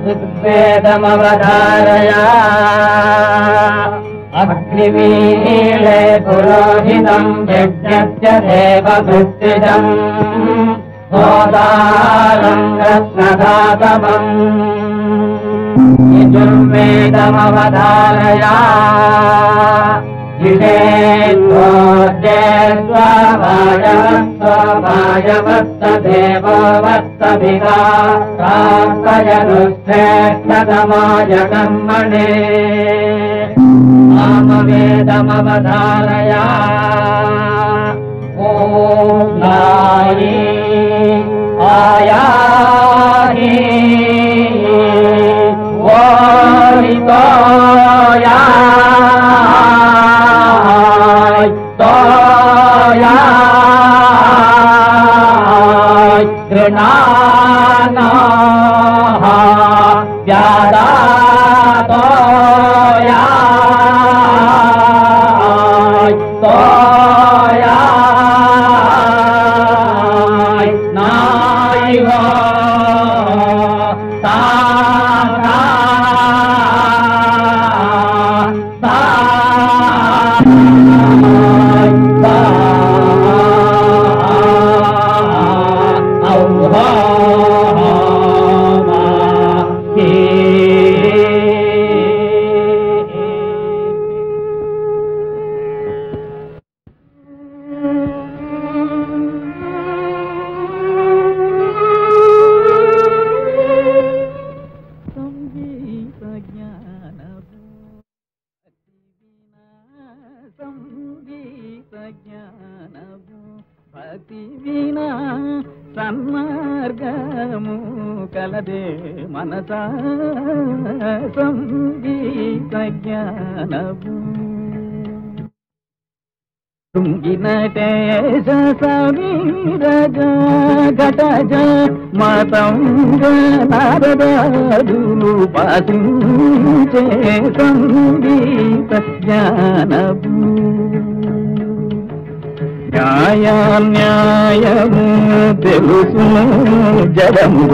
ऋग्वेदमवधारया अग्निवीले पुरोहितं यज्ञस्य देवभृत्यजम् गोदानं रत्नधातमम् यजुर्वेदमवधारया देववत्तभिगा प्रापयनुश्रेष्ठतमाय कर्मणे सामवेदमवधारया ॐ नारी आयाहि वारिताया गृणाना व्यादातोया तोया नाइव तारा సన్మార్గము కలదే మనసా సంగీత జ్ఞానము తుంగినటేశ సమీరజ ఘటజ మతంగ నారదాదులు పాసించే సంగీత జ్ఞానము న్యాయము తెలుసును జడము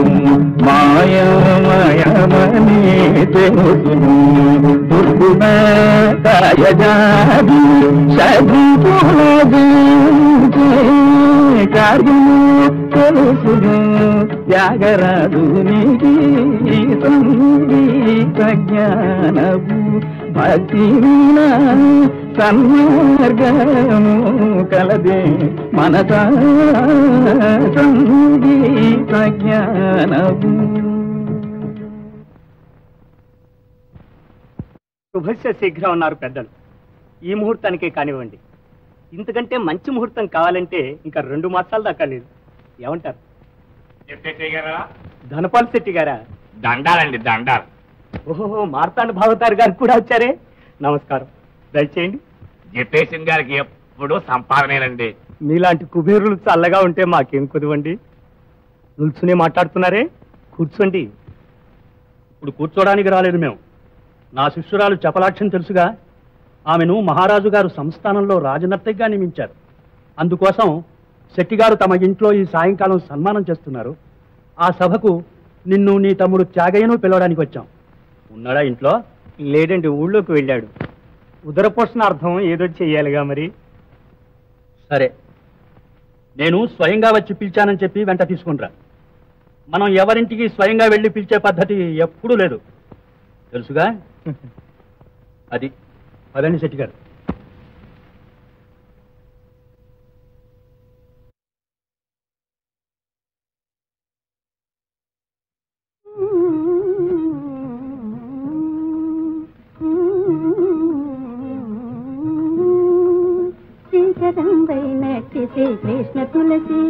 మాయమయమని తెలుసును దుర్గుణ కాయజాది కార్యము తెలుసును త్యాగరాజునికి సంగీత జ్ఞానము భక్తి సన్మార్గము కలదే మనసా సంగీత జ్ఞానము. శుభస్య శీఘ్రం అన్నారు పెద్దలు. ఈ ముహూర్తానికే కానివ్వండి. ఇంతకంటే మంచి ముహూర్తం కావాలంటే ఇంకా 2 మాసాలు దాకా లేదు. ఏమంటారు? ధనపాల్ శెట్టి గారా? దండాలండి, దండాలు. ఓహో, మార్తాండ భావతారు గారు కూడా వచ్చారే. నమస్కారం, దయచేయండి. జపేషన్ గారికి ఎప్పుడూ సంపాదనేనండి. మీలాంటి కుబేరులు చల్లగా ఉంటే మాకేం కుదవండి. నిల్చునే మాట్లాడుతున్నారే, కూర్చోండి. ఇప్పుడు కూర్చోడానికి రాలేదు మేము. నా శిష్యురాలు చపలాక్షని తెలుసుగా, ఆమెను మహారాజు గారు సంస్థానంలో రాజనర్తకిగా నియమించారు. అందుకోసం శెట్టిగారు తమ ఇంట్లో ఈ సాయంకాలం సన్మానం చేస్తున్నారు. ఆ సభకు నిన్ను నీ తమ్ముడు త్యాగయ్యను పిలవడానికి వచ్చాం. ఉన్నాడా ఇంట్లో? లేదండి, ఊళ్ళోకి వెళ్ళాడు. ఉదరపోషణార్థం ఏదో చెయ్యాలిగా మరి. సరే, నేను స్వయంగా వచ్చి పిలిచానని చెప్పి వెంట తీసుకుంటా. మనం ఎవరింటికి స్వయంగా వెళ్ళి పిలిచే పద్ధతి ఎప్పుడూ లేదు, తెలుసుగా. అది పదండి శెట్టి గారు. శ్రీకరంబైనట్టి శ్రీకృష్ణ తులసి,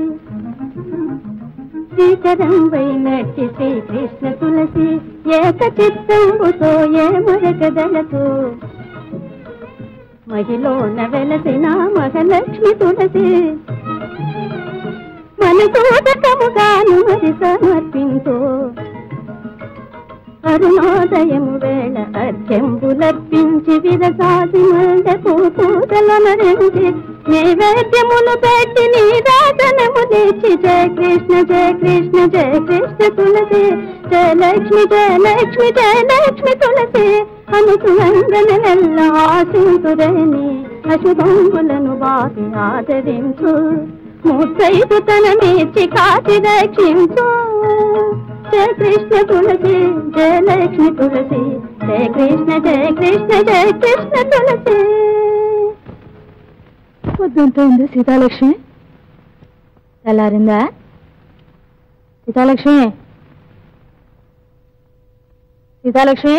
శ్రీకరంబైనట్టి శ్రీకృష్ణ తులసి, ఏక చిత్తంబుతో ఏ మరకదలతో మహిళన వెలసిన మహాలక్ష్మి తులసి, మనకోదకముగాను మరి సమర్పించు. అరుణోదయము వేళ అర్ఘ్యంబులర్పించి విరసాది మండపు పూజలనరించి నైవేద్యములు పెట్టి నీ దాసనము తెచ్చి జయ కృష్ణ జయ కృష్ణ జయ కృష్ణ తులసి, జయలక్ష్మి జయలక్ష్మి జయలక్ష్మి తులసి అనుకులంగనెల్ల ఆశింతురని అశుభములను బాధి ఆదరించు ముత్తైదు తన మీర్చి కాచి రక్షించు జయ కృష్ణ తులసి జయలక్ష్మి తులసి జయ కృష్ణ జయ కృష్ణ జయ కృష్ణ తులసి. పొద్దుంటుంది సీతాలక్ష్మి. తెల్లారిందా సీతాలక్ష్మి? సీతాలక్ష్మి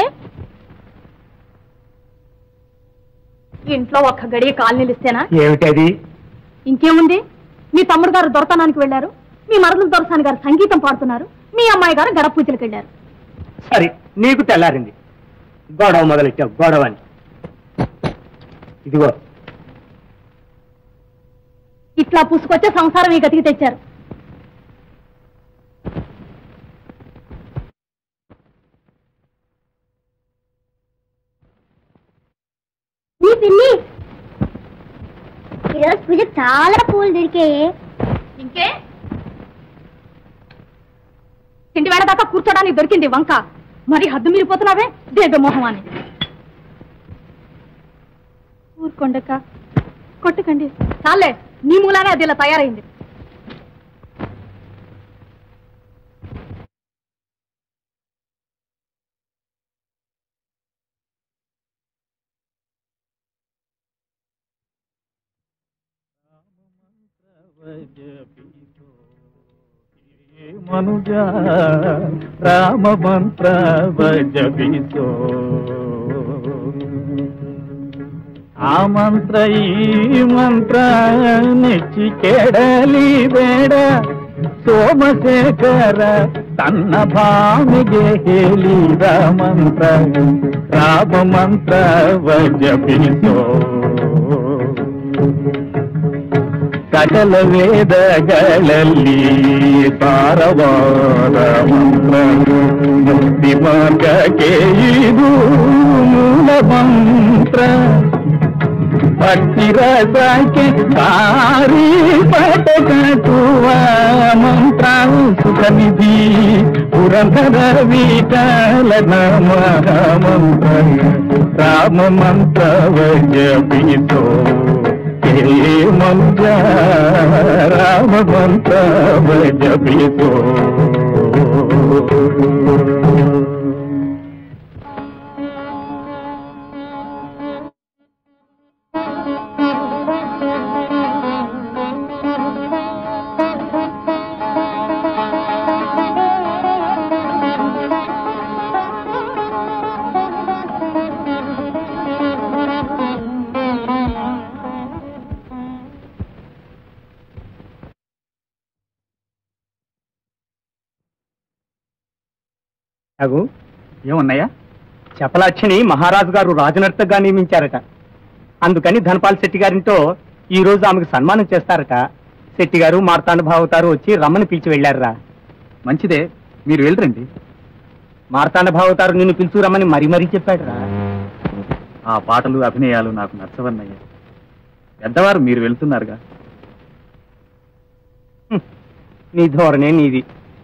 ఇంట్లో ఒక్క గడియ కాలు నిలిస్తేనా? ఏమిటది? ఇంకేముంది, మీ తమ్ముడు గారు దొరతనానికి వెళ్ళారు, మీ మరదలు దొరసాని గారు సంగీతం పాడుతున్నారు, మీ అమ్మాయి గారు గడప పూజలకు వెళ్ళారు. సరే, నీకు తెల్లారింది. గొడవ మొదలెట్టావు గొడవ అని. ఇదిగో ఇట్లా పుసుకొచ్చే సంసారం ఈ గతికి తెచ్చారు. ఈరోజు పూజకు చాలా పూలు దొరికాయి. ఇంకే ఇంటి వేళ దాకా కూర్చోడానికి దొరికింది వంక, మరి హద్దు మీరిపోతున్నావే దేగమోహం అని. ఊరుకోండక్క, కొట్టకండి. చాలే, నీ మూలానే అది ఇలా తయారైంది. మనుజా రామ మంత్ర జపితో ఆ మంత్ర ఈ మంత్ర నెచ్చి ಕೆಡಲಿ ಬೇಡ ಸೋಮಶೇಖರ ತನ್ನ ಭಾಮಿಗೆ ಹೇಳಿದ ಮಂತ್ರ ರಾಮ ಮಂತ್ರ ಜಪಿಸೋ ಸಕಲ ವೇದಗಳಲ್ಲಿ ಸಾರವಾದ ಮಂತ್ರ ಮುಕ್ತಿ ಮಾರ್ಗಕ್ಕೆ ಇದು ಮೂಲ ಮಂತ್ರ ಭಕ್ತಿ ರಸಕ್ಕೆ ಸಾರಿ ಪಟ ಕಟ್ಟುವ ಮಂತ್ರ ಸುಖನಿಧಿ ಪುರಂದರ ವಿಠಲನ ಮಹಾಮಂತ್ರ ರಾಮ ಮಂತ್ರವ ಜಪಿಸೋ ಮಂತ್ರ ರಾಮ ಮಂತ್ರ ಜಪಿಸೋ. అగు ఏమున్నాయా? చపలాక్షిని మహారాజు గారు రాజనర్తగా నియమించారట. అందుకని ధనపాల్ శెట్టి గారింటో ఈ రోజు ఆమెకు సన్మానం చేస్తారట. శెట్టి గారు మార్తాండభావతారు వచ్చి రమ్మని పిలిచి వెళ్ళారురా. మంచిదే, మీరు వెళ్ళరండి. మార్తాండభావతారు నిన్ను పిలుచు రమ్మని మరీ మరీ చెప్పాడురా. ఆ పాటలు అభినయాలు నాకు నచ్చవన్నయ్య. పెద్దవారు మీరు వెళ్తున్నారుగా. నీ ధోరణే నీది.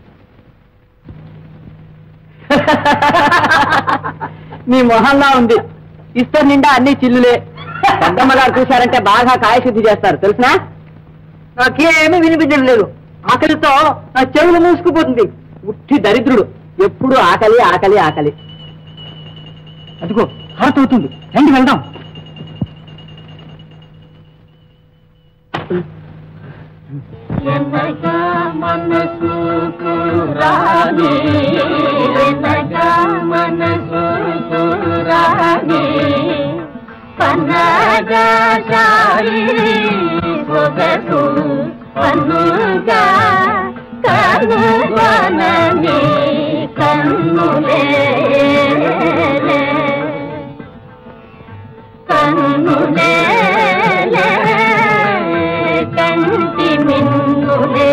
మీ మొహంగా ఉంది. ఇస్తర్ నిండా అన్ని చిల్లులే. పెద్దమ్మ గారు చూశారంటే బాగా కాయశుద్ధి చేస్తారు తెలుసునా? నాకేమీ వినిపించడం లేదు. ఆకలితో నా చెవులు మూసుకుపోతుంది. ఉట్టి దరిద్రుడు, ఎప్పుడు ఆకలి ఆకలి ఆకలి. అదిగో హారతి అవుతుంది, రండి వెళ్దాం. మనసు రాణి మనసు రాణి పన్నగారి సొగసు పన్నుగా కనుగొనని కన్నులే కన్నులే కంటి మిన్నులే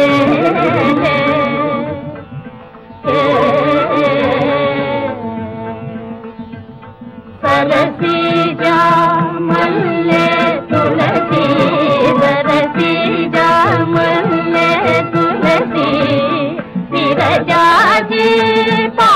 సరసీజా మల్లె తులసి సరసీజా మల్లె తులసి విరజాజీ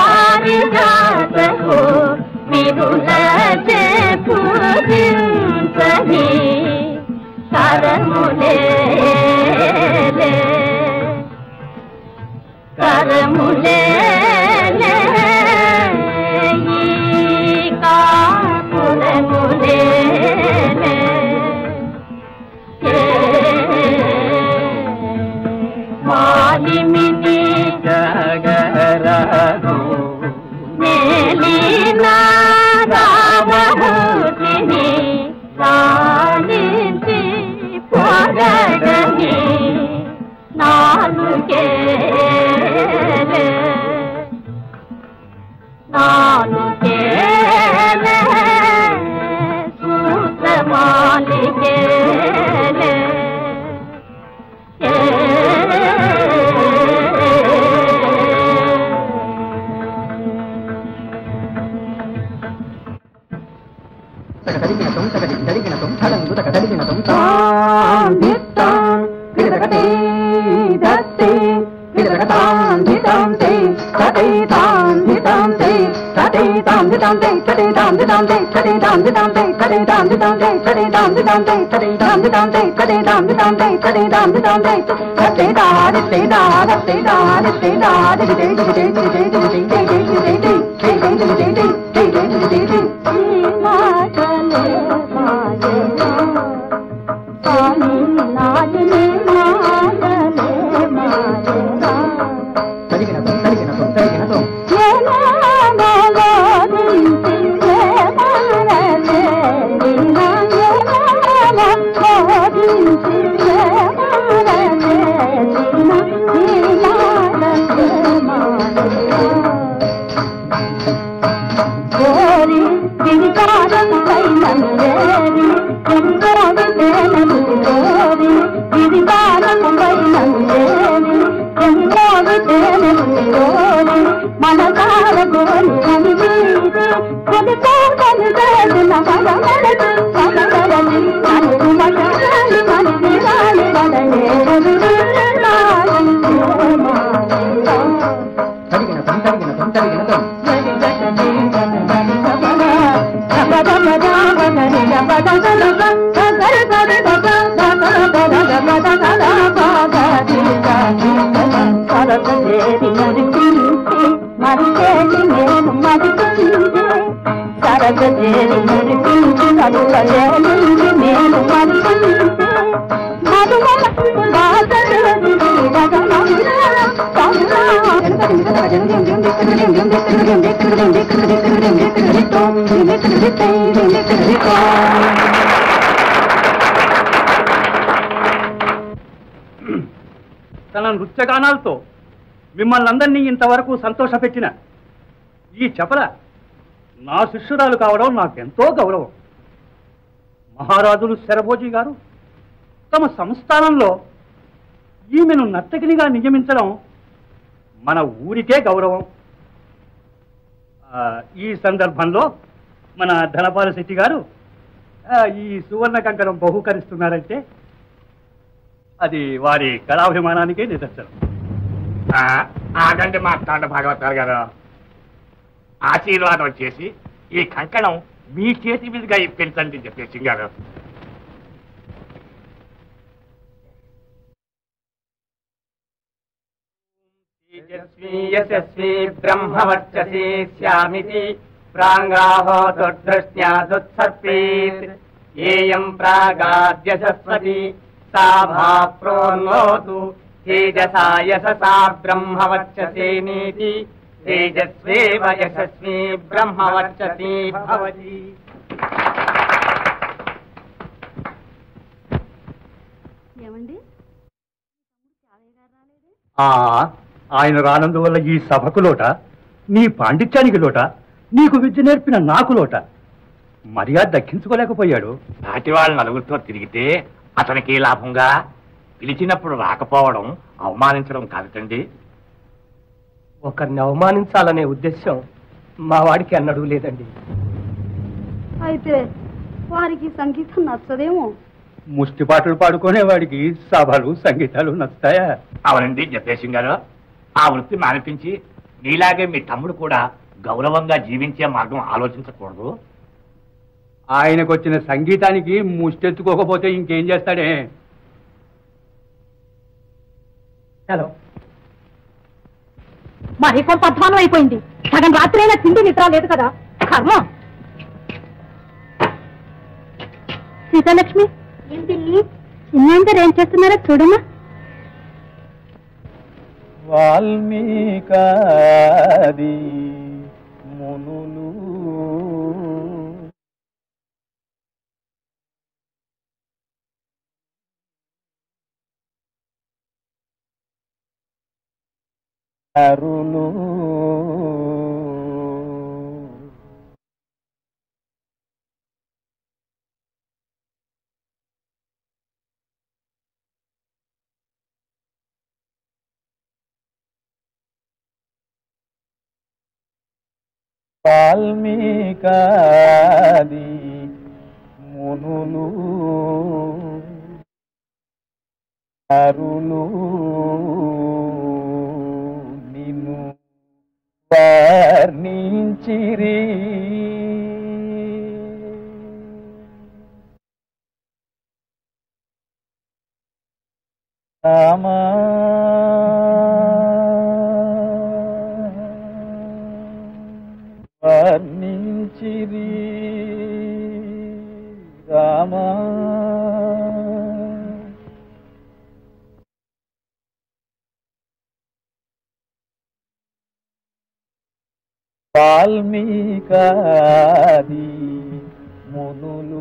తన నృత్యగానాలతో మిమ్మల్ని అందరినీ ఇంతవరకు సంతోషపెట్టిన ఈ చపల నా శిష్యురాలు కావడం నాకెంతో గౌరవం. మహారాజులు శరభోజీ గారు తమ సంస్థానంలో ఈమెను నర్తకినిగా నియమించడం మన ఊరికే గౌరవం. ఈ సందర్భంలో మన ధనపాల శెట్టి గారు ఈ సువర్ణ కంకణం బహూకరిస్తున్నారంటే అది వారి కళాభిమానానికే నిదర్శనం. ఆగండి మార్తాండ భాగవతారు గారు, ఆశీర్వాదం చేసి ఈ కంకణం మీ చేతి మీదుగా ఇప్పించండి చెప్పేసి గారు. యశస్వీ బ్రహ్మవర్చసీ స్యామితి ప్రాంగాహో దుర్దృష్ట్యాదుత్సర్పేత్ ఏయం ప్రాగాద్యశస్వతి సా భాప్రోన్మోతు తేజసా యశసా బ్రహ్మవర్చసేనేతి తేజస్వేవ యశస్వీ బ్రహ్మవర్చసీ భవతి. ఆయన రానందువల్ల ఈ సభకు లోట, నీ పాండిత్యానికి లోట, నీకు విద్య నేర్పిన నాకు లోట. మర్యాద దక్కించుకోలేకపోయాడు. నాటి వాళ్ళు నలుగురితో తిరిగితే అతనికి లాభంగా, పిలిచినప్పుడు రాకపోవడం అవమానించడం కాదండి. ఒకరిని అవమానించాలనే ఉద్దేశం మా వాడికి అన్నడూ లేదండి. అయితే వారికి సంగీతం నచ్చదేమో. ముష్టిపాటలు పాడుకునే వాడికి సభలు సంగీతాలు నచ్చుతాయా? అవునండి జపేసింగ్ గారు, ఆ వృత్తి మానిపించి నీలాగే మీ తమ్ముడు కూడా గౌరవంగా జీవించే మార్గం ఆలోచించకూడదు. ఆయనకొచ్చిన సంగీతానికి ముష్టెత్తుకోకపోతే ఇంకేం చేస్తాడే? హలో, మరి కొంత అధ్వానం అయిపోయింది. సగం రాత్రి అయినా తిండి నిద్ర లేదు కదా. కర్మ. సీతాలక్ష్మి, చిన్నందరూ ఏం చేస్తున్నారో చూడమ్మా. వాల్మీకాది మునులు అరులు వాల్మీకాది మునులు అరులు నిన్ను వర్ణించిరి రామా వర్ణించిరి రామా వాల్మీకాది మునులు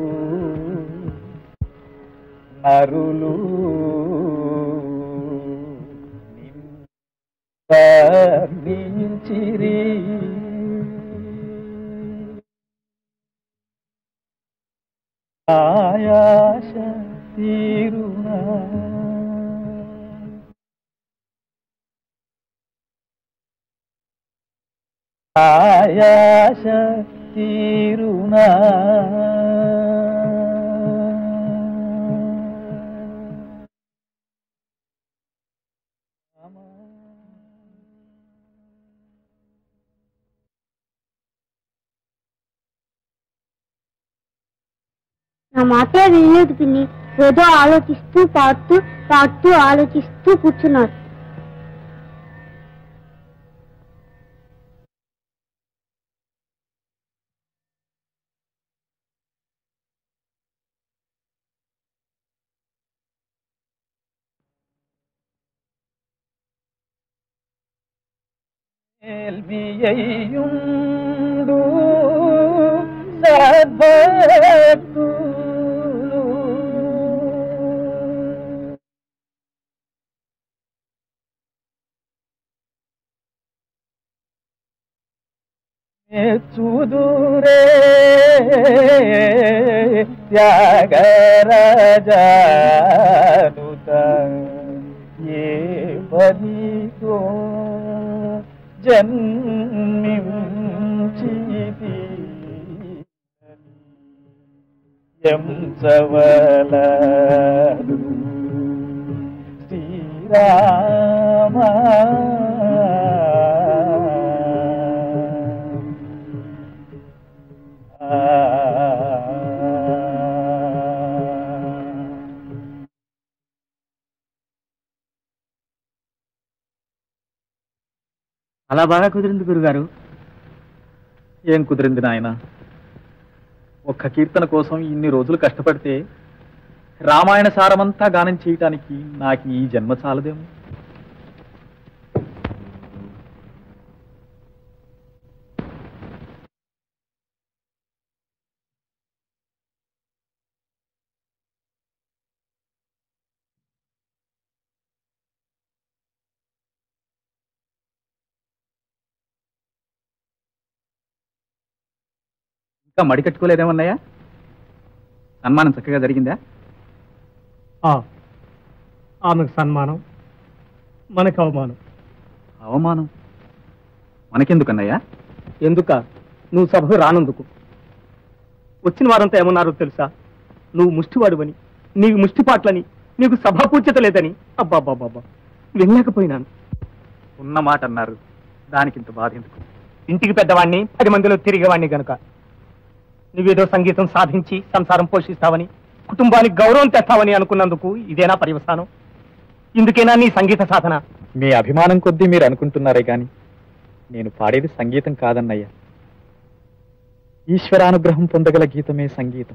నరులు వర్ణించిరి ఆయాస తీరునా ఆయాస తీరునా నా మాటే వినలేదు పిన్ని. ఏదో ఆలోచిస్తూ పాడుతూ పాడుతూ ఆలోచిస్తూ కూర్చున్నారు. మేల్మియ్యుండు సద్భక్తులు మెచ్చుదురే త్యాగరాజానుత ఏ పనితో జన్మించితి ఎంచవలదు శ్రీరామ అలా బాగా కుదిరింది గురుగారు. ఏం కుదిరింది నాయన? ఒక్క కీర్తన కోసం ఇన్ని రోజులు కష్టపడితే రామాయణ సారమంతా గానం చేయటానికి నాకు ఈ జన్మ చాలదేమో. ఇంకా మడి కట్టుకోలేదేమన్నాయా? సన్మానం చక్కగా జరిగిందా? ఆమెకు సన్మానం, మనకు అవమానం. అవమానం మనకెందుకన్నయ్యా? ఎందుక? నువ్వు సభకు రానందుకు. వచ్చిన వారంతా ఏమన్నారో తెలుసా? నువ్వు ముష్టివాడువని, నీకు ముష్టిపాట్లని, నీకు సభాపూజ్యత లేదని. అబ్బాబ్బాబ్బా, వెళ్ళలేకపోయినాను. ఉన్న మాట అన్నారు, దానికింత బాధ ఎందుకు? ఇంటికి పెద్దవాణ్ణి, 10 మందిలో తిరిగేవాణ్ణి గనుక. నువ్వేదో సంగీతం సాధించి సంసారం పోషిస్తావని, కుటుంబానికి గౌరవం తెస్తావని అనుకున్నందుకు ఇదేనా పర్యవసానం? ఇందుకేనా నీ సంగీత సాధన? మీ అభిమానం కొద్దీ మీరు అనుకుంటున్నారే గాని నేను పాడేది సంగీతం కాదన్నయ్యా. ఈశ్వరానుగ్రహం పొందగల గీతమే సంగీతం.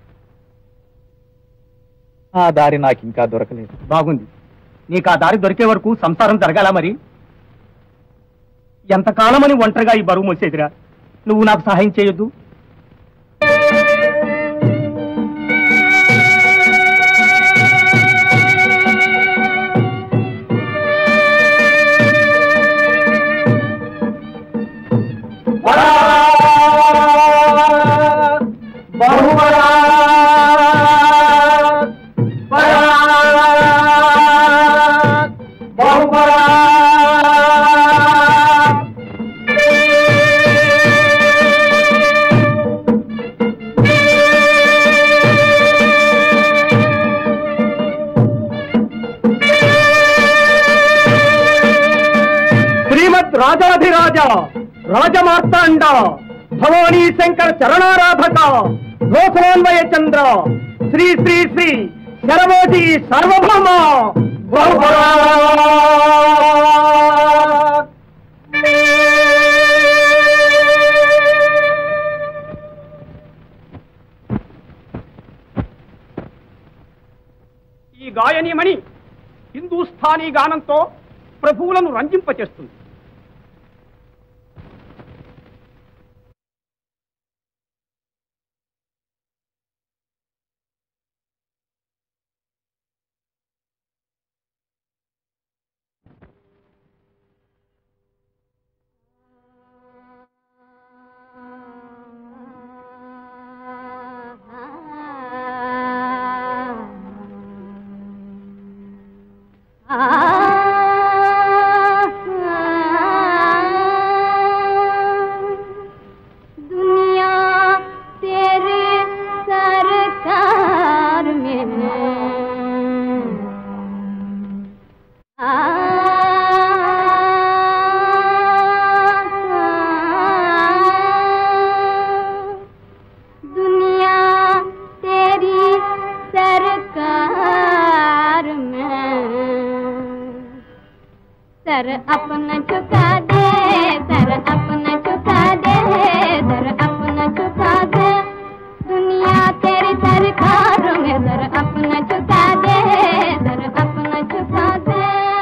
ఆ దారి నాకింకా దొరకలేదు. బాగుంది. నీకు ఆ దారి దొరికే వరకు సంసారం జరగాల మరి? ఎంతకాలమని ఒంటరిగా ఈ బరువు మోసేదిరా? నువ్వు నాకు సహాయం చేయొద్దు? రాజాధిరాజ రాజమార్తాండ భవానీ శంకర చరణారాధక లోకమాన్వయ చంద్ర శ్రీ శ్రీ శ్రీ శరవోజీ సార్వభౌమ ఈ గాయనీమణి హిందూస్థానీ గానంతో ప్రభువులను రంజింపచేస్తుంది. सर अपना झुका दे, सर अपना झुका दे, सर अपना झुका दे, दुनिया तेरी सरकार में सर अपना झुका दे, सर अपना झुका दे।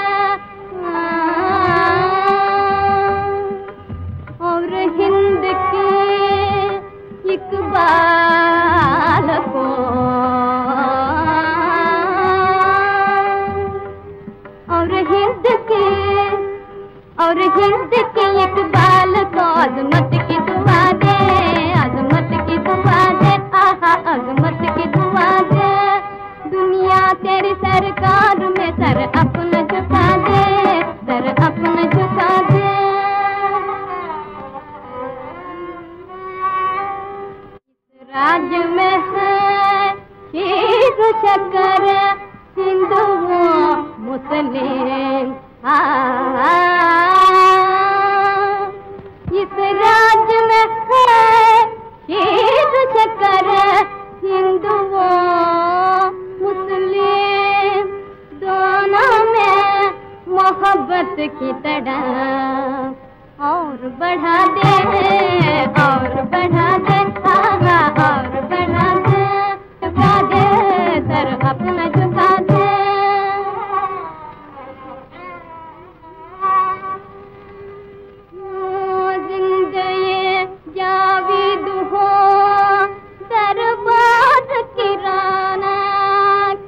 और हिंद के इकबाल को और हिंद के इकबाल को अजमत की दुआ दे, अजमत की दुआ दे, आहा अजमत की दुआ दे। दुनिया तेरी सरकार में सर अपना झुका दे, सर अपना झुका दे। इस राज्य में है खीर शक्कर हिंदुओं मुस्लिम, इस राज्य में है खीर शक्कर हिंदुओं मुस्लिम, दोनों में मोहब्बत की तरह और बढ़ा दे, और बढ़ा दे, और बढ़ा दे, झुका दे सर अपना झुका दे। जावेद हो दरबार की रौनक,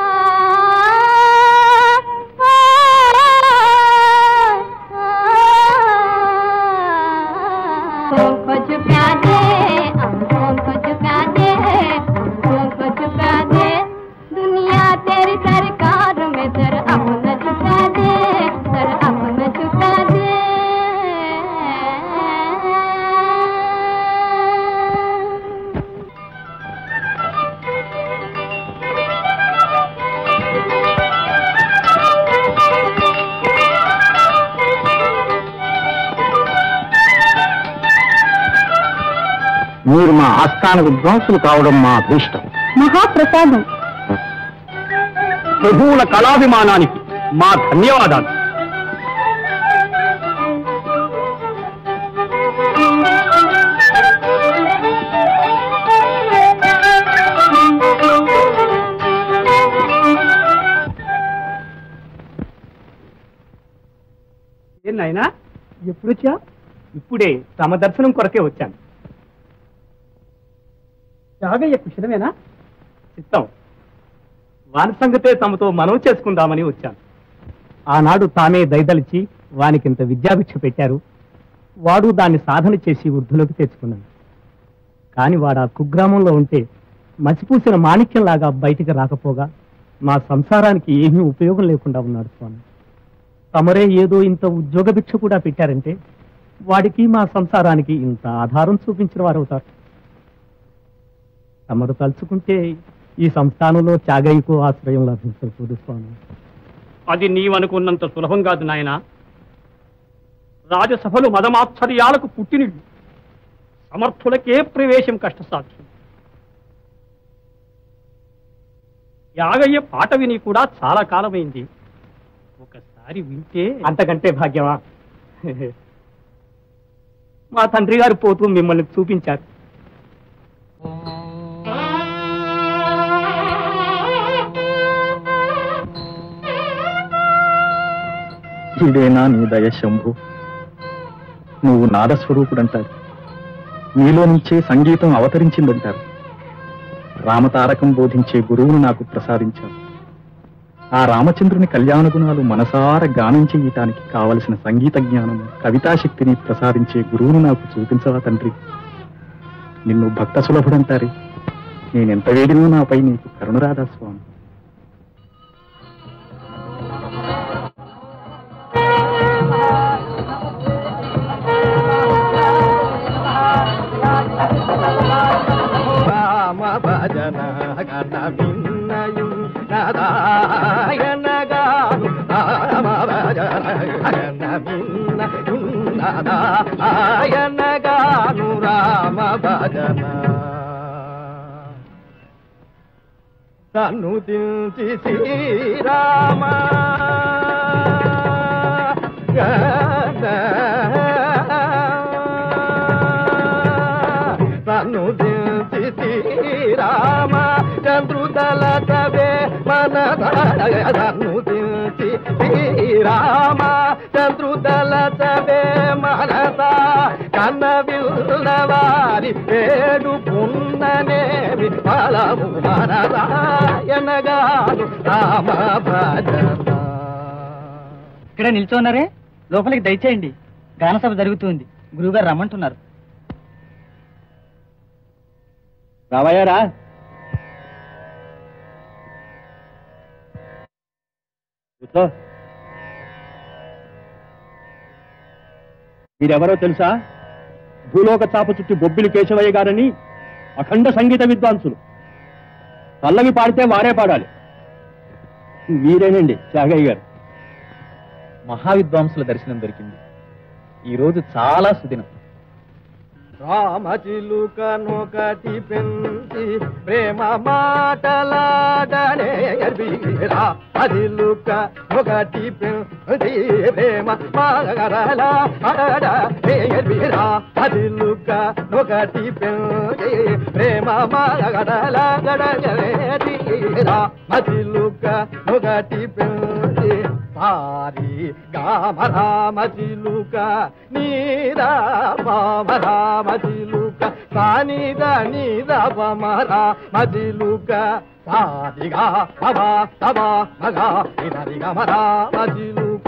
को झुका दे, आंखों को झुका दे, आंखों को झुका दे। दुनिया तेरी सरकार में सर अपना झुका दे, सर अपना झुका दे। మీరు మా ఆస్థాన విద్వాంసులు కావడం మా అదృష్టం. మహాప్రసాదం. ప్రభువుల కళాభిమానానికి మా ధన్యవాదాలు. ఏం నాయనా ఎప్పుడు వచ్చా? ఇప్పుడే తమ దర్శనం కొరకే వచ్చాను. త్యాగయ్య కుశలమేనా? చిత్తం. వాని సంగతే తమతో మనవి చేసుకుందామని వచ్చాను. ఆనాడు తామే దయదలిచి వానికింత విద్యాభిక్ష పెట్టారు. వాడు దాన్ని సాధన చేసి వృద్ధులకు తెచ్చుకున్నాను. కాని వాడు ఆ కుగ్రామంలో ఉంటే మసిపూసిన మాణిక్యంలాగా బయటికి రాకపోగా మా సంసారానికి ఏమీ ఉపయోగం లేకుండా ఉన్నాడు స్వామి. తమరే ఏదో ఇంత ఉద్యోగ భిక్ష కూడా పెట్టారంటే వాడికి మా సంసారానికి ఇంత ఆధారం చూపించిన వారు అవుతారు. తమరు తలుచుకుంటే ఈ సంస్థానంలో త్యాగయ్యకు ఆశ్రయం లభించకూడదు స్వామి. అది నీవనుకున్నంత సులభం కాదు నాయన. రాజసభలు మదమాత్సర్యాలకు పుట్టినిళ్ళు. సమర్థులకే ప్రవేశం కష్టసాధ్యం. యాగయ్య పాట విని కూడా చాలా కాలమైంది. ఒకసారి వింటే అంతకంటే భాగ్యమా? మా తండ్రి గారు పోతూ మిమ్మల్ని చూపించారు. ఇదేనా నీ దయ శంభు? నువ్వు నాదస్వరూపుడంటారు, నీలో నుంచే సంగీతం అవతరించిందంటారు. రామతారకం బోధించే గురువును నాకు ప్రసాదించారు. ఆ రామచంద్రుని కళ్యాణ గుణాలు మనసార గానం చేయటానికి కావలసిన సంగీత జ్ఞానం, కవితాశక్తిని ప్రసాదించే గురువును నాకు చూపించవా తండ్రి? నిన్ను భక్త సులభుడంటారే, నేనెంత వేడినో నాపై నీకు కరుణరాధా స్వామి. భజన గణ విన్నయు నారాయణగాను రామ భజన గణ విన్నయు నారాయణగాను రామ భజన తను దించి శ్రీరామ తను దించి శ్రీరామ చంద్రుదల సవే మనను దించి శ్రీరామ చంద్రుదల సవే మనస కన్నవిల్లవారి వేడు పున్ననేమి ఫలము మనరాయణగాను రామ భజన. ఇక్కడ నిల్చున్నారే, లోపలికి దయచేయండి. గానసభ జరుగుతుంది, గురువుగారు రమ్మంటున్నారు. రావయ్యారా? కూర్చో. మీరెవరో తెలుసా? భూలోక చాప చుట్టి బొబ్బిలి కేశవయ్య గారని అఖండ సంగీత విద్వాంసులు. పల్లవి పాడితే వారే పాడాలి. మీరేనండి త్యాగయ్య గారు. మహావిద్వాంసుల దర్శనం దొరికింది. ఈరోజు చాలా సుదినం. రామచిలుకనొకటి పెంచి ప్రేమ మాటలాడనే రామచిలుక ఒకటి పెంచి ప్రేమ మాటలాడనే రామచిలుక ఒకటి పెంచి ప్రేమ మాటలాడనే రామచిలుక ఒకటి పెంచి సారి గామ రామచిలుక నీరా రామచిలుక సానిద నీద పమరా మజిలుక సాదిగా పవా తవా మగా ఇదరిగా మరా మజిలుక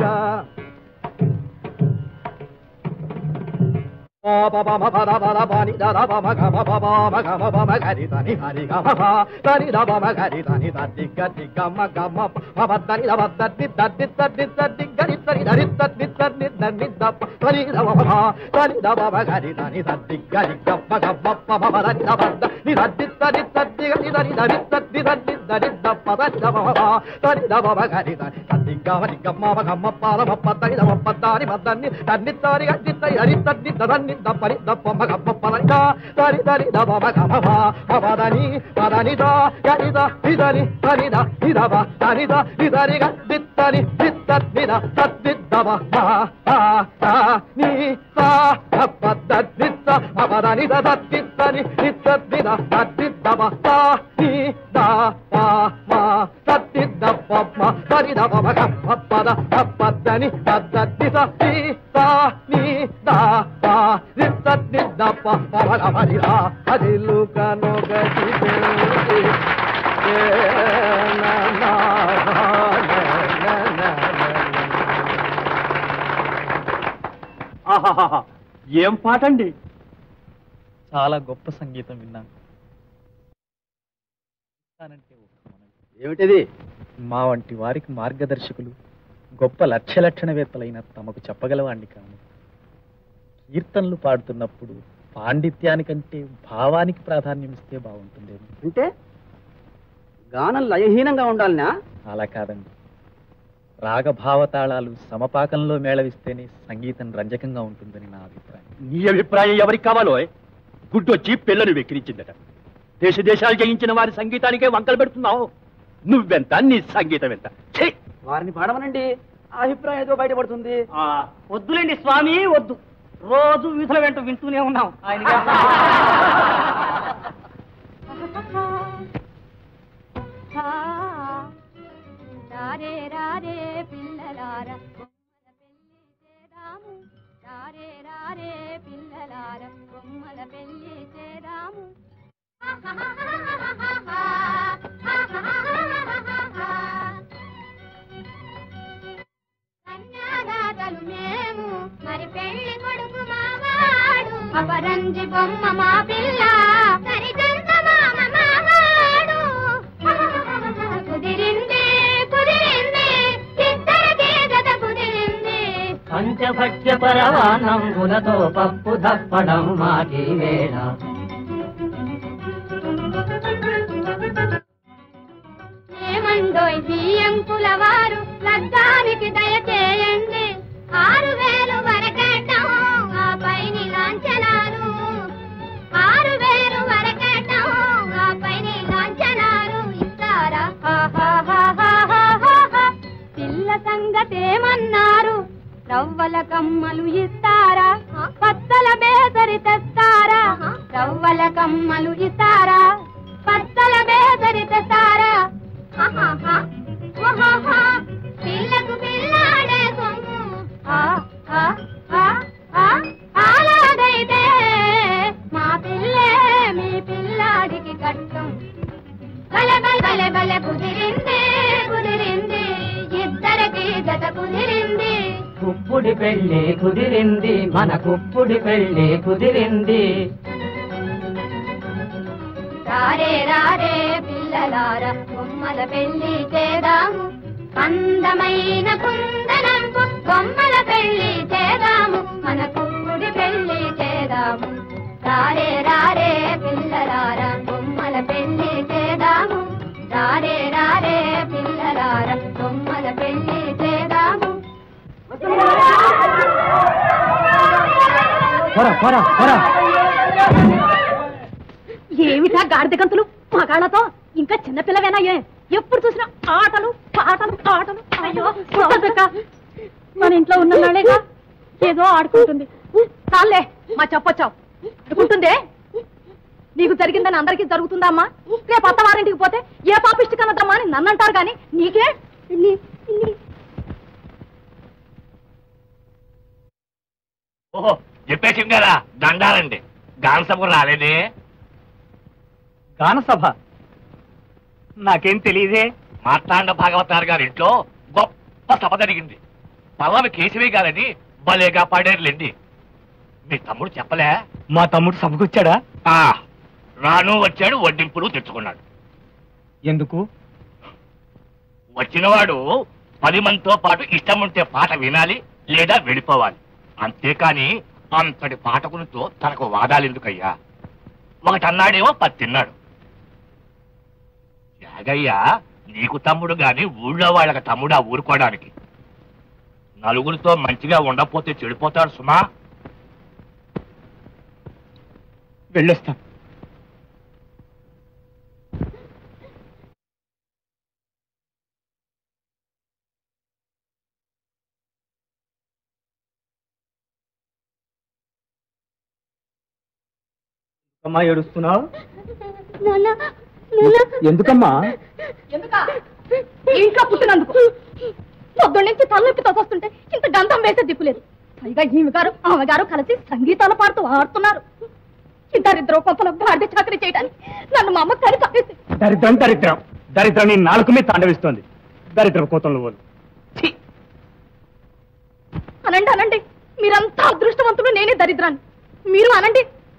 పాపమ పద పద పాని దద పమ గమ పమ మగమ పమ గరి తని హరి గమ ప తని దమ మగరి తని దది గది గమ గమ పమ తని దమ దది దది దది దది గరి తని దరి దది దది దది దప తని దమ పమ తని దమ మగరి తని దది గరి గమ గమ పమ పద దమ ని దది దది దది గరి తని దరి దది దది దది దప తని దమ పమ తని దమ మగరి తని దది గమ ని గమ గమ పద పమ తని దమ పదాని పదని దది తని గది తని దరి దది దదని దపరి దప మగ పపలగా దరి దరి దప మగ పమ పదని పదని ద గరి ద ఇదరి తని ద ఇదవ తని ద ఇదరి గది తని దిత్తని ద తద్ది దవ మా ఆ ని సా పదది స పదని ద తద్ది తని దిత్తని ద తద్ది దవ సా ని ద పా మా తద్ది దవ మా దరి దవ మగ పద పదని తద్ది స ని సా ని ద పా దిత్తని ద ప పవన హరిరా హరిలుకనొగటి పెంచి నా నా ఆహాహా, ఏం పాటండి! చాలా గొప్ప సంగీతం విన్నాను. ఏమిటిది? మా వంటి వారికి మార్గదర్శకులు, గొప్ప లక్ష్య లక్షణవేత్తలైన తమకు చెప్పగలవాణ్ణి కాను. కీర్తనలు పాడుతున్నప్పుడు పాండిత్యానికంటే భావానికి ప్రాధాన్యం ఇస్తే బాగుంటుందేమో. అంటే గానం లయహీనంగా ఉండాలనా? అలా కాదండి. రాగభావతాళాలు సమపాకంలో మేళవిస్తేనే సంగీతం రంజకంగా ఉంటుందని నా అభిప్రాయం. నీ అభిప్రాయం ఎవరికి కావాలో? గుడ్డొచ్చి పిల్లను వెక్కిరించిందట. దేశ దేశాలు జయించిన వారి సంగీతానికే వంకలు పెడుతున్నావు. నువ్వెంత, నీ సంగీతం ఎంత? వారిని పాడమనండి, అభిప్రాయం ఏదో బయటపడుతుంది. వద్దులేండి స్వామి, వద్దు. రోజు వీధుల వెంట వింటూనే ఉన్నాం ఆయన. రారే రారే పిల్లలార బొమ్మల పెళ్లి చేరాము, రారే రారే పిల్లలార బొమ్మల పెళ్లి చేరాము. కన్యాదాతలు మేము, మరి పెళ్లి కొడుకు మావాడు, అపరంజి బొమ్మ మా పిల్ల, సరిజంత మామ మావాడు. కుదిరింది కుదిరింది ఇద్దరికీ జత కుదిరింది. పంచభక్ష్య పరవానంబులతో పప్పు దప్పడం మాకి వేళ. ఏమండోయ్ బియ్యంకుల వారు, లగ్గానికి దయచేయండి. 6000 వరకటం ఆ పైన లాంఛనాలు, 6000 వరకటం ఆ పైన లాంఛనాలు ఇస్తారా? పిల్ల సంగతేమన్నారు? రవ్వల కమ్మలు ఇస్తారా? పత్తల బేసరి తెస్తారా? రవ్వల కమ్మలు ఇస్తారా? పత్తల బేసరి తెస్తారా? పిల్లకు పిల్లాడే సొమ్ము, అలాగైతే మా పిల్లే మీ పిల్లాడికి కట్టం. బలె బలె బలె కుదిరింది కుదిరింది ఇద్దరికి జత కుదిరింది. కుప్పుడి పెళ్లి కుదిరింది, మన కుప్పుడి పెళ్లి కుదిరింది. రారే రారే పిల్లలార బొమ్మల పెళ్లి చేద్దాము, అందమైన కుందనంపు బొమ్మల పెళ్లి చేద్దాము, మన కుప్పుడి పెళ్లి చేద్దాము. రారే రారే పిల్లలార బొమ్మల పెళ్లి చేద్దాము, రారే రారే పిల్లలార బొమ్మల పెళ్లి చేద్దాము. ఏమిటా గాడిద గంతులు మగాళ్ళతో? ఇంకా చిన్నపిల్లవేనాయే? ఎప్పుడు చూసినా ఆటలు పాటలు ఆటలు. అయ్యో మన ఇంట్లో ఉన్న నాళేగా ఏదో ఆడుకుంటుంది. చాలే మా చెప్పొచ్చావు ఆడుకుంటుందే. నీకు జరిగిందని అందరికీ జరుగుతుందా అమ్మా? రేపు అత్తవారింటికి పోతే ఏ పాపిష్టి కన్నదమ్మా అని నన్ను అంటారు కానీ నీకే. ఓహో చెప్పేసింది కదా, దండాలండి. గానసభకు రాలేదే? గానసభ నాకేం తెలియదే. మార్తాండ భాగవతారు గారి ఇంట్లో గొప్ప సభ జరిగింది. పల్లవి కేశవి గారని భలేగా పాడేరులేండి. మీ తమ్ముడు చెప్పలే? మా తమ్ముడు సభకొచ్చాడా? రాను వచ్చాడు, వడ్డింపులు తెచ్చుకున్నాడు. ఎందుకు? వచ్చినవాడు 10 మందితో పాటు ఇష్టం ఉంటే పాట వినాలి లేదా వెళ్ళిపోవాలి. అంతేకాని అంతటి పాఠకునితో తనకు వాదాలు ఎందుకయ్యా? ఒకటన్నాడేమో 10 తిన్నాడు. త్యాగయ్య నీకు తమ్ముడు గాని ఊళ్ళో వాళ్ళకి తమ్ముడా ఊరుకోవడానికి? నలుగురితో మంచిగా ఉండకపోతే చెడిపోతాడు సుమా. వెళ్ళొస్తాం. అమ్మా ఏడుస్తున్నావు? ఎందుకమ్మా? ఎందుకా? ఇంట్లో పుట్టినందుకు. పొద్దున్న నుంచి తలనొప్పితో వస్తుంటే ఇంత గంధం వేసే దిక్కులేదు. పైగా ఈమె గారు ఆమె గారు కలిసి సంగీతాలు పాడుతూ ఆడుతున్నారు. ఇద్దరిద్దరు కొంపలో గాడి చాకరీ చేయడానికి నన్ను మా అమ్మ కరి తప్పేసి. దరిద్రం దరిద్రం దరిద్రం నీ నాలుగు మీద తాండవిస్తోంది. దరిద్రం కోతంలో పోదు. అనండి అనండి, మీరంతా అదృష్టవంతులు, నేనే దరిద్రాన్ని. మీరు అనండి.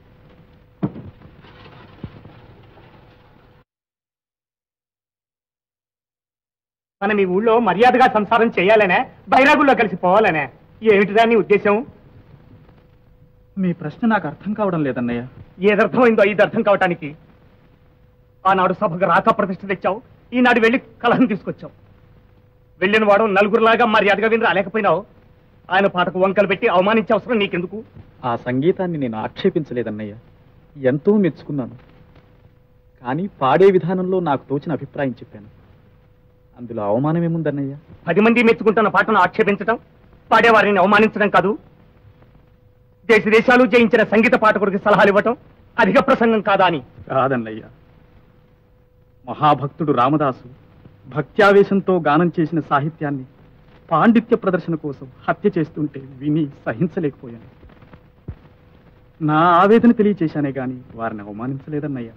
మనం ఈ ఊళ్ళో మర్యాదగా సంసారం చేయాలనే, బైరాగుల్లో కలిసి పోవాలనే. ఏమిటిదా నీ ఉద్దేశం? మీ ప్రశ్న నాకు అర్థం కావడం లేదన్నయ్య. ఏదర్థమైందో ఇది అర్థం కావటానికి. ఆనాడు సభకు రాక ప్రతిష్ఠ తెచ్చావు, ఈనాడు వెళ్ళి కలహం తీసుకొచ్చావు. వెళ్ళిన వాడు నలుగురులాగా మర్యాదగా విని రాలేకపోయినావు. ఆయన పాటకు వంకలు పెట్టి అవమానించే అవసరం నీకెందుకు? ఆ సంగీతాన్ని నేను ఆక్షేపించలేదన్నయ్య, ఎంతో మెచ్చుకున్నాను. కానీ పాడే విధానంలో నాకు తోచిన అభిప్రాయం చెప్పాను. అందులో అవమానం ఏముందన్నయ్య? 10 మంది మెచ్చుకుంటున్న పాటను ఆక్షేపించడం పాడేవారిని అవమానించడం కాదు. దేశ దేశాలు జయించిన సంగీత పాఠకుడికి సలహాలు ఇవ్వటం అధిక ప్రసంగం కాదా అని. కాదన్నయ్య, మహాభక్తుడు రామదాసు భక్త్యావేశంతో గానం చేసిన సాహిత్యాన్ని పాండిత్య ప్రదర్శన కోసం హత్య చేస్తుంటే విని సహించలేకపోయాను. నా ఆవేదన తెలియచేశానే గాని వారిని అవమానించలేదన్నయ్య.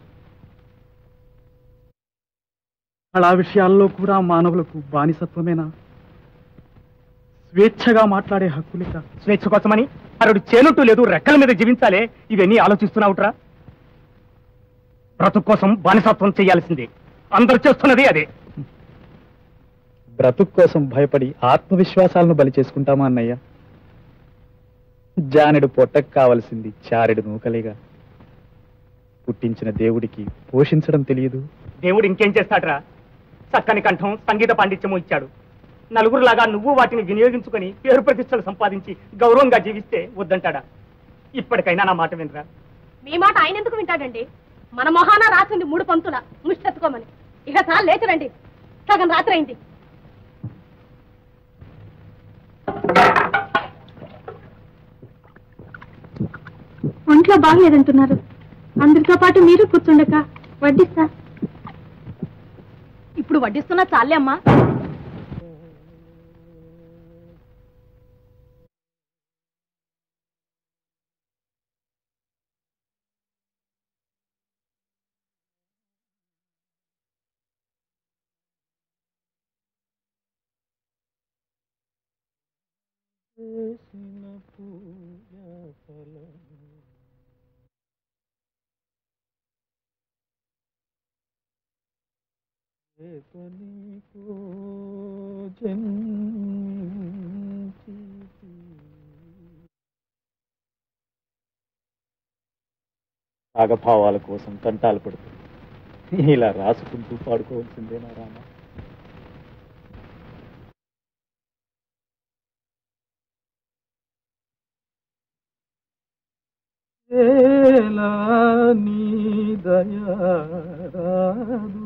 అలా విషయాల్లో కూడా మానవులకు బానిసత్వమేనా? స్వేచ్ఛగా మాట్లాడే హక్కు లేక? స్వేచ్ఛ కోసమని అరుడు చేనుంటూ లేదు, రెక్కల మీద జీవించాలే, ఇవన్నీ ఆలోచిస్తున్నావుట్రా? బ్రతుకు కోసం బానిసత్వం చేయాల్సిందే. అందరూ చేస్తున్నది అదే. బ్రతుకు కోసం భయపడి ఆత్మవిశ్వాసాలను బలి చేసుకుంటామా అన్నయ్య? జానెడు పొట్టకు కావలసింది చారెడు నూకలేగా. పుట్టించిన దేవుడికి పోషించడం తెలియదు. దేవుడు ఇంకేం చేస్తాడ్రా? చక్కని కంఠం, సంగీత పాండిత్యము ఇచ్చాడు. నలుగురులాగా నువ్వు వాటిని వినియోగించుకొని పేరు ప్రతిష్టలు సంపాదించి గౌరవంగా జీవిస్తే వద్దంటాడా? ఇప్పటికైనా నా మాట వినరా? మీ మాట ఆయన ఎందుకు వింటాడండి? మన మొహాన రాసింది 3 పంతుల ముష్టెత్తుకోమని. ఇక చాలు, లేచరండి, సగం రాత్రి అయింది. ఒంట్లో బాగలేదంటున్నారు. అందరితో పాటు మీరు కూర్చుండక వడ్డిస్తా. ఇప్పుడు వడ్డిస్తున్నా చాలే అమ్మా. రాగభావాల కోసం తంటాలు పడుతూ ఇలా రాసుకుంటూ పాడుకోవాల్సిందేనా రామ? నీ దయారాదు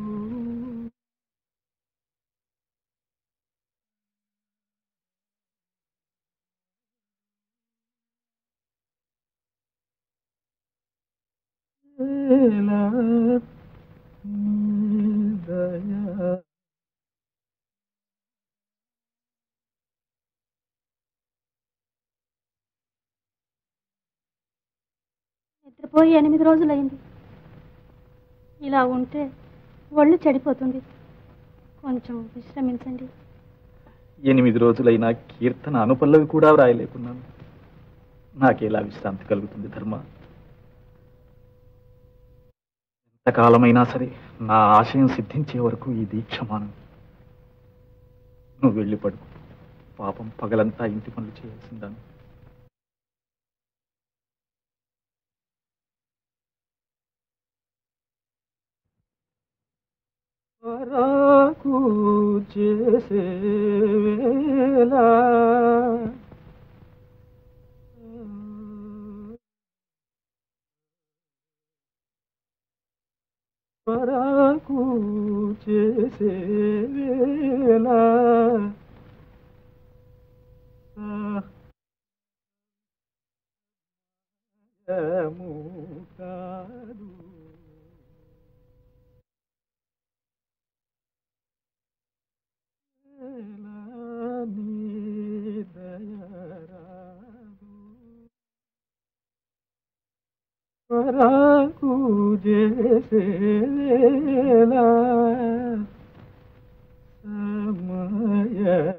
నిద్రపోయి 8 రోజులైంది. ఇలా ఉంటే ఒళ్ళు చెడిపోతుంది. కొంచెం విశ్రమించండి. 8 రోజులైనా కీర్తన అనుపల్లవి కూడా వ్రాయలేకున్నాను. నాకేలా విశ్రాంతి కలుగుతుంది ధర్మ? ఎంతకాలమైనా సరే నా ఆశయం సిద్ధించే వరకు ఈ దీక్షమానం. నువ్వు వెళ్ళి పడుకు. పాపం పగలంతా ఇంటి పనులు చేయాల్సిందాను. పరాకు చేసే వేళ పరాకు చేసే వేళ కాదు. పరాకు చేసే వేళ సమయము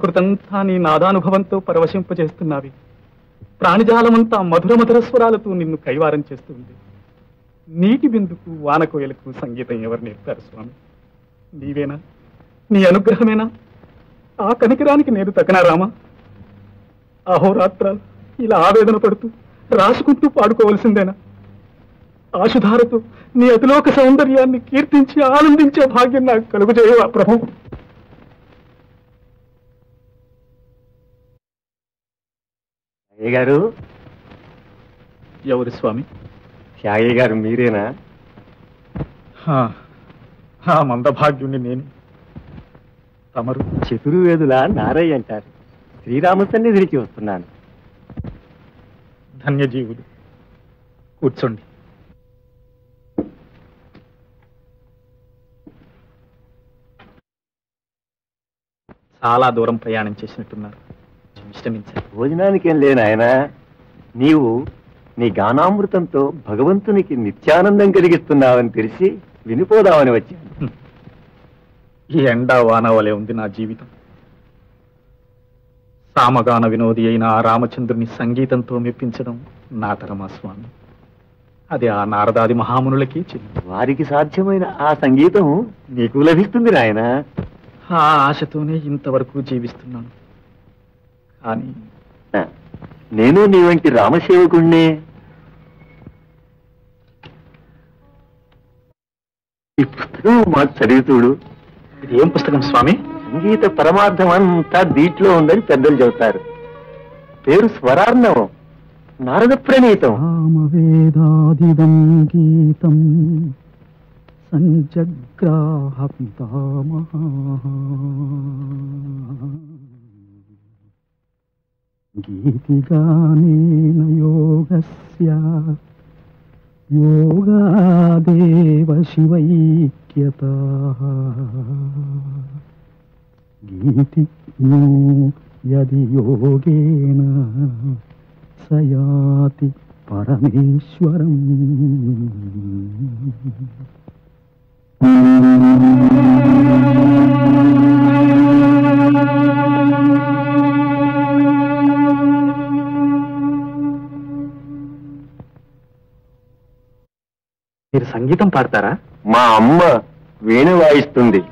ప్రకృతంతా నీ నాదానుభవంతో పరవశింపజేస్తున్నావి. ప్రాణిజాలమంతా మధుర మధుర స్వరాలతో నిన్ను కైవారం చేస్తుంది. నీటి బిందుకు వానకోయలకు సంగీతం ఎవరు నేర్పారు స్వామి? నీవేనా? నీ అనుగ్రహమేనా? ఆ కనికరానికి నేను తగనా రామా? అహోరాత్రాలు ఇలా ఆవేదన పడుతూ రాసుకుంటూ పాడుకోవలసిందేనా? ఆశుధారతో నీ అతిలోక సౌందర్యాన్ని కీర్తించి ఆనందించే భాగ్యం నాకు కలుగుచేయవా ప్రభు? గారు, ఎవరు స్వామి? త్యాగయ్య గారు మీరేనా? ఆ మందభాగ్యుణ్ణి నేను. తమరు? చతుర్వేదుల నారయ్య అంటారు. శ్రీరామ సన్నిధికి వస్తున్నాను. ధన్యజీవుడు. కూర్చోండి. చాలా దూరం ప్రయాణం చేసినట్టున్నారు. విశ్రమించారు. భోజనానికేం లేని ఆయన, నీవు నీ గానామృతంతో భగవంతునికి నిత్యానందం కలిగిస్తున్నావని తెలిసి వినిపోదామని వచ్చాను. ఈ ఎండా వాన వలె ఉంది నా జీవితం. సామగాన వినోది అయిన ఆ రామచంద్రుని సంగీతంతో మెప్పించడం నా తరమా స్వామి? అది ఆ నారదాది మహామునులకి చెల్లి. వారికి సాధ్యమైన ఆ సంగీతం నీకు లభిస్తుంది నాయన. ఆ ఆశతోనే ఇంతవరకు జీవిస్తున్నాను. కానీ నేను నీ వంటి రామసేవకుణ్ణే. ఈ పుస్తకం మాకు చదివి చూడు. ఇది ఏం పుస్తకం స్వామి? సంగీత పరమార్థం అంతా దీంట్లో ఉందని పెద్దలు చెబుతారు. పేరు స్వరార్ణవం, నారద ప్రణీతం. వేదాదిదం గీతం సంజగ్రాహ పితామహ గీతిగానేన యోగస్య యోగాదేవ శివైక్యతః గీతిజ్ఞో యది యోగేన సయాతి పరమేశ్వరం. మీరు సంగీతం పాడతారా? మా అమ్మ వేణు వాయిస్తుంది.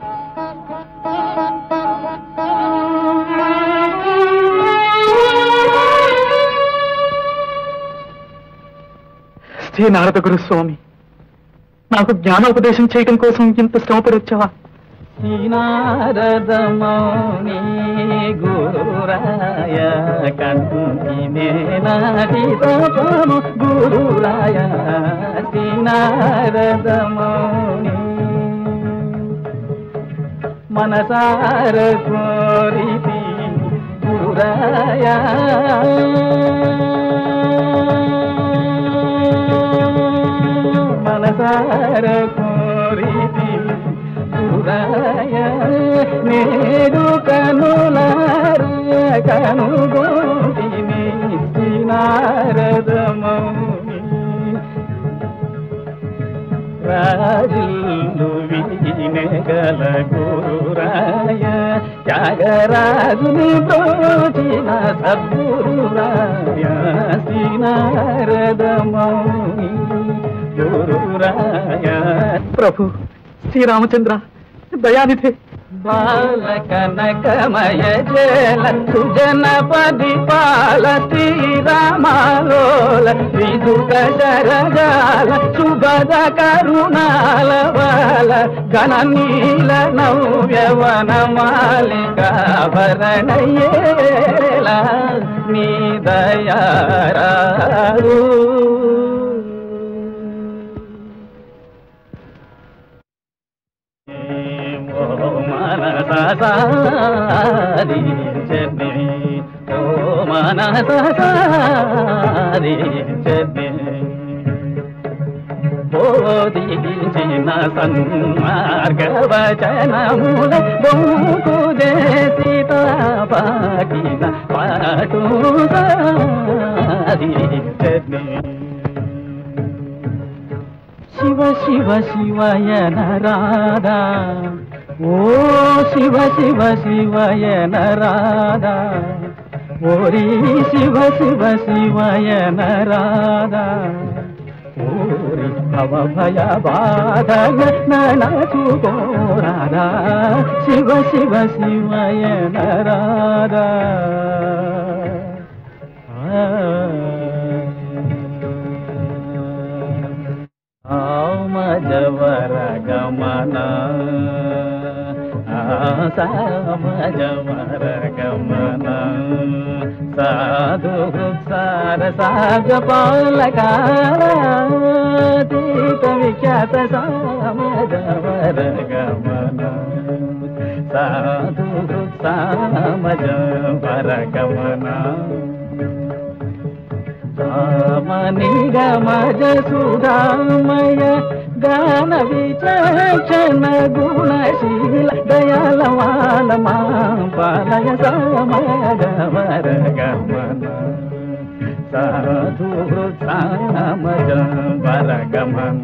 శ్రీ నారద గురుస్వామి, నాకు జ్ఞానోపదేశం చేయడం కోసం ఇంత శ్రమపడి వచ్చావా? శ్రీనారదమౌని గురురాయ కంటినే నాటి తపము గురురాయ. శ్రీనారదమౌని మనసార కోరితి గురురాయ. మనసార కోరితి గురురాయ. నేడు కనులార కనుగోటిని శ్రీనారదమౌని. రాజులు వినగల గురురాయ త్యాగరాజుని బ్రోచిన సద్గురురాయ. శ్రీనారదమౌని గురురాయ. ప్రభు శ్రీరామచంద్ర దయానిధే. బాలకనకమయ జల సుజనపది పాల శ్రీరామలోల విదుక శరజాల శుభద కరుణాల బాల గణనీల నవ్యవన మాలికాభరణయేల నీ దయారారు. మనసారించని ఓ మనసారించని బోధించిన సన్మార్గవచనముల బొంకు దేశిత పాటిన పాటు సారించని. శివ శివ శివయన రాధా ఓ శివ శివ శివయన రాధా ఓరి శివ శివ శివయన రాధా ఓరి భవ భయ బాధన ననచుకో రాధా శివ శివ శివయన రాధా మజవర గమన సామజవర గమన సాధు సార సాగ పాలకారీత విఖ్యాత సామజవర గమన సాధు సామజవర గమన మనిగమజ సుధామయ గాన విచక్షణ గుణశీల దయాలవాల మా పాలయ సమగవర గమన సాధు సామజ వర గమన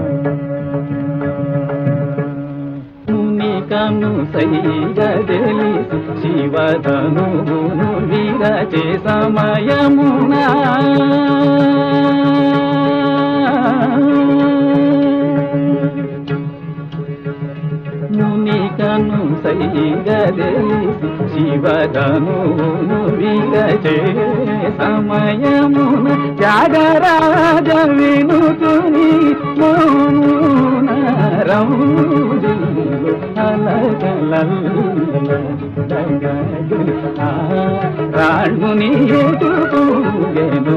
కను సైగదలిసి శివధనువును విరచే సమయమునా మునికను సైగదలిసి శివధనువును విరచే సమయమున త్యాగరాజ వినుతుని మౌనరం రాణుని ఎటుగేను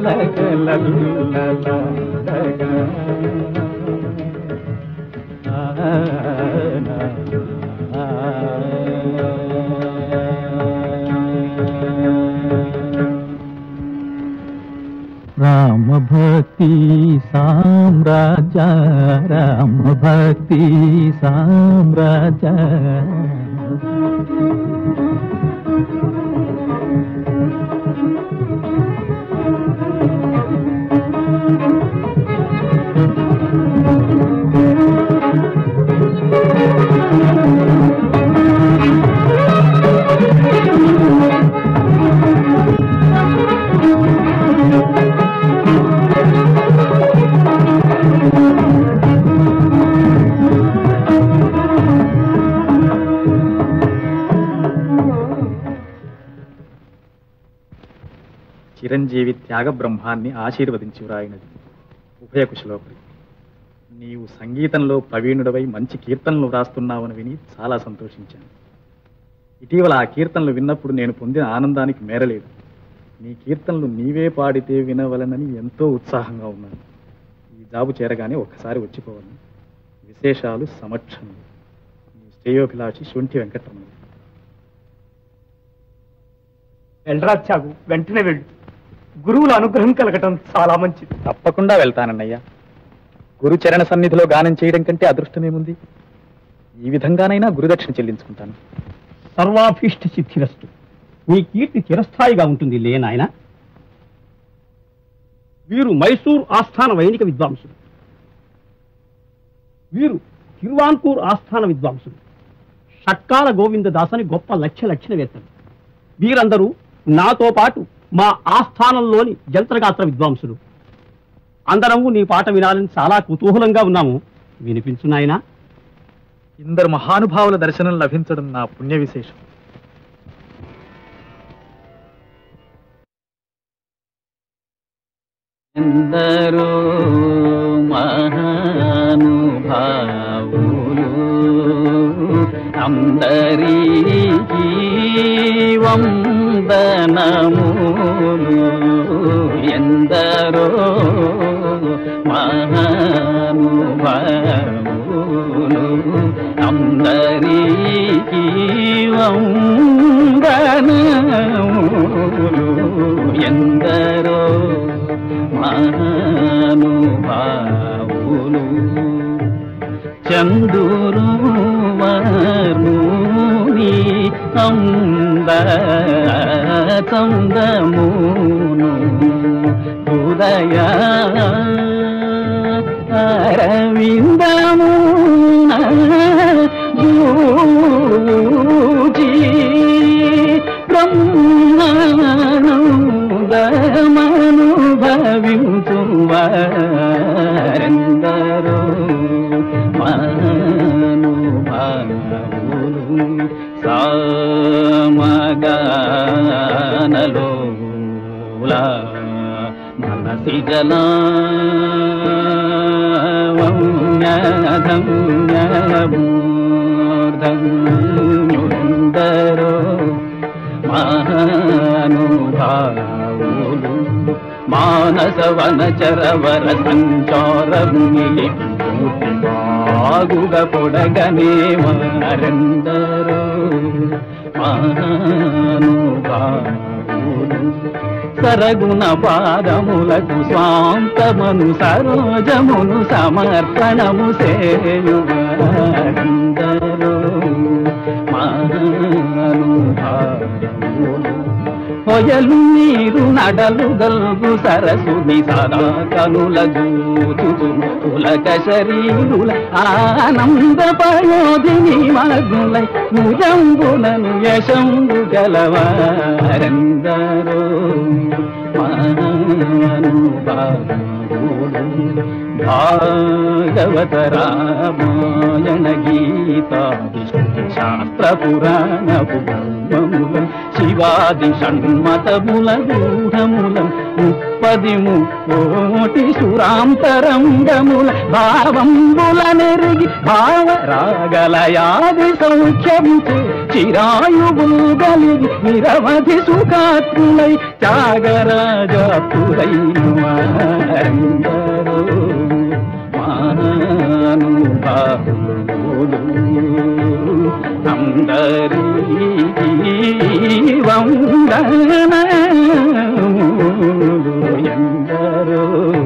రామ భక్తి సామ్రాజ్య రామ భక్తి సామ్రాజ్య చిరంజీవి త్యాగ బ్రహ్మాన్ని ఆశీర్వదించి వ్రాయినది ఉభయ కుశలోపరి. నీవు సంగీతంలో ప్రవీణుడవై మంచి కీర్తనలు వ్రాస్తున్నావని విని చాలా సంతోషించాను. ఇటీవల ఆ కీర్తనలు విన్నప్పుడు నేను పొందిన ఆనందానికి మేరలేదు. నీ కీర్తనలు నీవే పాడితే వినవలనని ఎంతో ఉత్సాహంగా ఉన్నాను. ఈ జాబు చేరగానే ఒక్కసారి వచ్చిపోవాలి. విశేషాలు సమక్షంలో నీ శ్రేయోభిలాషి శుంఠి వెంకటరమణ. వెళ్ళరా త్యాగు, వెంటనే వెళ్ళు. గురువుల అనుగ్రహం కలగటం చాలా మంచిది. తప్పకుండా వెళ్తానన్నయ్య. గురుచరణ సన్నిధిలో గానం చేయడం కంటే అదృష్టమేముంది? ఈ విధంగానైనా గురుదక్షిణ చెల్లించుకుంటాను. సర్వాభీష్ట సిద్ధిరస్తు. మీ కీర్తి చిరస్థాయిగా ఉంటుంది లే నాయన. వీరు మైసూర్ ఆస్థాన వైదిక విద్వాంసులు, వీరు తిరువాన్కూర్ ఆస్థాన విద్వాంసులు, షట్కాల గోవిందదాసని గొప్ప లక్షణవేత్తలు. వీరందరూ నాతో పాటు మా ఆస్థానంలోని జంత్రగాత్ర విద్వాంసులు. అందరము నీ పాట వినాలని చాలా కుతూహలంగా ఉన్నాము. వినిపించు నాయనా. ఇందరు మహానుభావుల దర్శనం లభించడం నా పుణ్య విశేషం. ఎందరో మహానుభావులు అందరికీ వందనములు. ఎందరో మహానుభావులు అందరికీ వందనములు. ఎందరో మహానుభావులు చందురు వర్ణుని చందమును హృదయ అరవిందమున వారెందరో మహానుభావులు సామగానలోలా మనసి జలాధమ్యధమ్యమూర్ధన్యుందరో మహానుభావులు మానసవన చరవర సంచారం నిలిపి పూర్తి బాగుగ పొడగనే వారెందరో మహానుభావులు సరగుణ పాదములకు స్వాంతమను సరోజమును సమర్పణము సేయువారెందరో మహానుభావులు పొయలు నీరు నడలు గల్గు సరసుని సదా కనుల జూచుతును పులక శరీరుల ఆనంద పయోధిని మగ్నులై ముజంబునను యశంబు గలవారెందరో మహానుభావులు భాగవత రామాయణ గీతా విష్ణు శాస్త్ర పురాణపు బ్రహ్మముల శివాది షణ్మతముల గూఢముల 30 సురాంతరంగముల భావంబుల నెరిగి భావరాగలయాది సౌఖ్యముచే చిరాయువులు గలిగి నిరవధి సుఖాత్ములై త్యాగరాజాతులైన వారెందరో మహానుభావులు అందరికీ వందనములు ఎందరో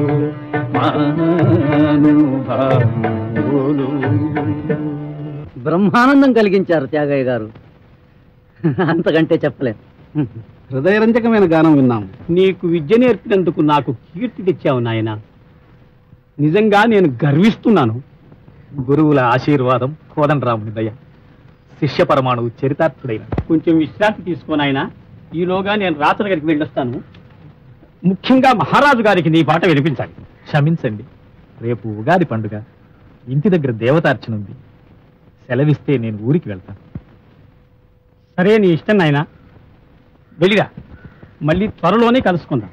మహానుభావులు. బ్రహ్మానందం కలిగించారు త్యాగయ్య గారు, అంతకంటే చెప్పలేం. హృదయరంజకమైన గానం విన్నాము. నీకు విద్య నేర్పినందుకు నాకు కీర్తి తెచ్చావు నాయన. నిజంగా నేను గర్విస్తున్నాను. గురువుల ఆశీర్వాదం, కోదండరాముని దయ, శిష్య పరమాణువు చరితార్థుడైన. కొంచెం విశ్రాంతి తీసుకోనాయన. ఈలోగా నేను రాత్రి గారికి వెళ్ళొస్తాను. ముఖ్యంగా మహారాజు గారికి నీ పాట వినిపించాలి. క్షమించండి, రేపు ఉగాది పండుగ, ఇంటి దగ్గర దేవతార్చన ఉంది. సెలవిస్తే నేను ఊరికి వెళ్తాను. సరే, నీ ఇష్టం నాయన. వెళ్ళిరా, మళ్ళీ త్వరలోనే కలుసుకుందాం.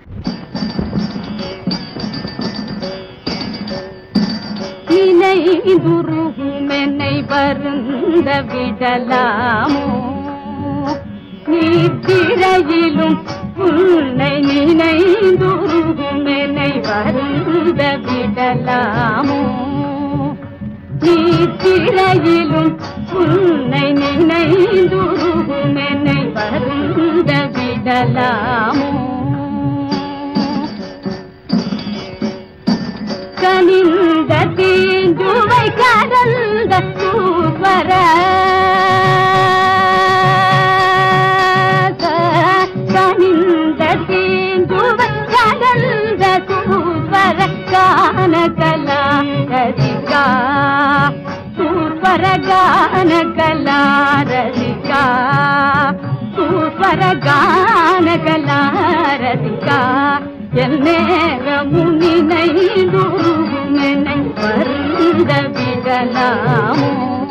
நினைந்துருகுமென்னை வருந்த விடலாமோ நீத்திரையிலும் உன்னை நினைந்துருகுமென்னை வருந்த விடலாமோ நீத்திரையிலும் உன்னை நினைந்துருகுமென்னை வருந்த விடலாமோ கனிந்த தீஞ்சுவை கடந்த சூப்பர கனிந்த தீஞ்சுவை கடந்த சூப்பர கானகலா ரசிகா சூப்பர கானகலா ரசிகா சூப்பர கானகலா ரசிகா எந்நேரமும் நினைந்துருகுமென்னை வருந்த விடலாமோ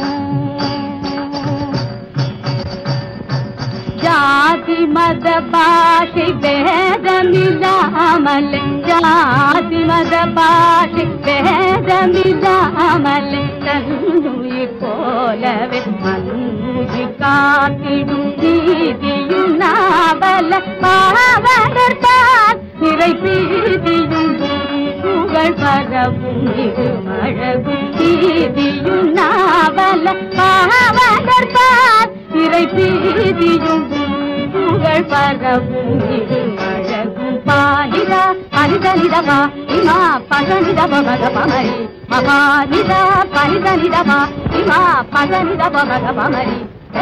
ஜாதி மத பாஷை பேதமில்லாமல் ஜாதி மத பாஷை பேதமில்லாமல் தன்னுயிர் போலவே மன்னுகி காத்திடும் நீதியும் நாவல பாவலர்தான் நிறை பீதியும் புகழ் பரவும் இது மழகும் நீதியும் நாவல பாவலர்தான் நிறை பீதியும் புகழ் பரவும் இது மழகும் பாலிதா பரிதனிதவா இமா பகனிதவ மகபமரி மகானிதா பரிதனிதவா இமா பகனிதவ மகபமரி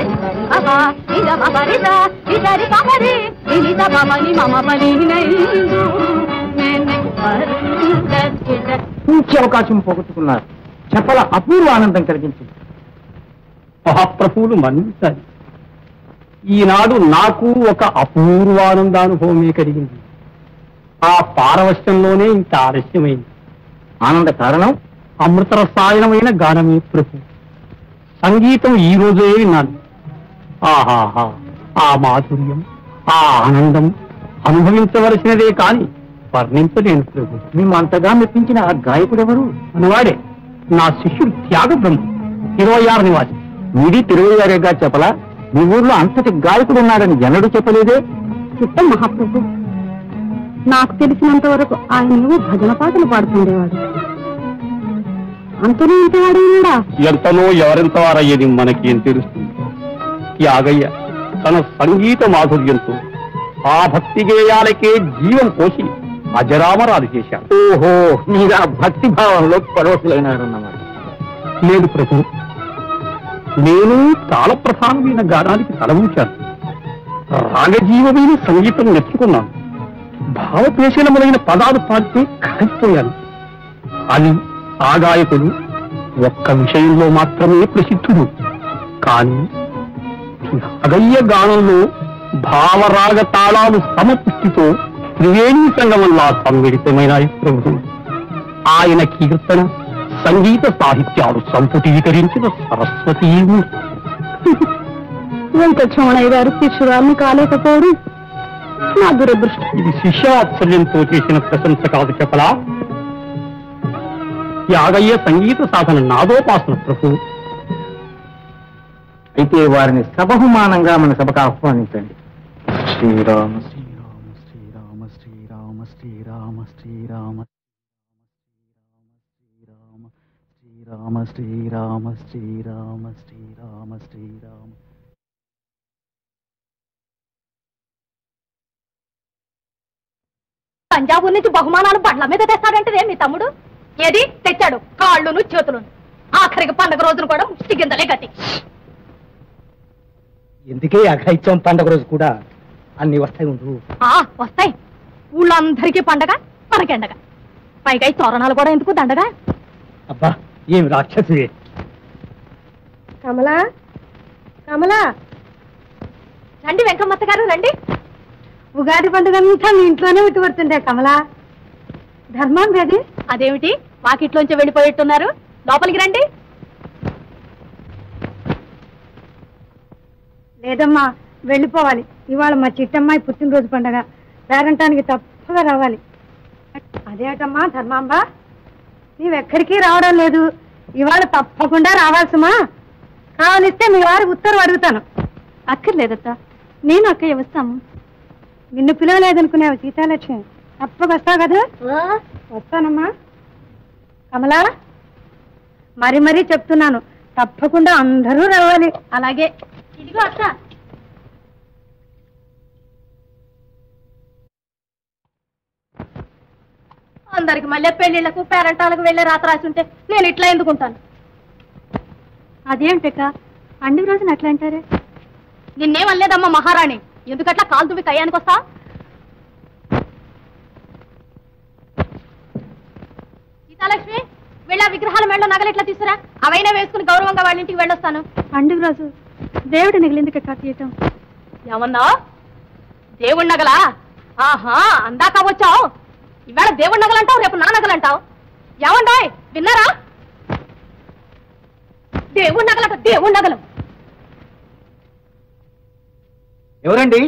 పూర్తి అవకాశం పోగొట్టుకున్నారు. చెప్పల అపూర్వ ఆనందం కలిగించింది. మహాప్రభువులు మన్నించాలి. ఈనాడు నాకు ఒక అపూర్వానందానుభవమే కలిగింది. ఆ పారవశ్యంలోనే ఇంత ఆలస్యమైంది. ఆనంద కారణం అమృత రసాయనమైన గానమే ప్రభు. సంగీతం ఈ రోజే విన్నాను. ఆహాహా, ఆ మాధుర్యం, ఆ ఆనందం అనుభవించవలసినదే కాని వర్ణించలేను ప్రభు. మేము అంతగా మెప్పించిన ఆ గాయకుడెవరు? అనువాడే నా శిష్యుడు త్యాగ బ్రహ్మ, 26 నివాసి. మీది తిరువయ్యారేగా చెప్పలా? మీ ఊర్లో అంతటి గాయకుడు ఉన్నాడని ఎన్నడూ చెప్పలేదే? చిత్తం మహాప్రభు, నాకు తెలిసినంత వరకు ఆయన భజన పాటలు పాడుతుండేవాడు. అంతలో ఇంతవాడేనాడా? ఎంతలో ఎవరెంత వారయ్యేది మనకేం తెలుస్తుంది. త్యాగయ్య తన సంగీత మాధుర్యంతో ఆ భక్తి గేయాలకే జీవం పోసి అజరామరాలు చేశాడు. ఓహో, మీరు ఆ భక్తి భావంలో పరోసులైనారన్నమాట. లేదు ప్రభు, నేను తాళ ప్రధానమైన గానానికి తల ఉంచాను. రాగజీవమైన సంగీతం నేర్చుకున్నాను. భావపేషణములైన పదాలు పాడితే కాలిపోయాను. అని ఆ గాయకుడు ఒక్క విషయంలో మాత్రమే ప్రసిద్ధుడు. కానీ త్యాగయ్య గానంలో భావరాగ తాళాలు సమపుష్టితో త్రివేణి సంగమంలా సమ్మిళితమైనాయి ప్రభు. ఆయన కీర్తన సంగీత సాహిత్యాలు సంపుటీకరించిన సరస్వతీ వెంకటరమణయ్య గారు శిష్యురాల్ని కాలేకపోవడం నా దురదృష్టం. ఇది శిష్యవాత్సల్యంతో చేసిన ప్రశంస కాదు చెప్పలా. త్యాగయ్య సంగీత సాధన నాదోపాసన ప్రభు. అయితే వారిని సబహుమానంగా మన సభకు ఆహ్వానించండి. శ్రీరామ శ్రీరామ శ్రీరామ శ్రీరామ శ్రీరామ శ్రీరామ శ్రీరామ శ్రీరామ శ్రీరామ శ్రీరామ శ్రీరామ. పంజాబ్ నుంచి బహుమానాలు బండ్ల మీద తెస్తాడంటే మీ తమ్ముడు. ఏది తెచ్చాడు? కాళ్ళును చేతులను. ఆఖరికి పండగ రోజును కూడా ముష్టి గిందలే గతి. ఎందుకే అఘాయిత్యం పండగ రోజు కూడా అన్ని వస్తాయి ఉండు. వస్తాయి. ఊళ్ళందరికీ పండగ, మనకెండగ. పైగా ఈ తోరణాలు కూడా ఎందుకు దండగా? అబ్బా, ఏం రాక్షసి. కమలా, కమలా, రండి వెంకమ్మత్త గారు రండి. ఉగాది పండుగ అంతా మీ ఇంట్లోనే ఉట్టిపడుతుండే కమలా. ధర్మం గది అదేమిటి వాకిట్లోంచి వెళ్ళిపోయేట్టున్నారు? లోపలికి రండి. లేదమ్మా, వెళ్ళిపోవాలి. ఇవాళ మా చిట్టమ్మాయి పుట్టినరోజు పండగ. పేరంటానికి తప్పగా రావాలి. అదేటమ్మా ధర్మాంబ, నీవెక్కడికి రావడం లేదు. ఇవాళ తప్పకుండా రావాల్సిమా. కావలిస్తే మీ వారి ఉత్తర్వు అడుగుతాను. అక్కర్లేదత్తా, నేను అక్కయ్య వస్తాము. నిన్ను పిలవలేదనుకున్నావు సీతాలక్ష్మి. తప్పక వస్తావు కదా? వస్తానమ్మా. కమలా, మరి మరీ చెప్తున్నాను, తప్పకుండా అందరూ రావాలి. అలాగే. ఇదిగో అత్త. అందరికి మళ్ళీ పెళ్లిళ్లకు పేరంటాలకు వెళ్ళే రాత్రి రాసి ఉంటే నేను ఇట్లా ఎందుకుంటాను? అదేమిటక్క పండుగ రోజున అట్లా అంటారే? నిన్నేమనలేదమ్మా మహారాణి. ఎందుకట్లా కాలు దువ్వి కయ్యానికి వస్తా? సీతాలక్ష్మి, వెళ్ళా విగ్రహాల మెడలో నగలు ఎట్లా తీసుకురా. అవైనా వేసుకుని గౌరవంగా వాళ్ళ ఇంటికి వెళ్ళొస్తాను. పండుగ రోజు దేవుడు నగలింది తీయటం. ఏమన్నా దేవుడి నగలా? ఆహా, అందాక వచ్చావు. ఇవాళ దేవుడి నగలంటావు, రేపు నా నగలంటావు. ఏమండాయ్, విన్నారా? దేవుడి నగలట, దేవుడి నగలు. ఎవరండి?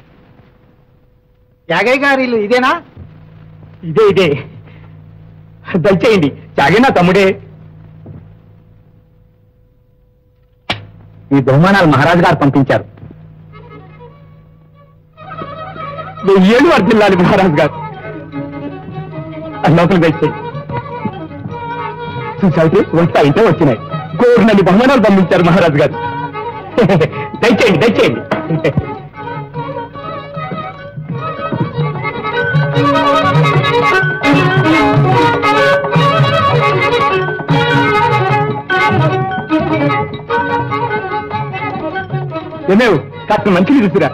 త్యాగయ్య గారి ఇల్లు ఇదేనా? ఇదే ఇదే, దయచేయండి. త్యాగయ్య తమ్ముడే. ఈ బహుమానాలు మహారాజు గారు పంపించారు. 1000 ఏళ్ళు వర్ధిల్లాలి మహారాజు గారు. లోపలికి దయచేయండి. చూసాయితే వస్తాయింటే వచ్చినాయి. కోరినన్ని బహుమానాలు పంపించారు మహారాజు గారు. దయచేయండి దయచేయండి. ఏమేవు కాస్త మంచిది తీసుకురా.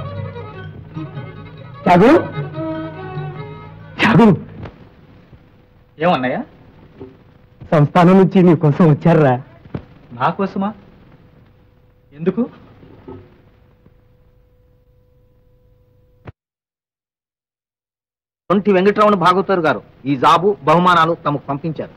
చాగు చాగు. ఏమన్నాయా? సంస్థానం నుంచి నీ కోసం వచ్చారా? నా కోసమా? ఎందుకు? తొంటి వెంకటరమణ భాగవతారు గారు ఈ జాబు బహుమానాలు తమకు పంపించారు.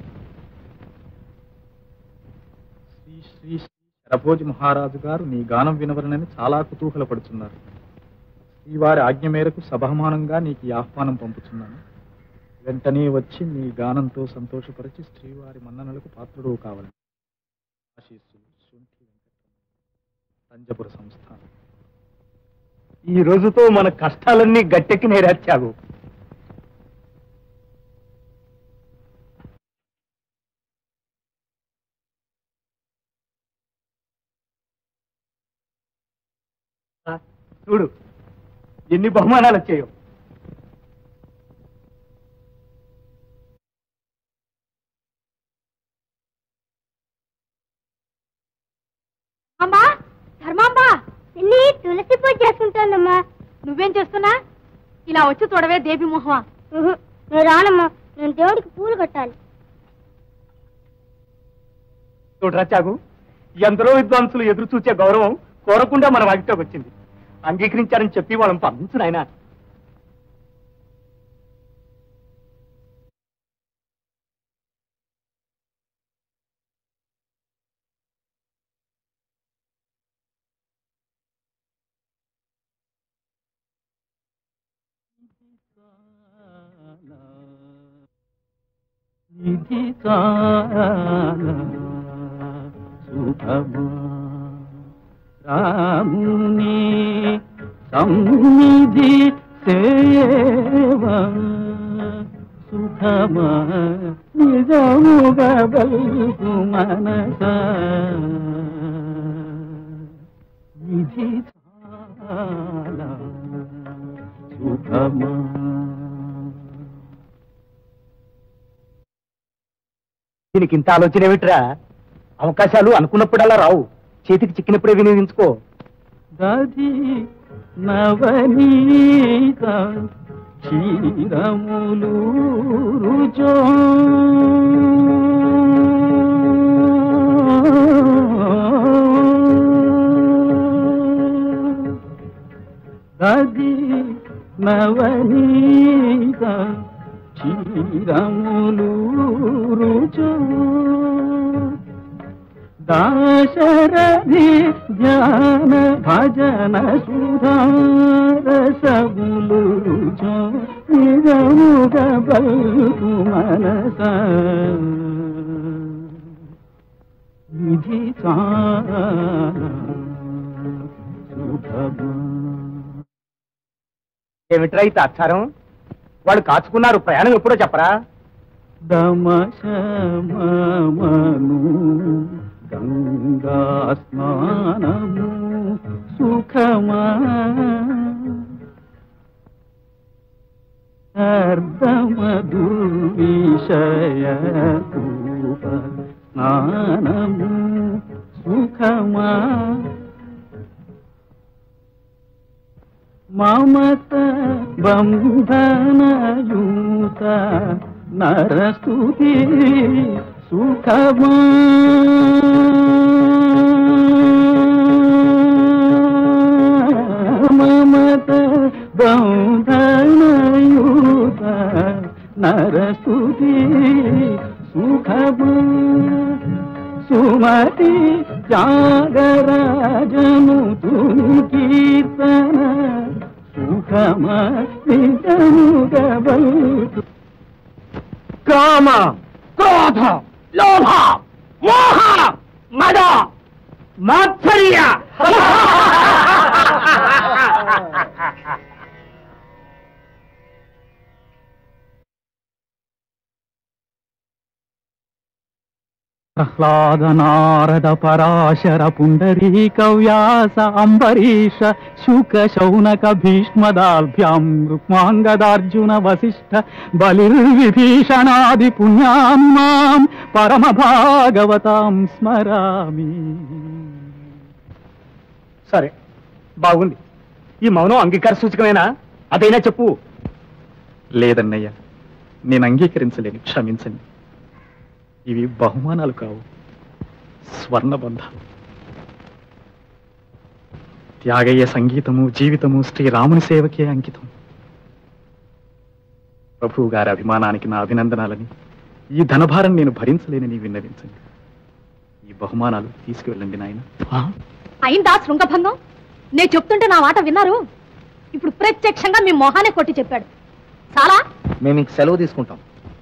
శ్రీ శ్రీ శరభోజి మహారాజు గారు నీ గానం వినవలనని చాలా కుతూహలపడుతున్నారు. శ్రీవారి ఆజ్ఞ మేరకు సబహమానంగా నీకు ఈ ఆహ్వానం పంపుతున్నాను. వెంటనే వచ్చి నీ గానంతో సంతోషపరిచి శ్రీవారి మన్ననలకు పాత్రుడు కావాలని. ఆశీస్సులు శుంఠి వెంకటరమణ, తంజపుర సంస్థానం. ఈ రోజుతో మన కష్టాలన్నీ గట్టెక్కి నేరాచావు. చూడు ఎన్ని బహుమానాలు వచ్చాయో. అమ్మా ధర్మాంబా, పిన్ని తులసి పూజ చేసుకుంటానమ్మా. నువ్వేం చేస్తున్నా? ఇలా వచ్చి చూడవే దేవి మొహమా. నేను రానమ్మా, నేను దేవుడికి పూలు కట్టాలి. చూడరా చాగు, ఎందరో విద్వాంసులు ఎదురు చూసే గౌరవం కోరకుండా మన వాగిటోకి వచ్చింది. అంగీకరించారని చెప్పి వాళ్ళని పంపించు నాయనా. నిధి కానా సుఖమా రాముని సన్నిధి సేవా సుఖమా నిజముగా బల్గు మనస నిధి చాలా సుఖమా. దీనికి ఇంత ఆలోచన ఏమిట్రా? అవకాశాలు అనుకున్నప్పుడల్లా రావు, చేతికి చిక్కినప్పుడే వినియోగించుకో. దధి నవనీత క్షీరములు రుచో దధి నవనీత క్షీరములు రుచో దాశరథి ధ్యాన భజన సుధారసములు రుచో నిజముగ బల్గు మనస నిధి చాలా సుఖమా. ఏమిట్రా ఈ తాత్సారం? వాళ్ళు కాచుకున్నారు, ప్రయాణం ఎప్పుడో చెప్పరా? దమశమను గంగా స్నానము సుఖమా అర్ధమధుర్విషయ స్నానము సుఖమా మమత బంధనయూత నరస్తుతి సుఖమా మమత బంధనయూత నరస్తుతి సుఖమా సుమతి త్యాగరాజను తుని కీర్తన సుఖమా నిజముగ బల్గు. కామ, క్రోధ, లోభ, మోహ, మద, మాత్సర్య ప్రహ్లాద నారద పరాశర పుండరీక వ్యాస అంబరీష శుక శౌనక భీష్మదాభ్యాం రుక్మాంగదార్జున వశిష్ఠ బలిర్విభీషణాది పుణ్యాన్ మాం పరమ భాగవతాం స్మరామి. సరే, బాగుంది. ఈ మౌనం అంగీకార సూచకమేనా? అదైనా చెప్పు. లేదన్నయ్య, నేను అంగీకరించలేను, క్షమించండి. ఇవి బహుమానాలు కావు, స్వర్ణబంధాలు. త్యాగయ్య సంగీతము జీవితము శ్రీరాముని సేవకే అంకితం. ప్రభువు గారి అభిమానానికి నా అభినందనాలని, ఈ ధనభారం నేను భరించలేనని విన్నవించండి. ఈ బహుమానాలు తీసుకువెళ్ళండి నాయన. అయిందా శృంగభంగం? నేను చెప్తుంటే నా మాట విన్నారు? ఇప్పుడు ప్రత్యక్షంగా మీ మొహానే కొట్టి చెప్పాడు. చాలా మేము ఇంక సెలవు తీసుకుంటాం.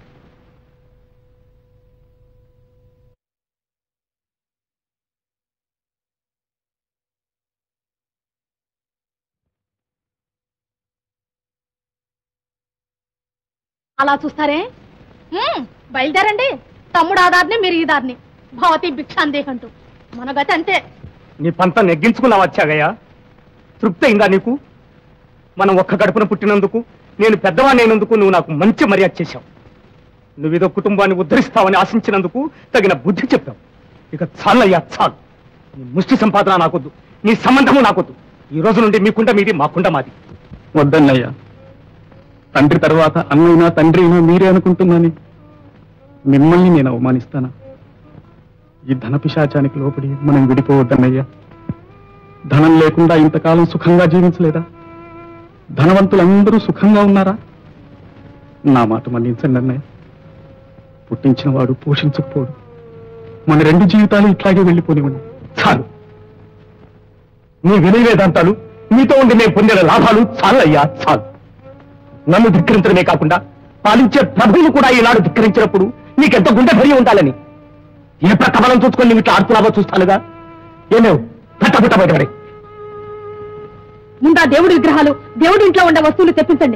అలా చూస్తారే? బయలుదేరండి. తమ్ముడు ఆధార్ని, మీరు ఈ దారిని. భవతి భిక్షాందేహంటూ మన గతి అంతే. నీ పంత నెగ్గించుకున్నావా త్యాగయ్య? తృప్తి అయిందా నీకు? మనం ఒక్క గడుపున పుట్టినందుకు, నేను పెద్దవాణ్ణైనందుకు నువ్వు నాకు మంచి మర్యాద చేశావు. నువ్వేదో కుటుంబాన్ని ఉద్ధరిస్తావని ఆశించినందుకు తగిన బుద్ధి చెప్పావు. ఇక చాలయ్యా, చాలు. నీ ముష్టి సంపాదన నాకొద్దు, నీ సంబంధము నాకొద్దు. ఈ రోజు నుండి మీ కుండ మీది, మా కుండ మాది. వద్దన్నయ్యా. తండ్రి తర్వాత అన్నైనా తండ్రి అయినా మీరే అనుకుంటున్నాను. మిమ్మల్ని నేను అవమానిస్తానా? ఈ ధన పిశాచానికి లోపడి మనం విడిపోవద్దన్నయ్యా. ధనం లేకుండా ఇంతకాలం సుఖంగా జీవించలేదా? ధనవంతులందరూ సుఖంగా ఉన్నారా? నా మాట మన్నించండి అన్నయ్య. పుట్టించిన వాడు పోషించకపోడు. మన రెండు జీవితాలు ఇట్లాగే వెళ్ళిపోనివ్వండి. చాలు. నీ వినయ వేదాంతాలు, నీతో ఉండి నేను పొందిన లాభాలు చాలయ్యా, చాలు. నన్ను ధిక్కరించడమే కాకుండా పాలించే ప్రభువును కూడా ఈనాడు ధిక్కరించినప్పుడు నీకెంత గుండె భరి ఉండాలని ఏ ప్రకబలం చూసుకొని నువ్వు ఇట్లా ఆడుతున్నావో చూస్తానుగా. ఏమేవు పట్టబుట్ట బయటపడి. ముందా దేవుడి విగ్రహాలు, దేవుడి ఇంట్లో ఉండే వస్తువులు తెప్పించండి.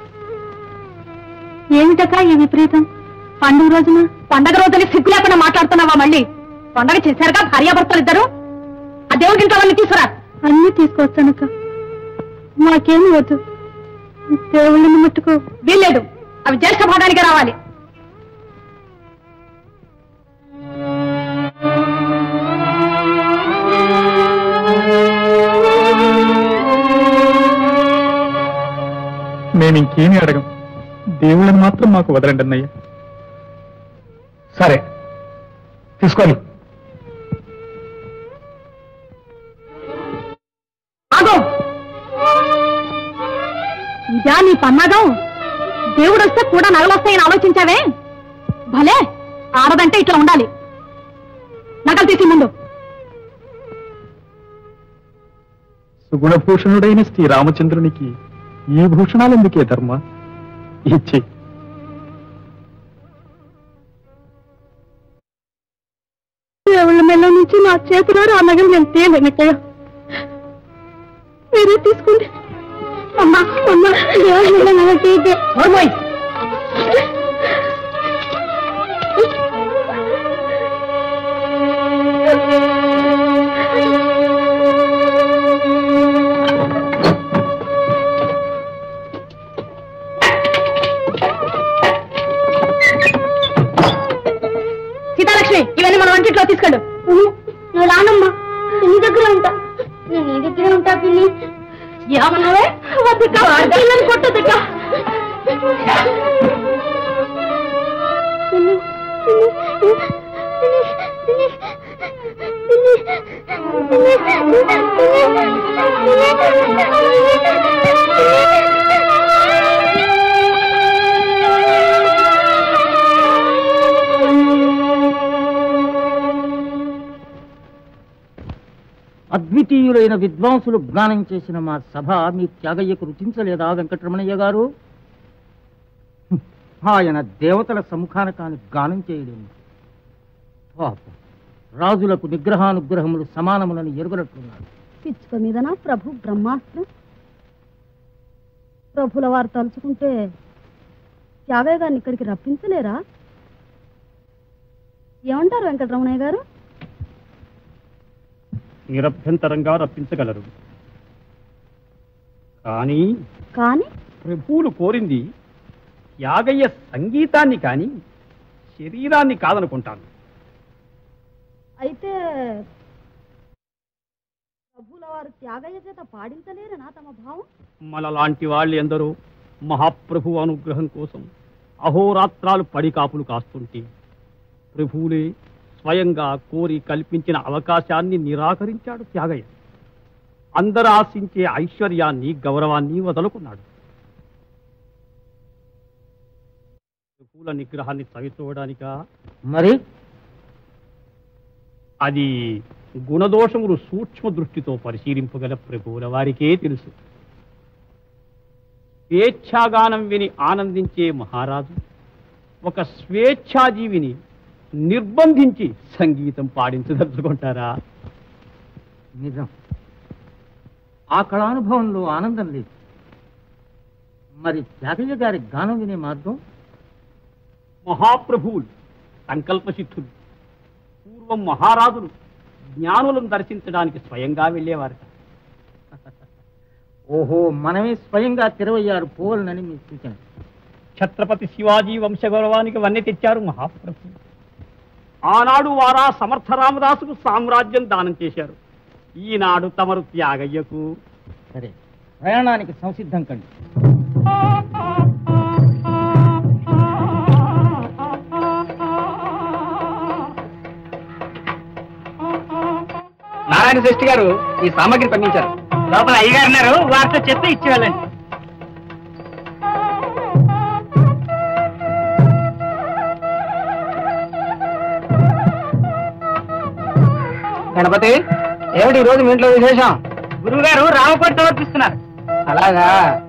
ఏమిటక్క ఈ విపరీతం? పండుగ రోజున, పండగ రోజుని సిగ్గు లేకుండా మాట్లాడుతున్నావా? మళ్ళీ పండగ చేశారుగా భార్యాభర్తలు ఇద్దరు. ఆ దేవుడి ఇంట్లో అన్ని తీసుకురా. అన్ని తీసుకొచ్చానక్క. మాకేమి వద్దు. దేవుళ్ళని ముట్టుకో. వీల్లేదు. అవి జ్యేష్ఠ భాగానికి రావాలి. మేము ఇంకేమీ అడగం. దేవుళ్ళని మాత్రం మాకు వదలండి అన్నయ్య. సరే, తీసుకొని. ఇదా నీ పన్నాగం? దేవుడు వస్తే కూడా నగలొస్తాయని ఆలోచించావే? భలే, ఆడదంటే ఇట్లా ఉండాలి. నగలు తీసి ముందు. సుగుణభూషణుడైన శ్రీ రామచంద్రునికి ఈ భూషణాలు ఎందుకే ధర్మ? ఇచ్చే దేవుళ్ళ మెల్ల నుంచి నా చేతిలో ఆ నగలు నేను తేలేనక్కయ్య. మీరే తీసుకోండి. అమ్మా అమ్మా, దేవుళ్ళ నగలు తీద్దే. సీతాలక్ష్మి, ఇవన్నీ మన వంటిట్లో తీసుకెళ్ళు. నువ్వు రానమ్మా, నీ దగ్గర ఉంటా. నేను నీ దగ్గర ఉంటా పిల్లి. ఏమన్నావే? వద్దు, కొట్టదు. అద్వితీయులైన విద్వాంసులు గానం చేసిన మా సభ మీ త్యాగయ్యకు రుచించలేదా వెంకటరమణయ్య గారు? ఆయన దేవతల సముఖాన కాని గానం చేయలేము. పాప, రాజులకు నిగ్రహానుగ్రహములు సమానములని ఎరుగనట్లున్నాడు. పిచ్చుక మీదనా ప్రభు బ్రహ్మాస్త్రం? ప్రభుల వారు తలుచుకుంటే త్యాగయ్య గారిని ఇక్కడికి రప్పించలేరా? ఏమంటారు వెంకటరమణయ్య గారు? నిరభ్యంతరంగా రప్పించగలరు. కానీ ప్రభువులు కోరింది త్యాగయ్య సంగీతాన్ని కాని శరీరాన్ని కాదనుకుంటాను. అయితే ప్రభుల వారు త్యాగయ్య చేత పాడించలేరనా తమ భావం? మనలాంటి వాళ్ళు ఎందరో మహాప్రభు అనుగ్రహం కోసం అహోరాత్రాలు పడికాపులు కాస్తుంటే ప్రభువులే స్వయంగా కోరి కల్పించిన అవకాశాన్ని నిరాకరించాడు త్యాగయ్య. అందరూ ఆశించే ఐశ్వర్యాన్ని, గౌరవాన్ని వదులుకున్నాడు. శత్రువుల నిగ్రహాన్ని చవిచూడడానికా? మరి అది గుణదోషములు సూక్ష్మ దృష్టితో పరిశీలింపగల ప్రభువుల వారికే తెలుసు. స్వేచ్ఛాగానం విని ఆనందించే మహారాజు ఒక స్వేచ్ఛాజీవిని నిర్బంధించి సంగీతం పాడించదలుచుకుంటారా? నిజం, ఆ కళానుభవంలో ఆనందం లేదు. మరి త్యాగయ్య గారి గానం వినే మార్గం? మహాప్రభువులు సంకల్పసిద్ధులు పూర్వం మహారాజులు జ్ఞానులను దర్శించడానికి స్వయంగా వెళ్ళేవారట. ఓహో, మనమే స్వయంగా తిరువయ్యారు పోవాలని మీ సూచన. ఛత్రపతి శివాజీ వంశగౌరవానికి వన్నె తెచ్చారు మహాప్రభు. ఆనాడు వారా సమర్థ రామదాసుకు సామ్రాజ్యం దానం చేశారు. ఈనాడు తమరు త్యాగయ్యకు. సరే, ప్రయాణానికి సంసిద్ధం కండి. నారాయణ శ్రేష్ఠి గారు ఈ సామాగ్రి పంపించారు. లోపల అయ్యగారు ఉన్నారు, వారితో చెప్తే ఇచ్చి వెళ్ళండి. గణపతి, ఏమిటి ఈ రోజు మీ ఇంట్లో విశేషం? గురువు గారు రామకోటి సమర్పిస్తున్నారు. అలాగా?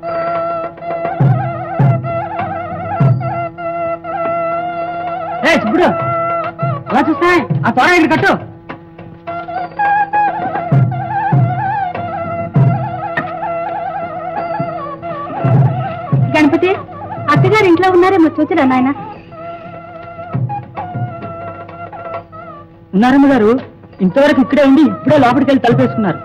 ఇప్పుడు అలా చూస్తా, ఆ త్వర ఇక్కడ కట్టు. గణపతి, అత్తగారు ఇంట్లో ఉన్నారేమో చూసిరా నాయన. ఉన్నారమ్మ గారు, ఇంతవరకు ఇక్కడే ఉండి ఇప్పుడే లోపలికి వెళ్ళి తలుపేసుకున్నారు.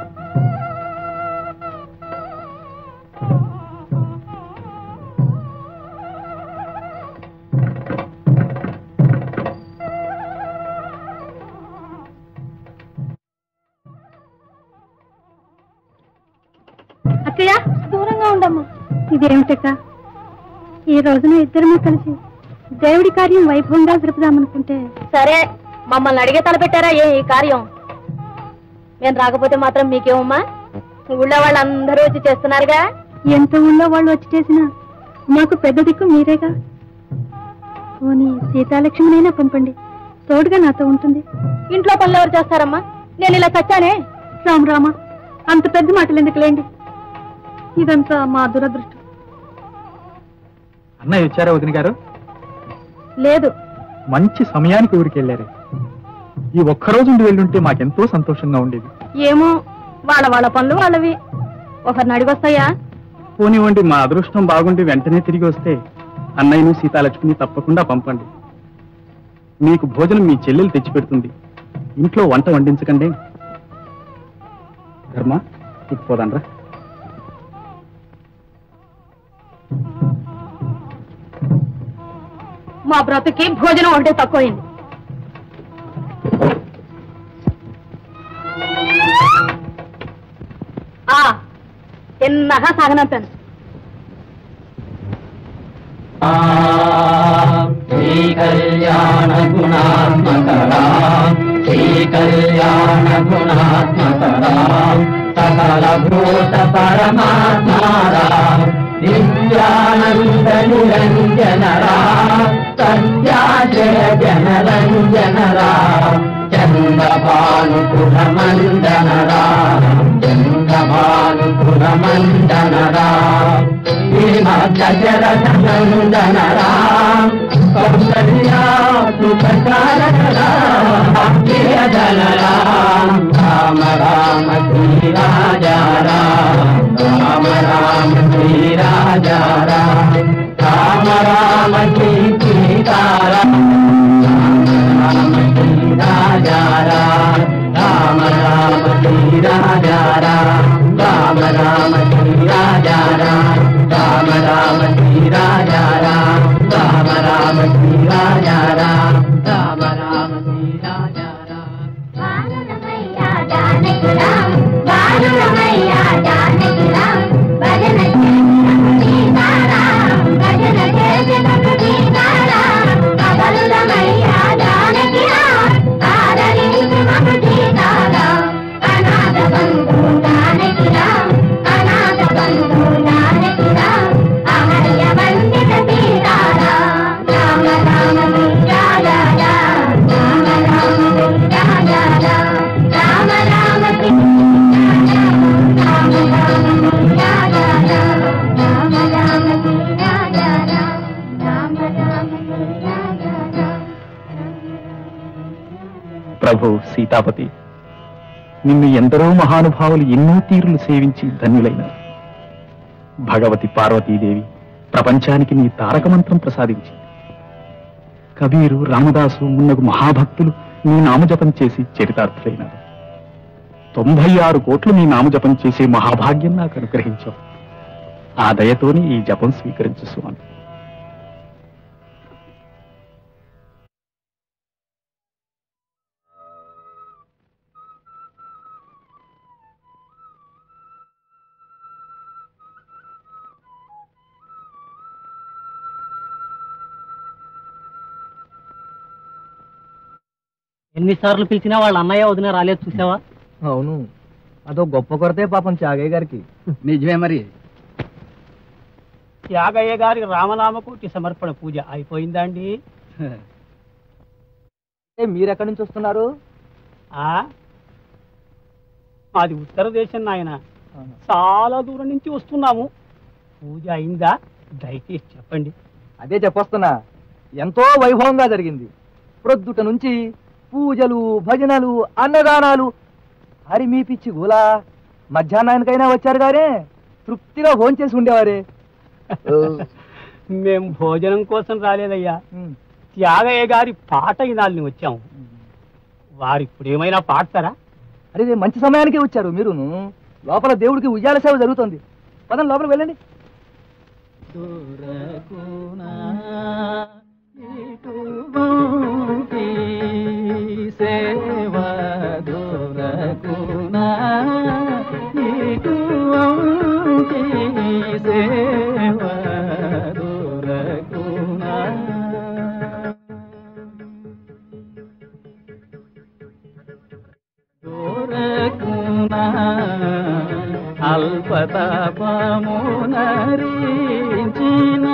అక్కయ్య, దూరంగా ఉండమ్మా. ఇదేమిటక్క, ఈ రోజున ఇద్దరమే కలిసి దేవుడి కార్యం వైభవంగా జరుపుదామనుకుంటే. సరే, మమ్మల్ని అడిగే తలపెట్టారా ఈ కార్యం? నేను రాకపోతే మాత్రం మీకేమమ్మా? ఊళ్ళో వాళ్ళందరూ వచ్చి చేస్తున్నారుగా. ఎంత ఊళ్ళో వాళ్ళు వచ్చి చేసినా మాకు పెద్ద దిక్కు మీరేగా. పోనీ సీతాలక్ష్మినైనా పంపండి, తోడుగా నాతో ఉంటుంది. ఇంట్లో పనులు ఎవరు చేస్తారమ్మా? నేను ఇలా చచ్చానే. రామరామ, అంత పెద్ద మాటలు ఎందుకులేండి, ఇదంతా మా దురదృష్టం. అన్నయ్య వచ్చారా వదిన గారు? లేదు, మంచి సమయానికి ఊరికి వెళ్ళారు. ఈ ఒక్కరోజు ఉండి వెళ్ళుంటే మాకెంతో సంతోషంగా ఉండేది. ఏమో, వాళ్ళ పనులు వాళ్ళవి. ఒకరిని అడిగొస్తాయా? పోనివ్వండి, మా అదృష్టం బాగుండి వెంటనే తిరిగి వస్తే అన్నయ్యను సీతాలక్ష్మిని తప్పకుండా పంపండి. మీకు భోజనం మీ చెల్లెలు తెచ్చిపెడుతుంది. ఇంట్లో వంట వండించకండి. ధర్మ, ఇచ్చిపోదాన్రా. మా బ్రతుకి భోజనం అంటే తక్కువైంది. చిన్నగా సాగనంపాను. శ్రీకళ్యాణ గుణాత్మకరా, శ్రీకళ్యాణ గుణాత్మకరా, సకల భూత పరమాత్మారా, దివ్యానంద నిరంజనరా, సత్యాశ్రయ జనరంజనరా, చంద్రభానుపురమండనరా, చంద్రభానుపురమండనరా, శ్రీమద్గజరథనందనరా, కౌసల్యా సుఖకారకరా, ప్రియజనరా, రామ రామ శ్రీ రాజా రామ రామ శ్రీ రాజా రామ రామ శ్రీ సీతారామ రామ శ్రీ రాజా రామ రామ శ్రీ రాజా రామ రామ శ్రీ రాజా రామ రామ శ్రీ రాజా రామ రామ శ్రీ రాజా రామ రామ శ్రీ రాజా బాలురమయ్యా జానకి రామ్, భజన సీతారాం, భజన సీతారాం, అబలురమయ్యా జానకి రామ్, ఆదరించు మమ సీతారాం, అనాథ బంధు జానకి రామ్, అనాథ బంధు జానకి రామ్, అమర్య వందిత సీతారాం. ప్రభు సీతాపతి, నిన్ను ఎందరో మహానుభావులు ఎన్నో తీరులు సేవించి ధన్యులైనారు. భగవతి పార్వతీదేవి ప్రపంచానికి నీ తారక మంత్రం ప్రసాదించింది. కబీరు, రామదాసు మున్నగు మహాభక్తులు నీ నామజపం చేసి చరితార్థులైనారు. 96 కోట్లు నీ నామజపం చేసే మహాభాగ్యం నాకు అనుగ్రహించావు. ఆ దయతోని ఈ జపం స్వీకరించు స్వామి. ఎన్నిసార్లు పిలిచినా వాళ్ళ అన్నయ్య వదిన రాలేదు చూసావా? అవును, అదో గొప్ప కొరతే పాపం త్యాగయ్య గారికి. నిజమే మరి. త్యాగయ్య గారి రామనామకోటి సమర్పణ పూజ అయిపోయిందా అండి? మీరెక్కడి నుంచి వస్తున్నారు? మాది ఉత్తర దేశం నాయన, చాలా దూరం నుంచి వస్తున్నాము. పూజ అయిందా దయచేసి చెప్పండి. అదే చెప్పొస్తున్నా, ఎంతో వైభవంగా జరిగింది. ప్రొద్దుట నుంచి పూజలు, భజనలు, అన్నదానాలు. హరి మీ పిచ్చి గోలా, మధ్యాహ్నానికైనా వచ్చారు గారే తృప్తిగా భోంచేసి ఉండేవారే. మేం భోజనం కోసం రాలేదయ్యా, త్యాగయ్య గారి పాట వినాలని వచ్చాము. వారు ఇప్పుడు ఏమైనా పాడతారా? అరే మంచి సమయానికే వచ్చారు మీరును. లోపల దేవుడికి ఉయ్యాల సేవ జరుగుతుంది. పదండి లోపలికి వెళ్ళండి. సేవా దొరకునా సేవా దొరకునా దొరకునా అల్పతాపమునరించిన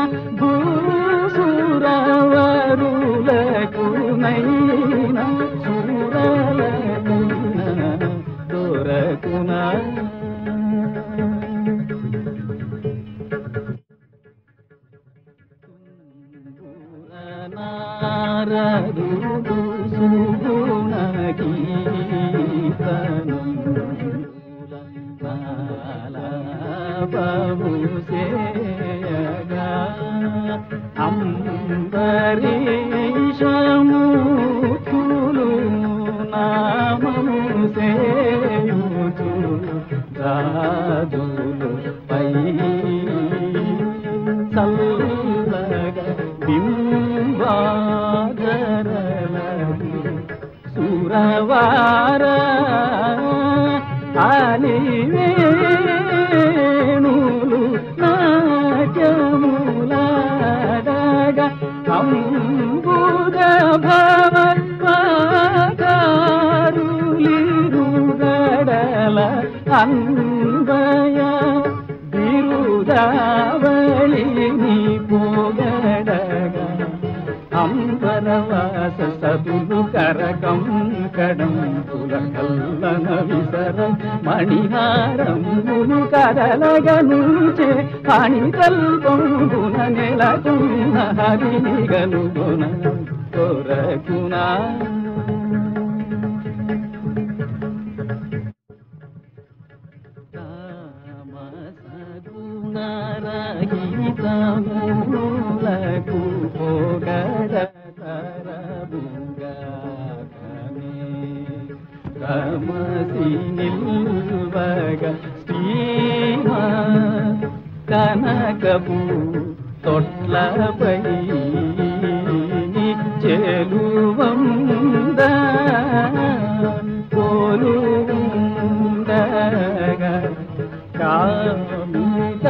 భూసురవరులకునైనా సురలకునా దొరకునా నారదుడు సుగుణ గీతను నాలబుసేయగా అంబరీషముఖులు నామము సేయుచు రాజులు పై చల్లగ బింబాధరలకు సురవార ఆలివేణులు నాట్యములాడగ అంబుజ భవకారులిరుగడల అన్వయ బిరుదావళిని పోగడగా అంబరవాస సదులు కరకంకడం పులకల్లన విసర మణిహారములు కదలగనుచే అణితల్పంబున నెలకున్న హరిని గనుగుణ కొరకునా రహితములకు పోగడతరముగాకనే రమసి నిల్వగ శ్రీమా కనకపు తొట్లపై చెలువంద పోలుండగా కామిత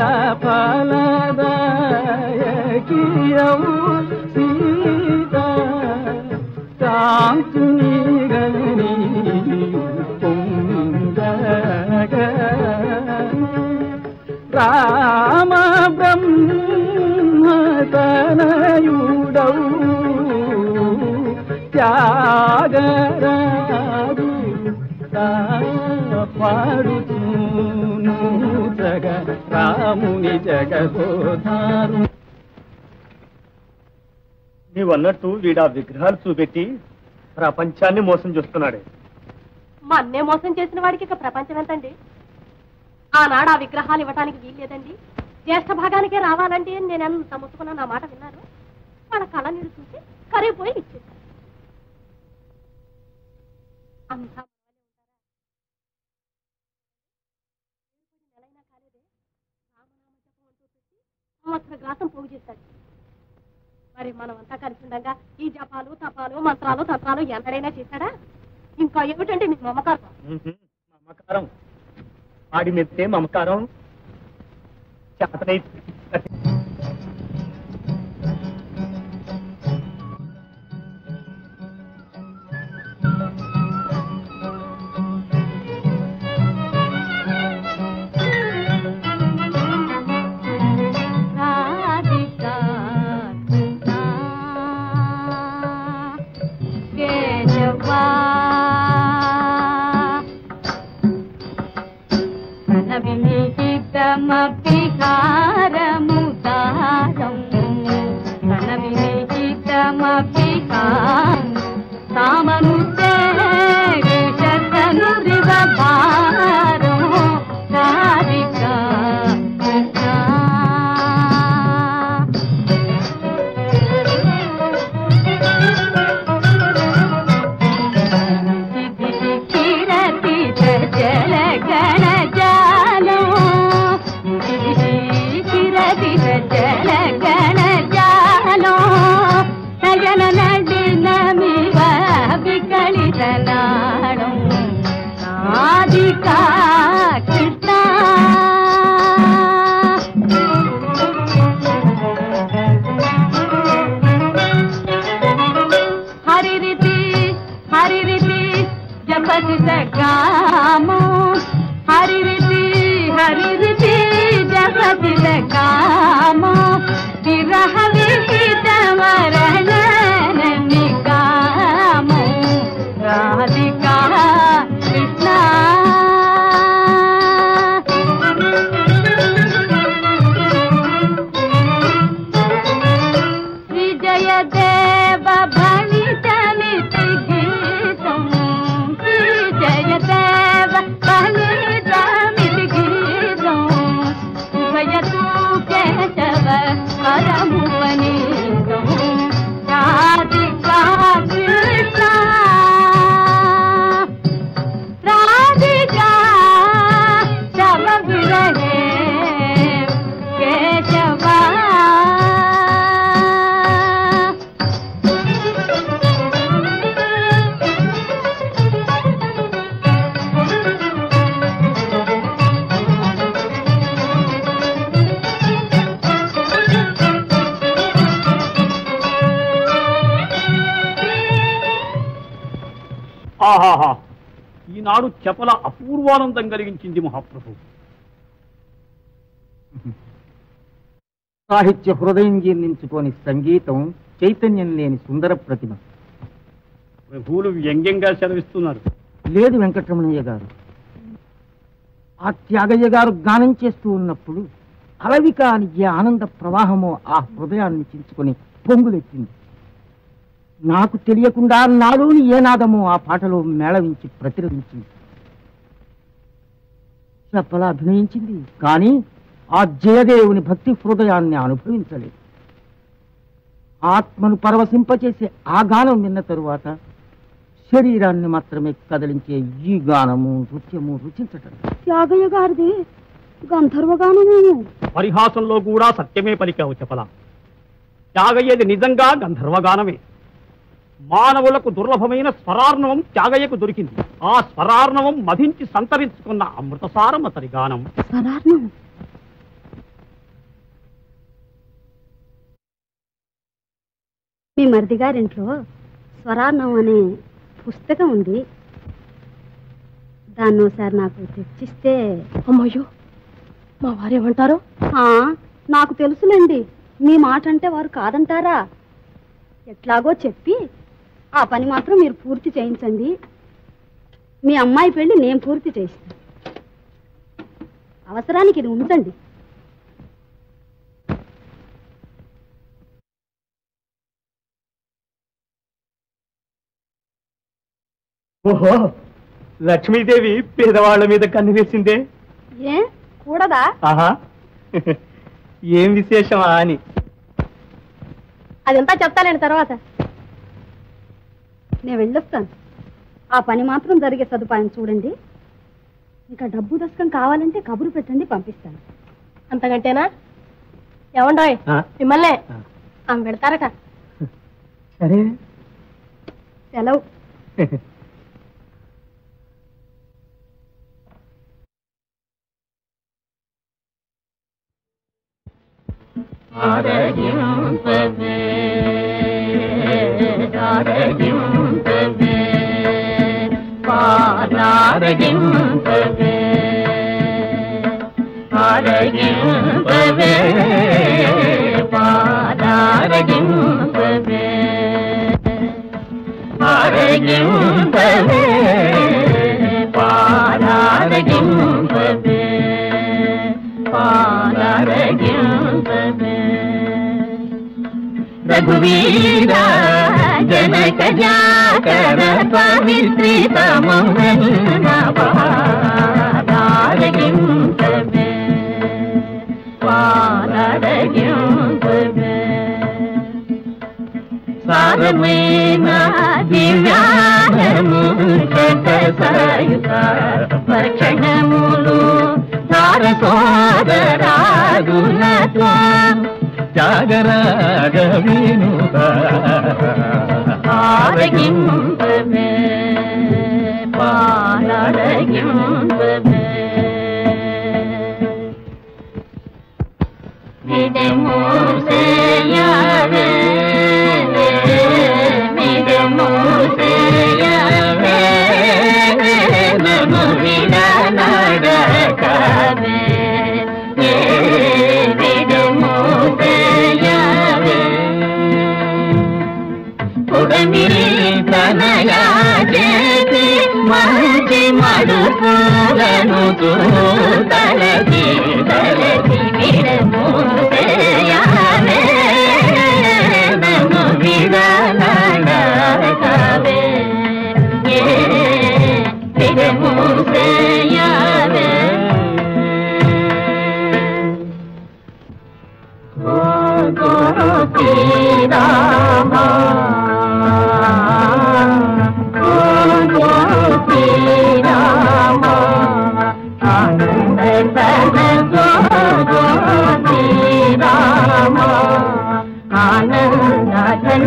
ఫలదాయకియౌ సీత కాంతుని గని పొందగ రామ బ్రహ్మ తనయుడౌ త్యాగరాజు పాడుతూను జగ రాముని జగదోధారు. నీవన్నట్టు వీడా విగ్రహాలు చూపెట్టి ప్రపంచాన్ని మోసం చేస్తున్నాడే. మన్నే మోసం చేసిన వాడికి ఇక ప్రపంచం ఎంతండి? ఆనాడు ఆ విగ్రహాలు ఇవ్వటానికి వీల్లేదండి, జ్యేష్ఠ భాగానికే రావాలండి అని నేను ఎంత ముట్టుకున్నా నా మాట విన్నారు. వాళ్ళ కళ నీళ్ళు చూసి కరిగిపోయి ఇచ్చేసారు. అంతా నెలైనా కాలేదే రామనామ జపం అంటూ పెట్టి సంవత్సర గ్రాసం పోగు చేశాడు. మరి మనం అంతా కలిసి ఉండగా ఈ జపాలు తపాలు మంత్రాలు తంత్రాలు ఎంతడైనా చేశాడా? ఇంకా ఏమిటండి మీ మమకారం? మమకారం ఆడి మెత్తే మమకారం చేతనై ఆహాహా, ఈనాడు చపల అపూర్వానందం కలిగించింది మహాప్రభు. సాహిత్య హృదయం జీర్ణించుకొని సంగీతం చైతన్యం లేని సుందర ప్రతిమ. ప్రభువులు వ్యంగ్యంగా సెలవిస్తున్నారు. లేదు వెంకటరమణయ్య గారు, ఆ త్యాగయ్య గారు గానం చేస్తూ ఉన్నప్పుడు అలవి కాని ఏ ఆనంద ప్రవాహమో ఆ హృదయాన్ని చించుకొని పొంగులెత్తింది. నాకు తెలియకుండా నాలోని ఏ నాదమో ఆ పాటలో మేళవించి ప్రతిరవించింది. చెప్పలా అభినయించింది, కానీ ఆ జయదేవుని భక్తి హృదయాన్ని అనుభవించలేదు. ఆత్మను పరవశింపచేసే ఆ గానం విన్న తరువాత శరీరాన్ని మాత్రమే కదిలించే ఈ గానము నృత్యము రుచించటం. త్యాగయ్య గారిది గంధర్వగానమేమో. పరిహాసంలో కూడా సత్యమే పలికావు చెప్పలా. త్యాగయ్యది నిజంగా గంధర్వగానమే. మానవులకు దుర్లభమైన స్వరార్ణవం త్యాగయ్యకు దొరికింది. ఆ స్వరార్ణవం మధించి సంతరించుకున్న అమృతసారం అతని గానం. స్వరార్ణవం మీ మరిది గారింట్లో స్వరార్ణం అనే పుస్తకం ఉంది. దాన్ని ఒకసారి నాకు తెచ్చిస్తే. అమ్మయ్యో, మా వారేమంటారు? నాకు తెలుసులేండి, మీ మాట అంటే వారు కాదంటారా? ఎట్లాగో చెప్పి ఆ పని మాత్రం మీరు పూర్తి చేయించండి. మీ అమ్మాయి పెళ్లి నేను పూర్తి చేస్తాను. అవసరానికి ఇది ఉంచండి. ఓహో, లక్ష్మీదేవి పేదవాళ్ల మీద కన్ను వేసిందే. ఏ కూడదా? ఆహా, ఏం విశేషమా అని. అదంతా చెప్తాలేండి తర్వాత. నేను వెళ్ళొస్తాను. ఆ పని మాత్రం జరిగే సదుపాయం చూడండి. ఇంకా డబ్బు దశకం కావాలంటే కబురు పెట్టండి, పంపిస్తాను. అంతకంటేనా? ఏమండోయ్ మిమ్మల్నే ఆమె పెడతారట. సరే, సెలవు. ఆరగింపవే ఆరగింపవే పాలారగింపవే ఆరగింపవే పాలారగింపవే ఆరగింపవే పాలారగింపవే పాలారగింపవే రఘువీర జనక జాకర పవిత్రితమునగింపవే పాలారగింపవే సారమైన దివ్యానము సయుత భక్షణములు సారసోదరాదులతో త్యాగరాజ వినుత ఆరగింపవే పాలారగింపవే మిడమూసేయవే మిడమూసేయవే నను విడనడకవే పుడమి ప్రణయా చేసి మంచి మడుపులను తలసి తలసి విడమూసేయవే నన్ను విడనడకవే విడమూసేయవే శ్రీరామ శ్రీరామ ఆనంద శ్రీరామ ఆనంద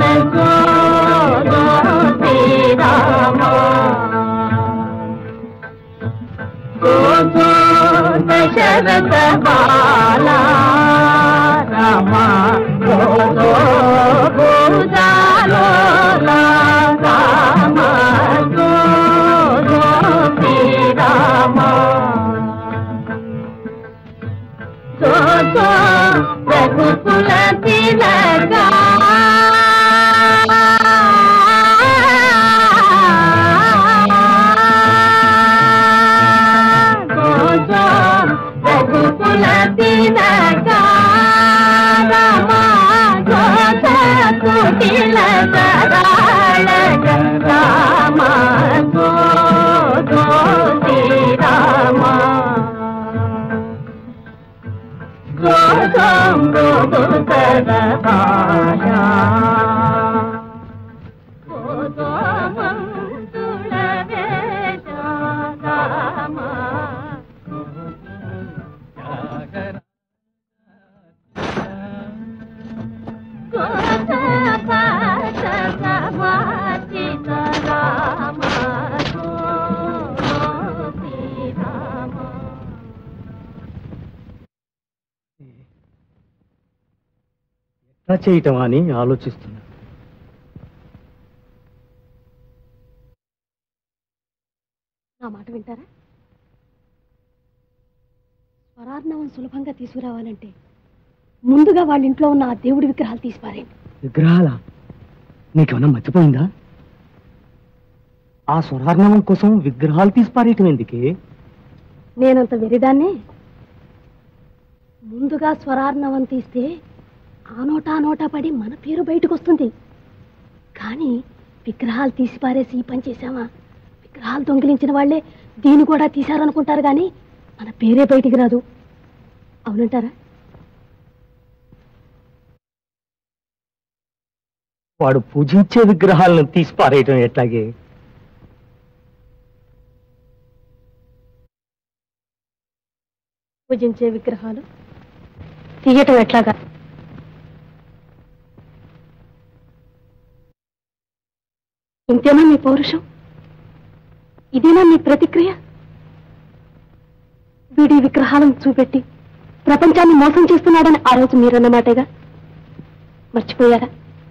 శ్రీరామ దశరథ బాలా రామ భూజాలో రామ శ్రీరామ రఘుకుల తిలకా రఘుకుల తిలకా కుటిల సరాళ రామ శ్రీరామ గోదోంగోదు సరదాయ గోదోమంతుల వేష రామ ఎట్లా చేయటం అని ఆలోచిస్తున్నా. నా మాట వింటారా? స్వరార్ణవం సులభంగా తీసుకురావాలంటే ముందుగా వాళ్ళ ఇంట్లో ఉన్న ఆ దేవుడి విగ్రహాలు తీసిపారేయండి. విగ్రహాల నీకేమన్నా మర్చిపోయిందా? ఆ స్వరార్ణవం కోసం విగ్రహాలు తీసిపారేయటం ఎందుకే? నేనంత వెరిదాన్నే. ముందుగా స్వరార్ణవం తీస్తే ఆ నోటా పడి మన పేరు బయటకు వస్తుంది. కానీ విగ్రహాలు తీసి పారేసి ఈ పని చేశామా విగ్రహాలు దొంగిలించిన వాళ్లే దీన్ని కూడా తీశారనుకుంటారు గాని మన పేరే బయటికి రాదు. అవునంటారా? వాడు పూజించే విగ్రహాలను తీసి పారేయటం ఎట్లాగే? పూజించే విగ్రహాలు తీయటం ఎట్లాగా? ఇంతేనా మీ పౌరుషం? ఇదేనా మీ ప్రతిక్రియ? వీడి విగ్రహాలను చూపెట్టి ప్రపంచాన్ని మోసం చేస్తున్నాడని ఆ రోజు మీరన్నమాటేగా. మర్చిపోయారా?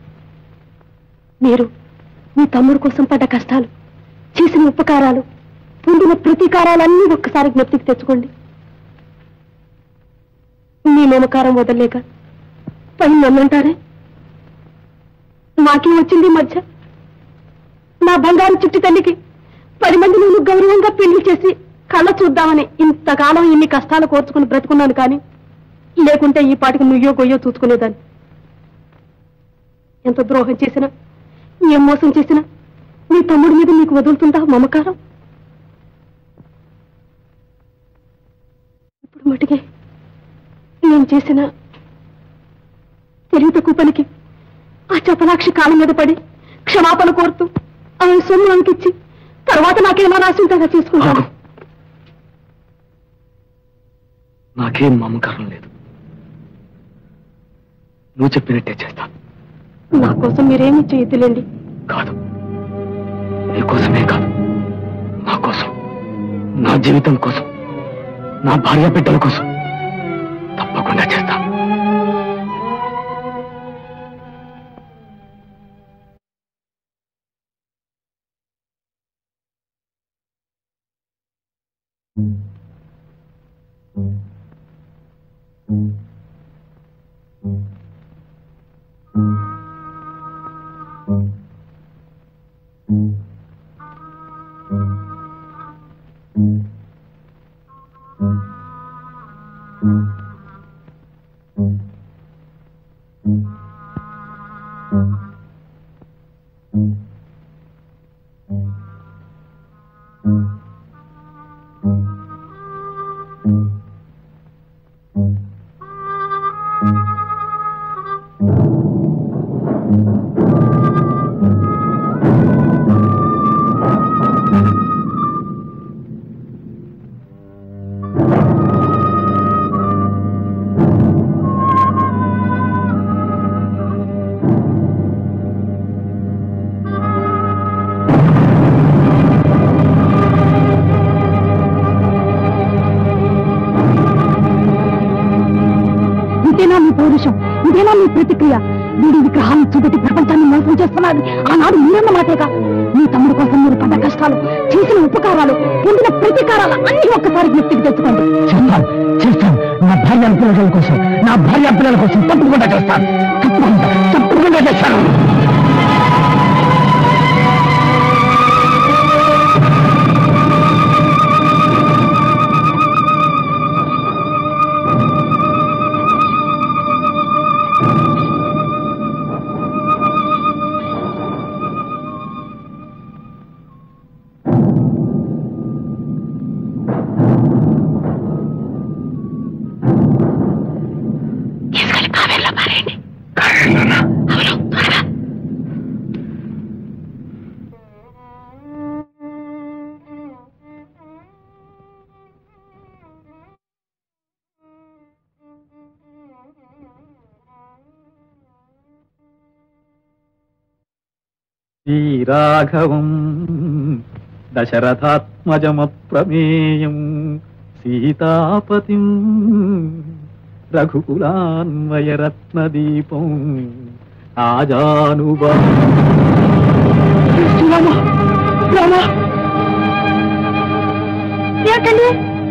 మీరు మీ తమ్ముడు కోసం పడ్డ కష్టాలు, చేసిన ఉపకారాలు, పొందిన ప్రతీకారాలన్నీ ఒక్కసారి జ్ఞప్తికి తెచ్చుకోండి. మీ మమకారం వదలేక పైన నన్నంటారే. నాకేం వచ్చింది మధ్య? నా బంగారు చుట్టి తల్లికి 10 మంది నేను గౌరవంగా పెళ్లి చేసి కళ్ళ చూద్దామని ఇంతకాలం ఇన్ని కష్టాలు కోర్చుకుని బ్రతుకున్నాను. కానీ లేకుంటే ఈ పాటికి నుయ్యో గొయ్యో చూసుకునేదాన్ని. ఎంత ద్రోహం చేసినా, ఏం మోసం చేసినా మీ తమ్ముడి మీద మీకు వదులుతుందా మమకారం? ఇప్పుడు మటుకే నేను చేసిన తెలివి తక్కువ పనికి ఆ చపలాక్షి కాళ్ళ మీద పడి క్షమాపణ కోరుతూ ఆమె సొమ్ము అంకిచ్చి తర్వాత నాకేమో రాసింతగా చేసుకుంటాను. నాకేం మమకారం లేదు. నువ్వు చెప్పినట్టే చేస్తాను. నా కోసం మీరేమీ చేయతులేండి. కాదు, నీకోసమే కాదు, నా కోసం, నా జీవితం కోసం, నా భార్య బిడ్డల కోసం తప్పకుండా చేస్తాను. ఇదేనా మీ పౌరుషం? ఇదేనా మీ ప్రతిక్రియ? వీడి విగ్రహాలను చూపెట్టి ప్రపంచాన్ని మోసం చేస్తున్నారు. ఆనాడు మీరన్న మాటేగా. మీ తమ్ముడు కోసం మీరు పడ్డ కష్టాలు, చేసిన ఉపకారాలు, పొందిన ప్రతీకారాలు అన్ని ఒక్కసారి జ్ఞప్తికి తెచ్చుకోండి. చేస్తాను, చేస్తాను. నా భార్య పిల్లల కోసం, నా భార్య పిల్లల కోసం తప్పకుండా చేస్తాను. తప్పకుండా చేస్తాను. శ్రీరాఘవం దశరథాత్మజమప్రమేయం సీతాపతిం రఘుకులాన్వయరత్నదీపం ఆజానుబా. ఏంటండి?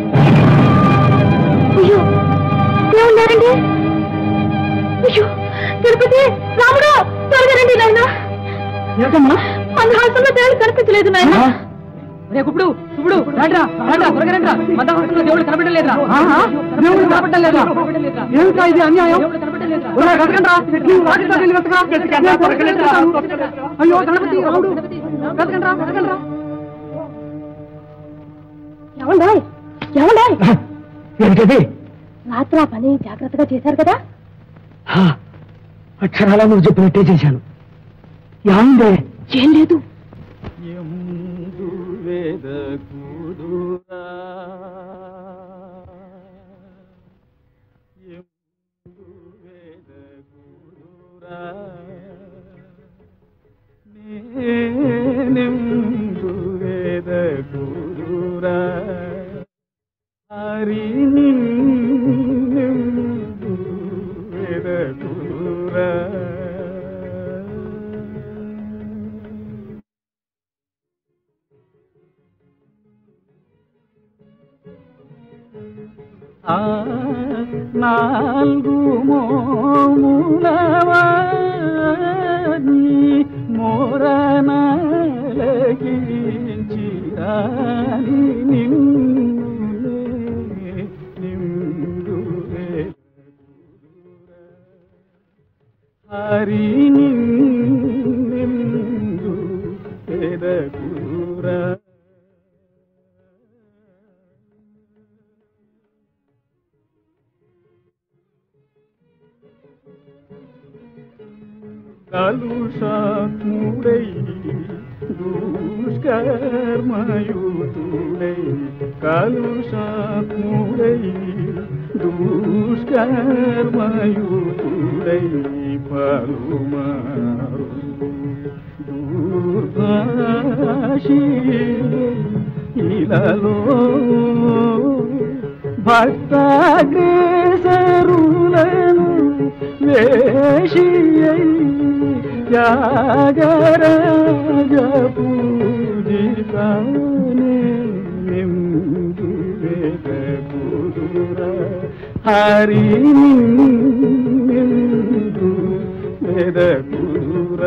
అయ్యో, ఏమన్నారండి? అయ్యో, తిరుపతి రాముడు, త్వరగా రండి నాయన. ఏమిటమ్మా? మందహాసంలో దేవుడు కనిపించలేదు నాయన. ఇప్పుడు ఇప్పుడు మందహాసంలో దేవుడు కనపడలేదురా? దేవుడు కనపడలేదురా? ఏమిటా ఇది అన్యాయం? అయ్యో గణపతి రాముడు, వెతకండ్రా. ఏమండాయ్ ఏమండాయ్ ఏంటది రాత్రి ఆ పని జాగ్రత్తగా చేశారు కదా అక్షరాలా నువ్వు చెప్పినట్టే చేశాను ఏముందే ఏం లేదు నాలుగు మోములవాని మోరనలగించిరాని నిందు హరి నిందు పెదకూర కలుషాత్ముడై దుష్కర్మయుతుడై కలుషాత్ముడై దుష్కర్మయుతుడై పలుమారు దూర్భాషి ఇలలో భక్తాగ్రేసరులను వేషియై త్యాగరాజ పూజితానే నిందు వేదకుదుర హరి నిందు వేదకుదుర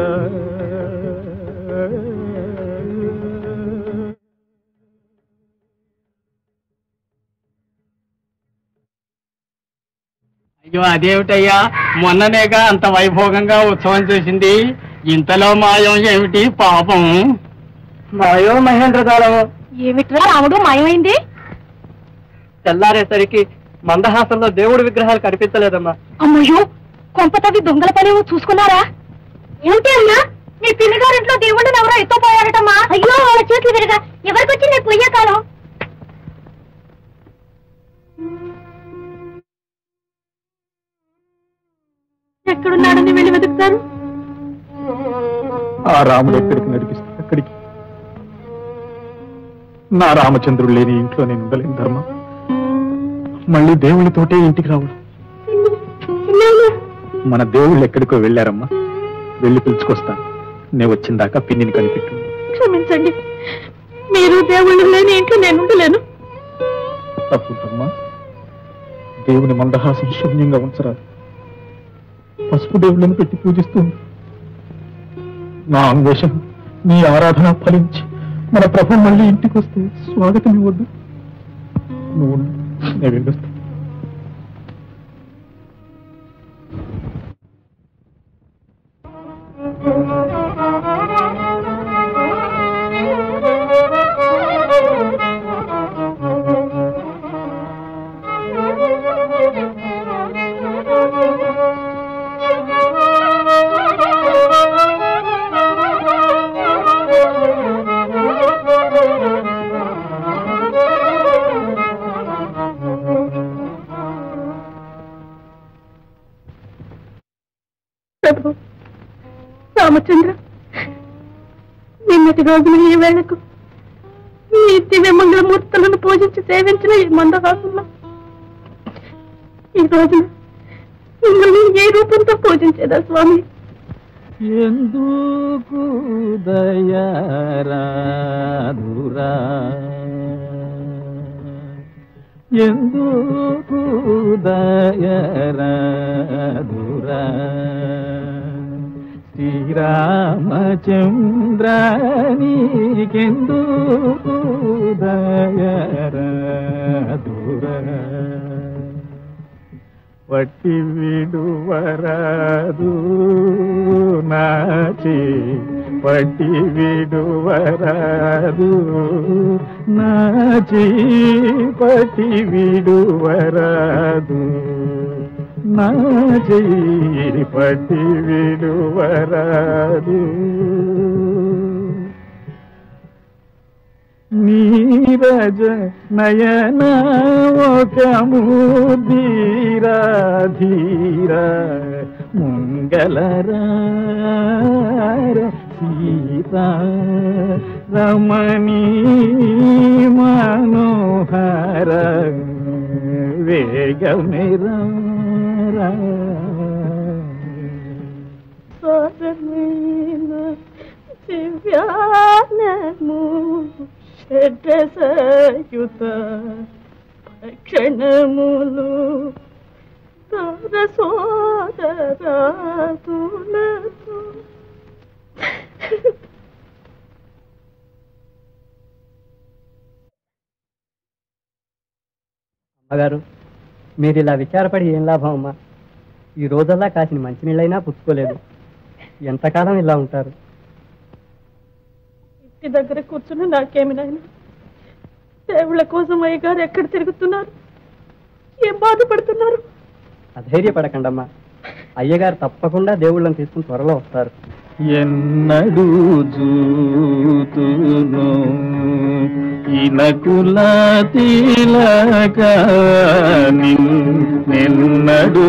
అయ్యో అదేమిటయ్యా మొన్ననేగా అంత వైభోగంగా ఉత్సవం చేసింది ఇంతలో మాయం ఏమిటి పాపం మాయో మహేంద్రకాలము ఏమిట్రా రాముడు మాయమైంది తెల్లారేసరికి మందహాసంలో దేవుడి విగ్రహాలు కనిపించలేదమ్మా. అమ్మయ్యో కొంపతవి దొంగల పనేమో చూసుకున్నారా ఏమిటి అన్నా మీ పిల్లగారింట్లో దేవుడిని ఎవరో ఎత్తుపోయారటమ్మా అయ్యో వాళ్ళ చేతులు విరగా ఎవరికొచ్చింది పొయ్యే కాలం ఎక్కడున్నాడని వెళ్ళి వెతుకుతారు ఆ రాముడు ఎక్కడికి నడిపిస్తే అక్కడికి నా రామచంద్రుడు లేని ఇంట్లో నేను ఉండలేను ధర్మ మళ్ళీ దేవుళ్ళతోటే ఇంటికి రావుడు మన దేవుళ్ళు ఎక్కడికో వెళ్ళారమ్మా వెళ్ళి పిలుచుకొస్తాను నేను వచ్చిందాకా పిన్నిని కనిపెట్టు క్షమించండి మీరు దేవుళ్ళు లేని ఇంట్లో నేను ఉండలేను తప్పుదమ్మా దేవుని మందహాసం శూన్యంగా ఉంచరాదు పసుపు దేవుళ్ళని పెట్టి పూజిస్తుంది నా అన్వేషణ నీ ఆరాధన ఫలించి మన ప్రభు మళ్ళీ ఇంటికి వస్తే స్వాగతం ఇవ్వద్దు నువ్వు నేను వెళ్ళొస్తా ప్రభు రామచంద్ర నిన్నటి రోజున ఈ వేళకు ఈ దివ్య మంగళమూర్తులను పూజించి సేవించిన ఈ మందహాసంలో ఈ రోజున మిమ్మల్ని ఏ రూపంతో పూజించేదా స్వామి ఎందుకు దయారాధురా ఎందుకు దయారాధురా శ్రీరామచంద్ర నీకెందుకు దయారాధురా వట్టి విడువరాదు నాచి పట్టి విడువరాదు నా పట్టి విడువరాదు నా పట్టి విడువరాదు నీరజ నయన ఒక ముదీరా ధీర మంగళరార సీతా రమణీ మనోహర వేగమేరా దివ్యానము షడ్రసయుత భక్షణములు సోదరాతులతో అమ్మగారు, మీరు ఇలా విచారపడి ఏం లాభం అమ్మా? ఈ రోజల్లా కాసిన మంచినీళ్ళైనా పుచ్చుకోలేదు. ఎంతకాలం ఇలా ఉంటారు? ఇంటి దగ్గర కూర్చుని నాకేమి నాయన, దేవుళ్ళ కోసం అయ్యగారు ఎక్కడ తిరుగుతున్నారు, ఏం బాధపడుతున్నారు? అధైర్యపడకండమ్మా, అయ్యగారు తప్పకుండా దేవుళ్ళని తీసుకుని త్వరలో వస్తారు. ఎన్నడూ జూతును ఇనకుల తిలక నిన్నడూ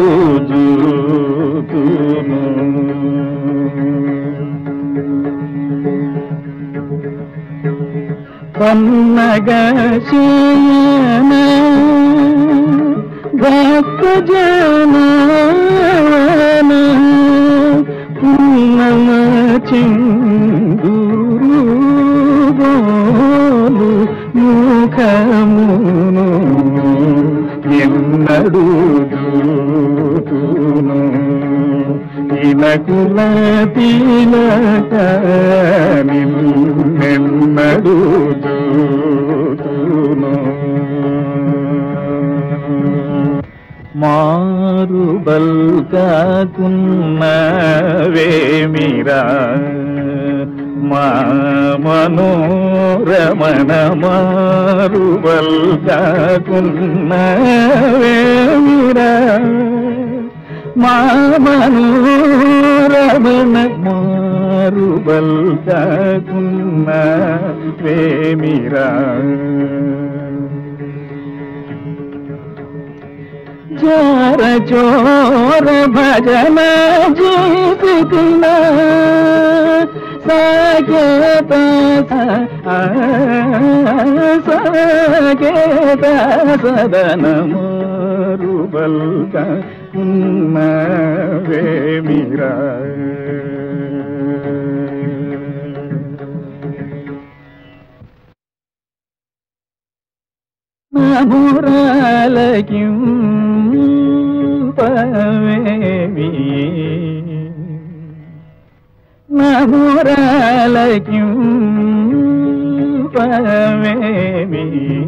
జూతును పన్నగశయన భక్త జన పున్నమ చిందూరు బోలు ముఖమును ఎన్నడూ జూతును ఇనకుల తిలక నిన్నడూ జూతును మారు బల్కాకున్నవేమిరా మా మనోరమణ మారు బల్కాకున్నవేమిరా మా మనోరమణ మారు బల్కాకున్నవేమిరా జర చోర భజన జీవితిన సాకేత సాకేత సదన మారుబల్క ఉన్నవేమిరా నమురాలకిం పవేమి నమురాలకిం పవేమి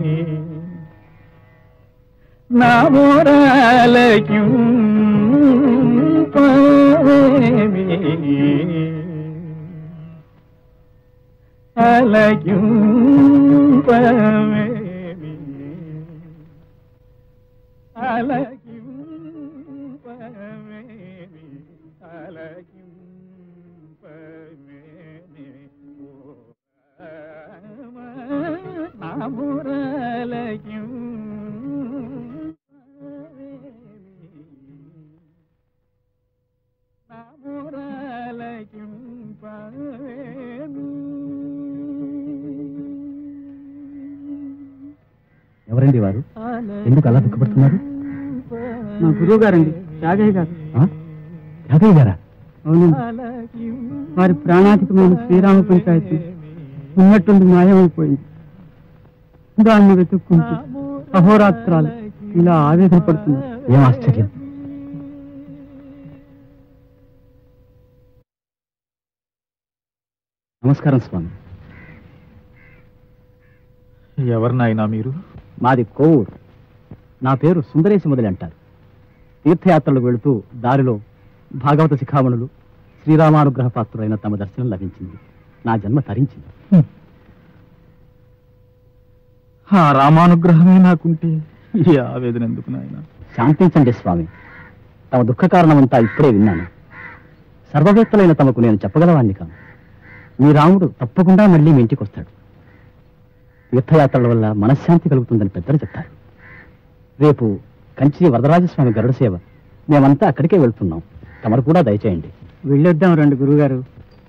నమురాలకిం పవేమి అలకిం పవేమి అలకిం పవేమి అలకిం పవేమి నామురలకిం నామురలకిం పవేమి. ఎవరండి వారు? ఎందుకు అలా దుఃఖపడుతున్నారు? మా గురువు గారండి, త్యాగయ్య గారు. త్యాగయ్య గారా? అవునండి, వారి ప్రాణాధికమైన శ్రీరామ పంచాయతీ ఉన్నట్టుండి మాయమైపోయింది. దాన్ని వెతుక్కుంటూ అహోరాత్రాలు ఇలా ఆవేదన పడుతున్నారు. ఏం ఆశ్చర్యం! నమస్కారం స్వామి. ఎవరు నాయనా మీరు? మాది కోవూరు. నా పేరు సుందరేశి మొదలు అంటారు. తీర్థయాత్రలకు వెళుతూ దారిలో భాగవత శిఖామణులు, శ్రీరామానుగ్రహ పాత్రుడైన తమ దర్శనం లభించింది. నా జన్మ తరించింది. ఆ రామానుగ్రహమే నాకుంటే ఈ ఆవేదన ఎందుకు నాయన? శాంతించండి స్వామి. తమ దుఃఖ కారణమంతా ఇప్పుడే విన్నాను. సర్వవేత్తలైన తమకు నేను చెప్పగలవాన్ని కాను. మీ రాముడు తప్పకుండా మళ్ళీ మీ ఇంటికి వస్తాడు. తీర్థయాత్రల వల్ల మనశ్శాంతి కలుగుతుందని పెద్దలు చెప్తారు. రేపు కంచి వరదరాజస్వామి గరుడ సేవ, మేమంతా అక్కడికే వెళ్తున్నాం. తమరు కూడా దయచేయండి. వెళ్ళొద్దాం రండి గురుగారు.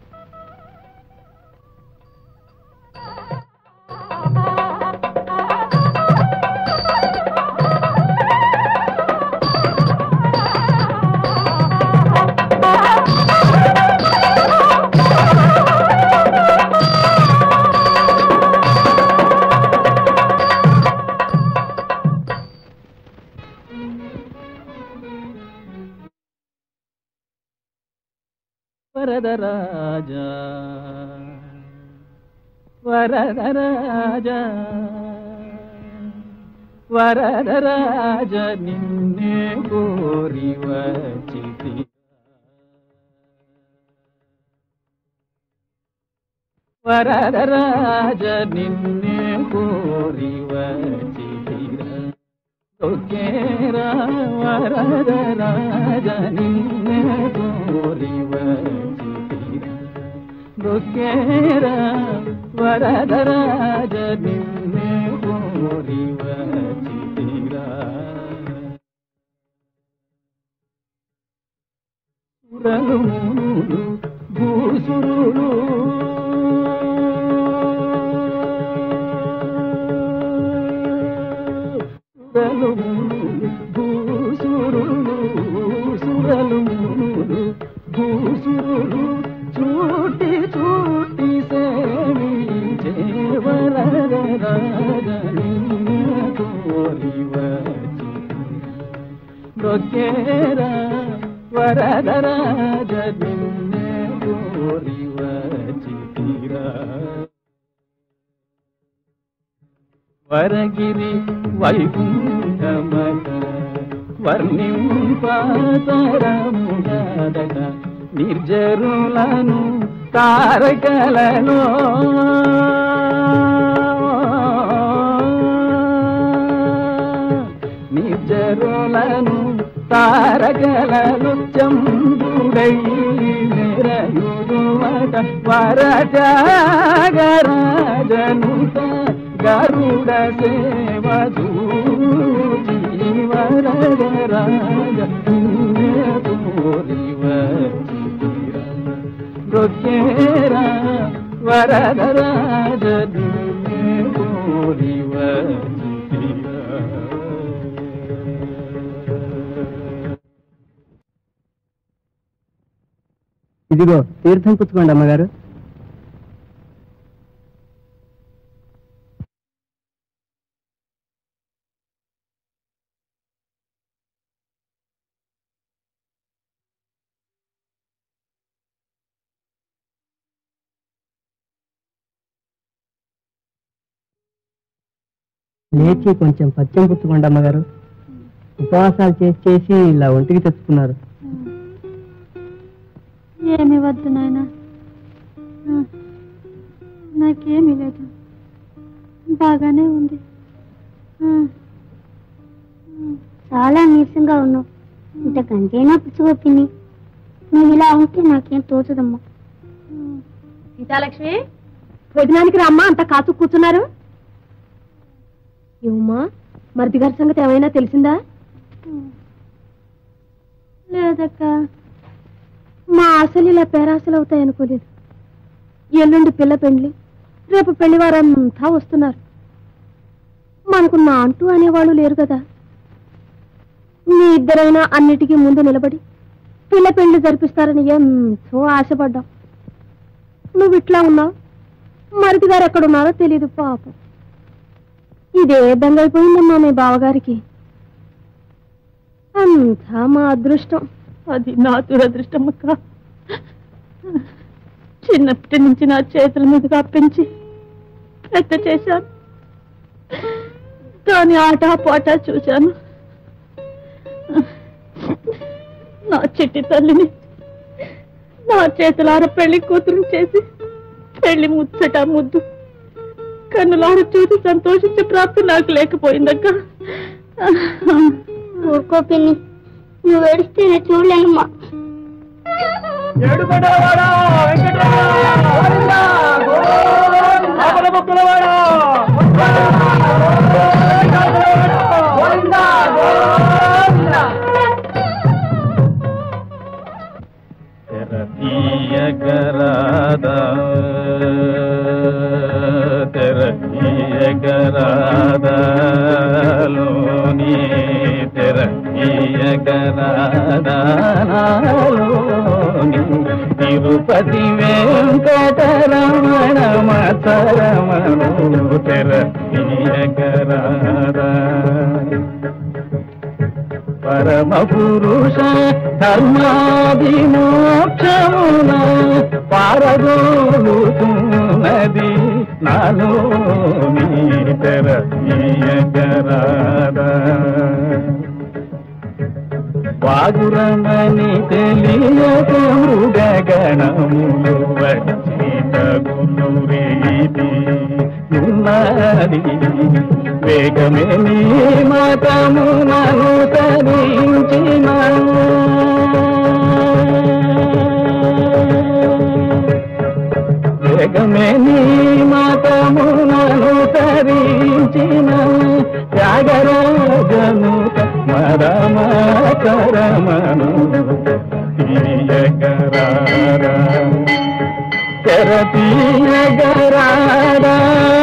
వరదరాజా వరదరాజా వరదరాజ నిన్నే కోరి వచ్చితి. వరదరాజ నిన్నే కోరి వచ్చితిరా. ఒకేరా వరదరాజ నిన్నే కోరి వచ్చితిరా. ఒకేరా వరదరాజ నిన్నే కోరి వచ్చితిరా. సురలు మునులు భూసురులు భూసురులు సురలు మునులు భూసురులు చూటి చూటి సేవించే వరదరాజ నిన్నే కోరి వచ్చితిరా. వరదరాజ నిన్నే కోరి వచ్చితిరా. వరగిరి వైకుంఠమక వర్ణింపతరముగదక నిర్జరులను తారకలలో నిర్జరులను తారకలలో చంద్రుడై మెరయుదువట వరత్యాగరాజనుత గరుడ సేవ చూచి వరదరాజ నిన్నే కోరి వచ్చితిరా. రొక్కేరా వరదరాజ నిన్నే కోరి వచ్చితిరా. ఇదిగో తీర్థం పుచ్చుకోండి అమ్మగారు. లేచి కొంచెం పచ్చం పుచ్చుకోండి అమ్మగారు. ఉపవాసాలు చేసి ఇలా ఒంటికి తెచ్చుకున్నారు. ఏమి వద్దు నాయన, నాకేమీ లేదు, బాగానే ఉంది. చాలా నీరసంగా ఉన్నావు. ఇంతకంటేనా పుచ్చుకో పిన్ని. నువ్వు ఇలా ఉంటే నాకేం తోచదమ్మా. సీతాలక్ష్మి, భోజనానికి రమ్మా, అంత కాచు కూర్చున్నారు. ఏమమ్మా, మరిది గారి సంగతి ఏమైనా తెలిసిందా? లేదక్క, మా ఆశలు ఇలా పేరాశలు అవుతాయనుకోలేదు. ఎల్లుండి పిల్ల పెండ్లి, రేపు పెళ్లివారంతా వస్తున్నారు. మనకు నా అంటూ అనేవాళ్ళు లేరు కదా. మీ ఇద్దరైనా అన్నిటికీ ముందు నిలబడి పిల్ల పెండ్లి జరిపిస్తారని ఎంతో ఆశపడ్డాం. నువ్వు ఇట్లా ఉన్నావు, మరిది గారు ఎక్కడున్నారో తెలియదు పాపం. ఇదే దంగైపోయిందమ్మా మీ బావగారికి. అంతా మా అదృష్టం. అది నా దురదృష్టం అక్క. చిన్నప్పటి నుంచి నా చేతుల మీదుగా పెంచి పెద్ద చేశాను. కానీ ఆట పాట చూశాను. నా చిట్టి తల్లిని నా చేతులార పెళ్లి కూతురు చేసి పెళ్లి ముచ్చట ముద్దు కన్నులార చూసి సంతోషించే ప్రాప్తి నాకు లేకపోయిందక్క. ఊరుకో పిన్ని, నువ్వు ఏడిస్తే నేను చూడలేనమ్మా. తీయగరాదా తెర తీయగరాదాలోని తెర తీయగరాదాలోని తిరుపతి వెంకటరమణ మతరమణు తెర తీయగరాదా పరమ పురుష ధర్మాభిమోక్షమున పారగోలుతున్నది నాలో మీతర తీయగరాదా వాగురమని తెలియక మృగగణములు వచ్చి తగులు రీతి ఉన్నది వేగమే నీ మతమునను తరించిన వేగమే నీ మతమునను తరించిన త్యాగరాజను మరమకరమను తీయగరారా తెర తీయగరారా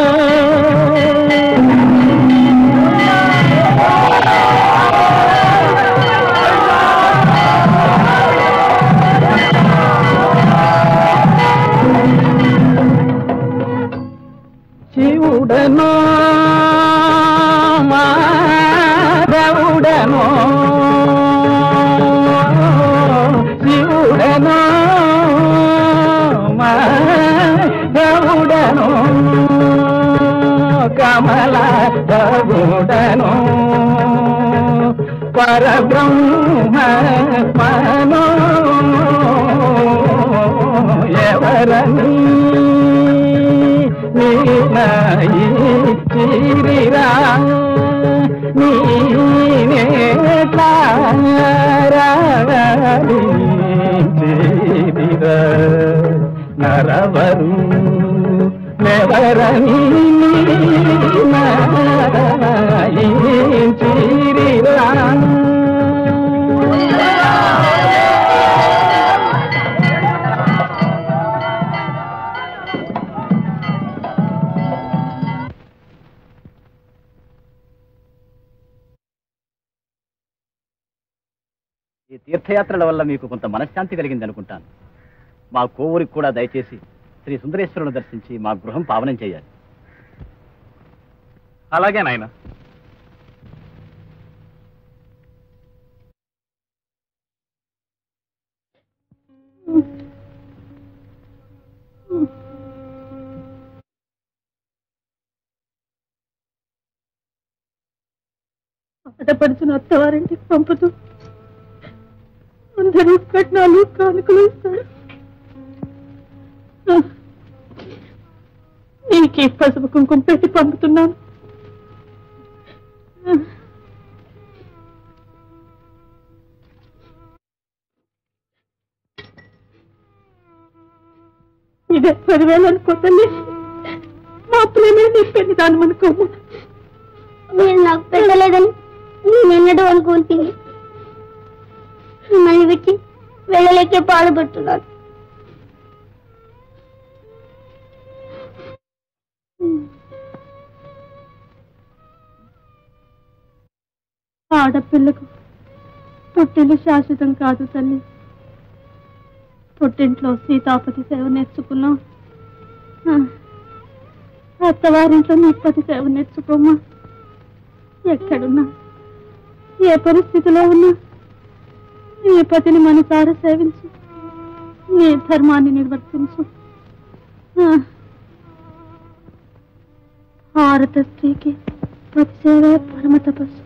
శివుడనో మాధవుడనో శివుడనో మాధవుడనో కమలాధవుడనో పరబ్రహ్మ మనో ఎవరని నీనాయి చిరిరా నీనేట్లా రాగాలి చిరిరా నరవరు నెవరని నీనాయి చిరిరా ఈ తీర్థయాత్రల వల్ల మీకు కొంత మనశ్శాంతి కలిగింది అనుకుంటాను. మా కోవూరికి కూడా దయచేసి శ్రీ సుందరేశ్వరుని దర్శించి మా గృహం పావనం చేయాలి. అలాగే నాయన. ఆడపడుచును అత్తవారింటికి పంపుతూ అందరూ కట్నాలు కానుకలు ఇస్తాడు. నీకు ఈ పసుపు కుంకుమ పెట్టి పంపుతున్నాను. ఇదే 10,000 అనుకో తల్లి. మా ప్రేమే నీ పెళ్లి దానం అనుకోము. మీరు నాకు పెట్టలేదని నేను ఎన్నడూ అనుకుంటుంది. మిమ్మల్ని విట్టి వెళ్ళలేకే బాధపడుతున్నాను. ఆడపిల్లకు పుట్టిల్లు శాశ్వతం కాదు తల్లి. పుట్టింట్లో సీతాపతి సేవ నేర్చుకున్నాం, అత్తవారింట్లో నీపతి సేవ నేర్చుకోమా. ఎక్కడున్నా ఏ పరిస్థితిలో ఉన్నా నీ పతిని మనసారా సేవించు, నీ ధర్మాన్ని నిర్వర్తించు. భారత స్త్రీకి పతి సేవే పరమ తపస్సు.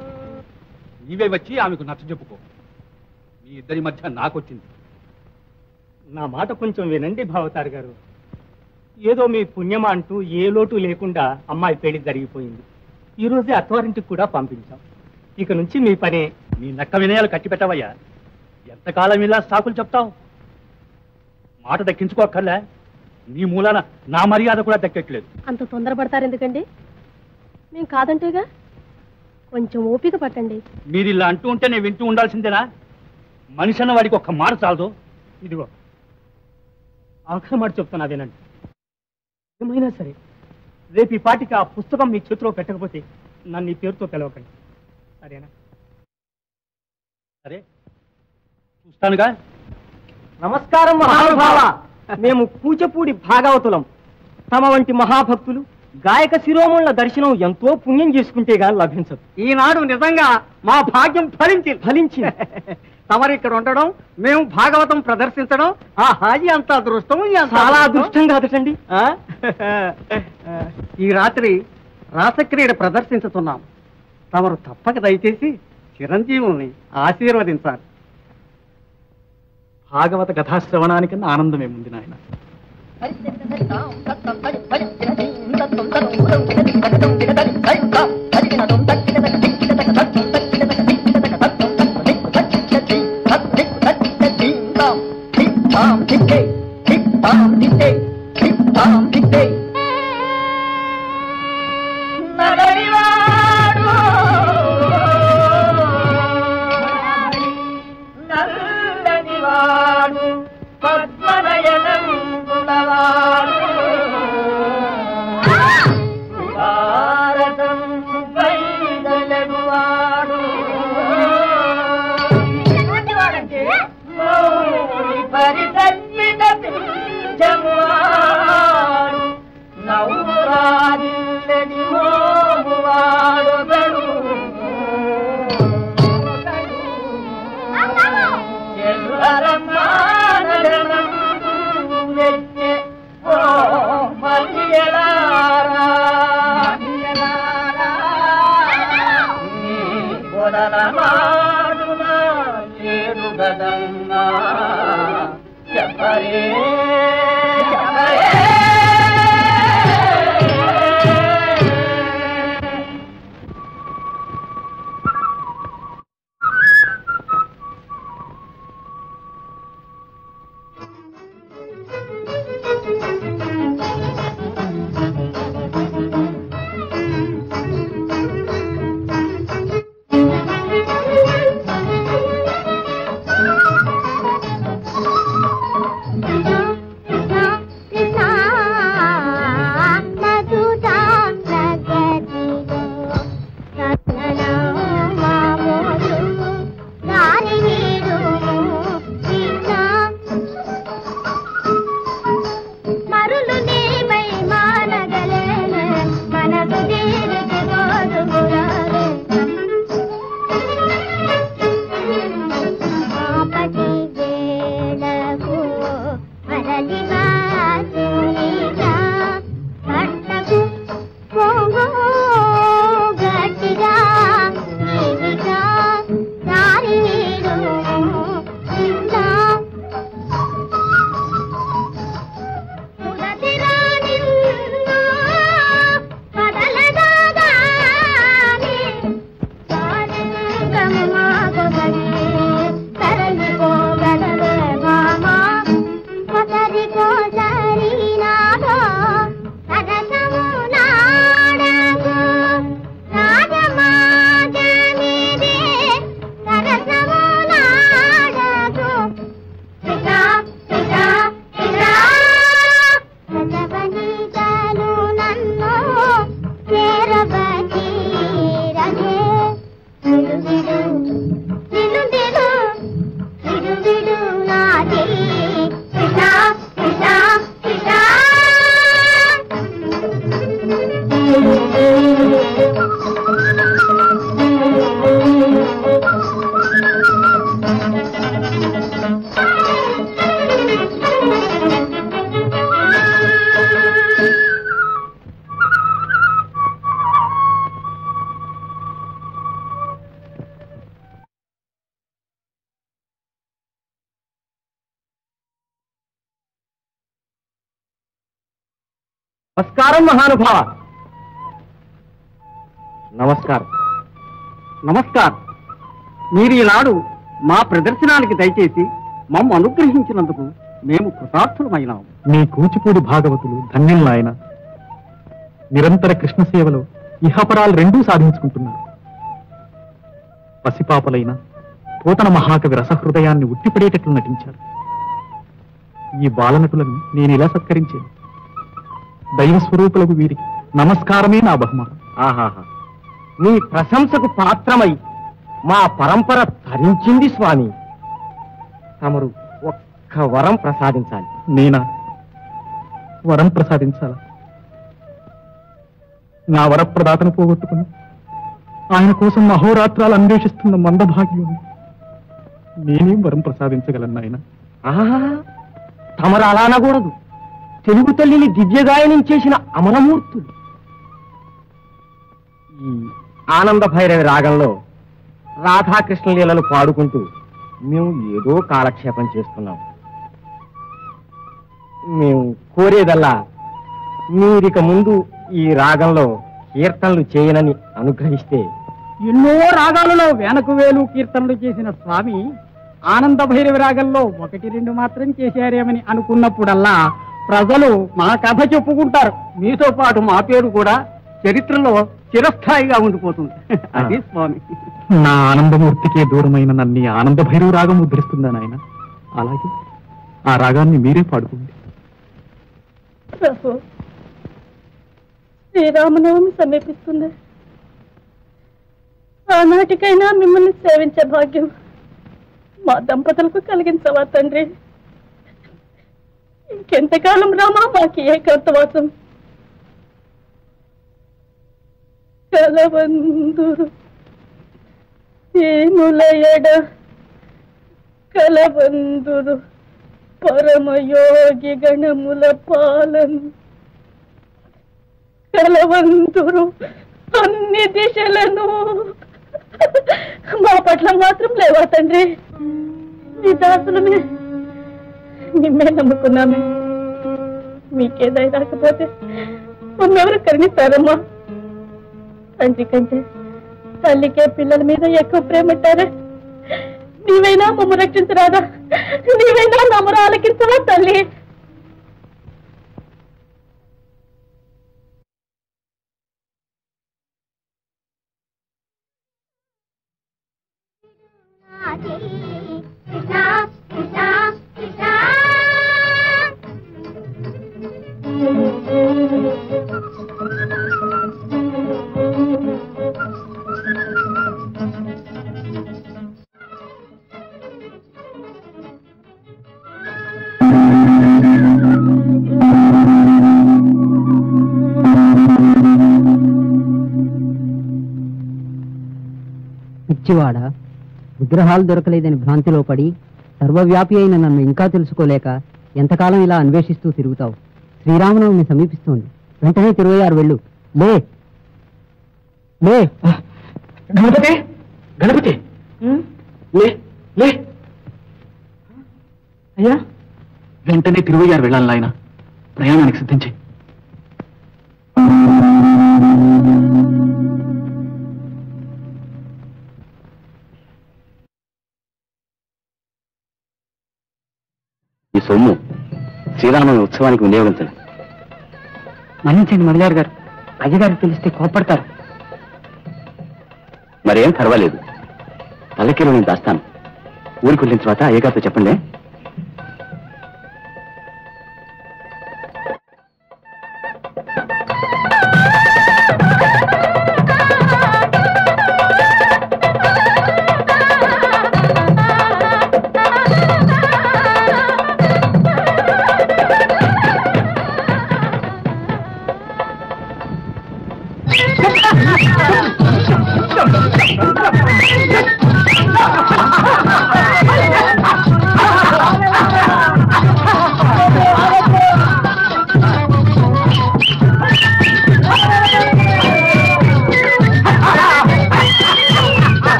నీవే వచ్చి ఆమెకు నచ్చ చెప్పుకో. మీ ఇద్దరి మధ్య నాకొచ్చింది. నా మాట కొంచెం వినండి భావతారు గారు. ఏదో మీ పుణ్యమా అంటూ ఏ లోటు లేకుండా అమ్మాయి పెళ్లి జరిగిపోయింది. ఈ రోజే అత్తవారింటికి కూడా పంపించాం. ఇక నుంచి మీ పనే. నీ నక్క వినయాలు కట్టిపెట్టవయ్యా. ఎంతకాలం ఇలా సాకులు చెప్తావు? మాట దక్కించుకోక్కర్లే. నీ మూలాన నా మర్యాద కూడా దక్కట్లేదు. అంత తొందరపడతారు ఎందుకండి? మేము కాదంటేగా, కొంచెం ఓపిక పట్టండి. మీరు ఇలా అంటూ ఉంటే నేను వింటూ ఉండాల్సిందేనా? మనిషి అన్న వాడికి ఒక్క మాట చాలదు. ఇదిగో ఆఖరి మాట చెప్తున్నా వినండి. ఏమైనా సరే రేపు ఈ పాటికి ఆ పుస్తకం మీ చేతిలో పెట్టకపోతే నన్ను ఈ పేరుతో పిలవకండి, సరేనా? సరే, చూస్తానుగా. నమస్కారం మహానుభావ. మేము కూచపూడి భాగవతులం. తమ వంటి మహాభక్తులు గాయక శిరోమణుల దర్శనం ఎంతో పుణ్యం చేసుకుంటే గాని లభించదు. ఈనాడు నిజంగా మా భాగ్యం ఫలించింది. తమరు ఇక్కడ ఉండడం, మేము భాగవతం ప్రదర్శించడం, ఆ హాజీ అంత అదృష్టం. చాలా అదృష్టం కాదటండి. ఈ రాత్రి రాసక్రీడ ప్రదర్శించుతున్నాం. తమరు తప్పక దయచేసి చిరంజీవుల్ని ఆశీర్వదించాలి. భాగవత కథాశ్రవణానికన్నా ఆనందమే ఉంది నాయన. పద్మనయనం నమస్కారం మహానుభావ. నమస్కారం. నమస్కారం. మీరు ఈనాడు మా ప్రదర్శనానికి దయచేసి మమ్మ అనుగ్రహించినందుకు మేము కృతార్థులమైనాము. మీ కూచిపూడి భాగవతులు ధన్యులైన నిరంతర కృష్ణ సేవలో ఇహపరాలు రెండూ సాధించుకుంటున్నారు. పసిపాపలైన పోతన మహాకవి రసహృదయాన్ని ఉట్టిపడేటట్లు నటించారు. ఈ బాలనటులను నేను ఇలా సత్కరించాను. దైవ స్వరూపులకు వీరికి నమస్కారమే నా బహుమానం. ఆహాహా, మీ ప్రశంసకు పాత్రమై మా పరంపర తరించింది స్వామి. తమరు ఒక్క వరం ప్రసాదించాలి. నేనా వరం ప్రసాదించాలా? నా వరప్రదాతను పోగొట్టుకుని ఆయన కోసం అహోరాత్రాలు అన్వేషిస్తున్న మందభాగ్యం నేనేం వరం ప్రసాదించగలను ఆయన? తమరు అలా అనకూడదు. తెలుగు తల్లిని దివ్యగాయనం చేసిన అమరమూర్తులు. ఈ ఆనంద భైరవి రాగంలో రాధాకృష్ణ లీలలు పాడుకుంటూ మేము ఏదో కాలక్షేపం చేస్తున్నాం. మేము కోరేదల్లా మీరిక ముందు ఈ రాగంలో కీర్తనలు చేయనని అనుగ్రహిస్తే. ఎన్నో రాగాలలో వేనకు వేలు కీర్తనలు చేసిన స్వామి ఆనంద భైరవి రాగంలో 1-2 మాత్రం చేశారేమని అనుకున్నప్పుడల్లా ప్రజలు మా కథ చెప్పుకుంటారు. మీతో పాటు మా పేరు కూడా చరిత్రలో చిరస్థాయిగా ఉండిపోతుంది. అది స్వామి. నా ఆనందమూర్తికే దూరమైన నన్ను ఆనంద భైరవి రాగం ఉద్ధరిస్తుందా నాయన? అలాగే ఆ రాగాన్ని మీరే పాడుకోండి. ప్రభు, శ్రీరామనవమి సమీపిస్తుంది. ఆనాటికైనా మిమ్మల్ని సేవించే భాగ్యం మా దంపతులకు కలిగించవా తండ్రి? ఇంకెంతకాలం రామా మాకి ఏకాంతవాసం? కలవందురు ఏనులయడ కలవందురు పరమయోగి గణముల పాలన్ కలవంతురు అన్ని దిశలను. మా పట్ల మాత్రం లేవా తండ్రి? నీ దాసులమే నిన్నే నమ్ముకున్నామే. మీకేదై రాకపోతే మమ్మెవరు కరుణిస్తారమ్మా? తండ్రి కంటే తల్లికే పిల్లల మీద ఎక్కువ ప్రేమంటారే. నీవైనా మమ్మ రక్షించరాదా? నీవైనా నమ్మరు ఆలకించవా తల్లి? పిచ్చివాడ, విగ్రహాలు దొరకలేదని భ్రాంతిలో పడి సర్వవ్యాపి అయిన నన్ను ఇంకా తెలుసుకోలేక ఎంతకాలం ఇలా అన్వేషిస్తూ తిరుగుతావు? శ్రీరామనవమి సమీపిస్తోంది. వెంటనే 26 వెళ్ళు. లే లే గణపతి, గణపతి, లే లే. అయ్యా, వెంటనే 26 వెళ్ళాలి నాయన. ప్రయాణానికి సిద్ధించి. ఈ సొమ్ము శ్రీరామనవమి ఉత్సవానికి వినియోగించండి. మన్నించండి మల్లారు గారు, అయ్యగారికి తెలిస్తే కోపడతారు. మరేం పర్వాలేదు, తలకిలో నేను దాస్తాను. ఊరికి వెళ్ళిన తర్వాత అయ్యగారితో చెప్పండి.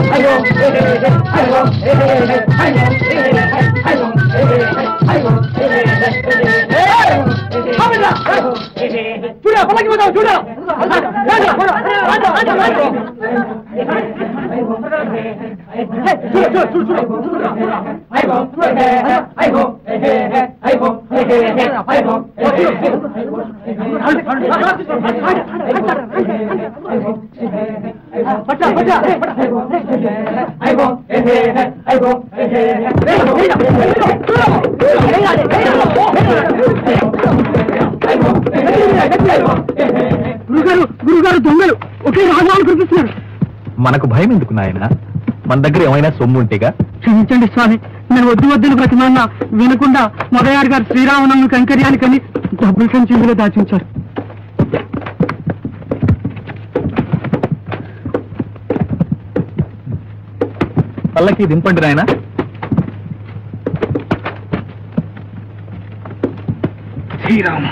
చూడా పల్లకి పోతావు చూడా గురుగారు దొంగలు ఒకే రాజాలు కనిపిస్తున్నారు. మనకు భయం ఎందుకు నాయన? మన దగ్గర ఏమైనా సొమ్ము ఉంటేగా. క్షమించండి స్వామి, నేను వద్దు ప్రతిమన్నా వినకుండా మొదయారు గారు శ్రీరామనవమి కైంకర్యానికని డబ్బులు సంచులో దాచించారు. పల్లకి దింపండి నాయన. శ్రీరామ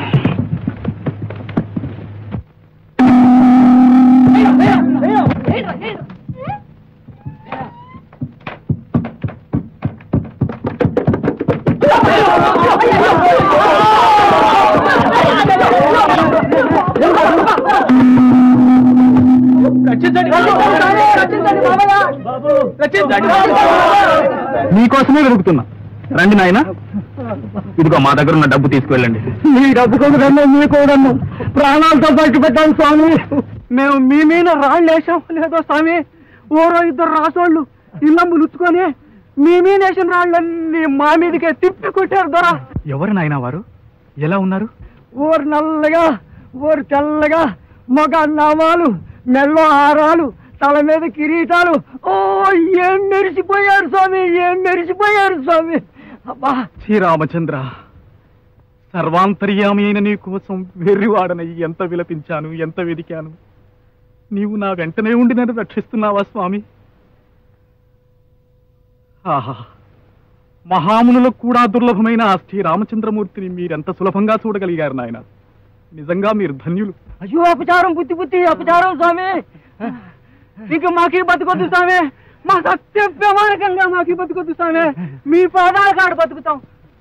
మీకోసమే వెతుకుతున్నా. రండి నాయన. ఇదిగో మా దగ్గర ఉన్న డబ్బు తీసుకువెళ్ళండి. మీ డబ్బు కొడుకన్నా మీ కూడను ప్రాణాలతో బయట పెట్టాను స్వామి. మేము మీ మీద రాళ్ళు వేసాం లేదో స్వామి. ఓరో ఇద్దరు రాసోళ్ళు ఇళ్ళ ములుచుకొని మీ మీద వేసిన రాళ్ళన్నీ మా మీదకే తిప్పి కొట్టారు దొర. ఎవరు నాయన వారు? ఎలా ఉన్నారు? ఓరు నల్లగా ఓరు తెల్లగా, మగ నామాలు, మెల్లో హారాలు, తల మీద కిరీటాలు. ఓ ఏం మెరిసిపోయారు స్వామి, ఏం మెరిసిపోయారు స్వామి. అబ్బా శ్రీరామచంద్ర, సర్వాంతర్యామి అయిన నీ కోసం వెర్రివాడనై ఎంత విలపించాను, ఎంత వెదికాను. నీవు నా వెంటనే ఉండి నన్ను రక్షిస్తున్నావా స్వామి? ఆహా, మహామునులకు కూడా దుర్లభమైన ఆ శ్రీరామచంద్రమూర్తిని మీరెంత సులభంగా చూడగలిగారు నాయన. నిజంగా మీరు ధన్యులు. అయ్యో అపచారం, బుద్ధి అపచారం స్వామి. ఇక మాకీ బతుకొద్దు స్వామి, మా సత్య ప్రమాణకంగా మాకీ బతుకొద్దు స్వామి. మీ పాదాల కాడ బతుకుతాం.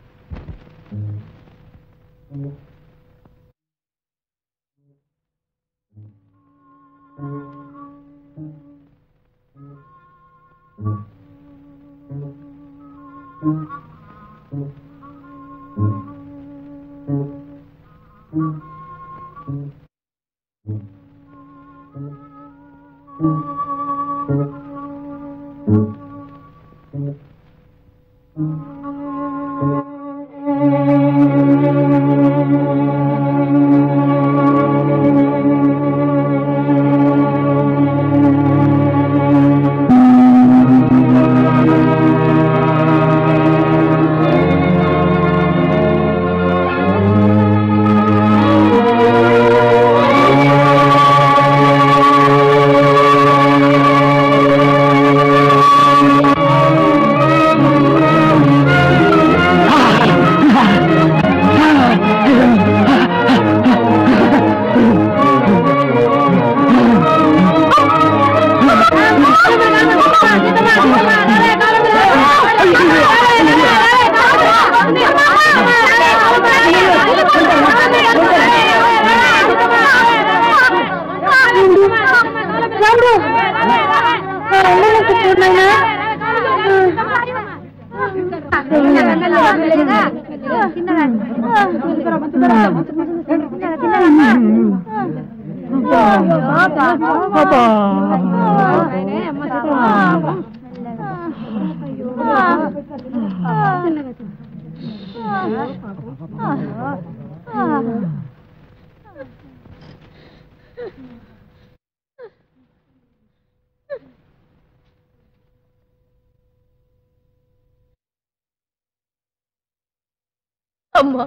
అమ్మా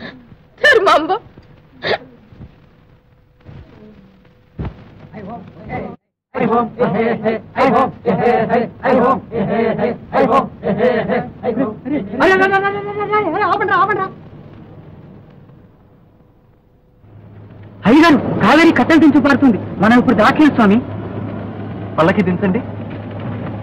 ధర్మాంబ, అయ్యగారు కావేరి కట్టెలు దించి పారుతుంది. మనం ఇప్పుడు దాట్లేదు స్వామి. పల్లకి దించండి.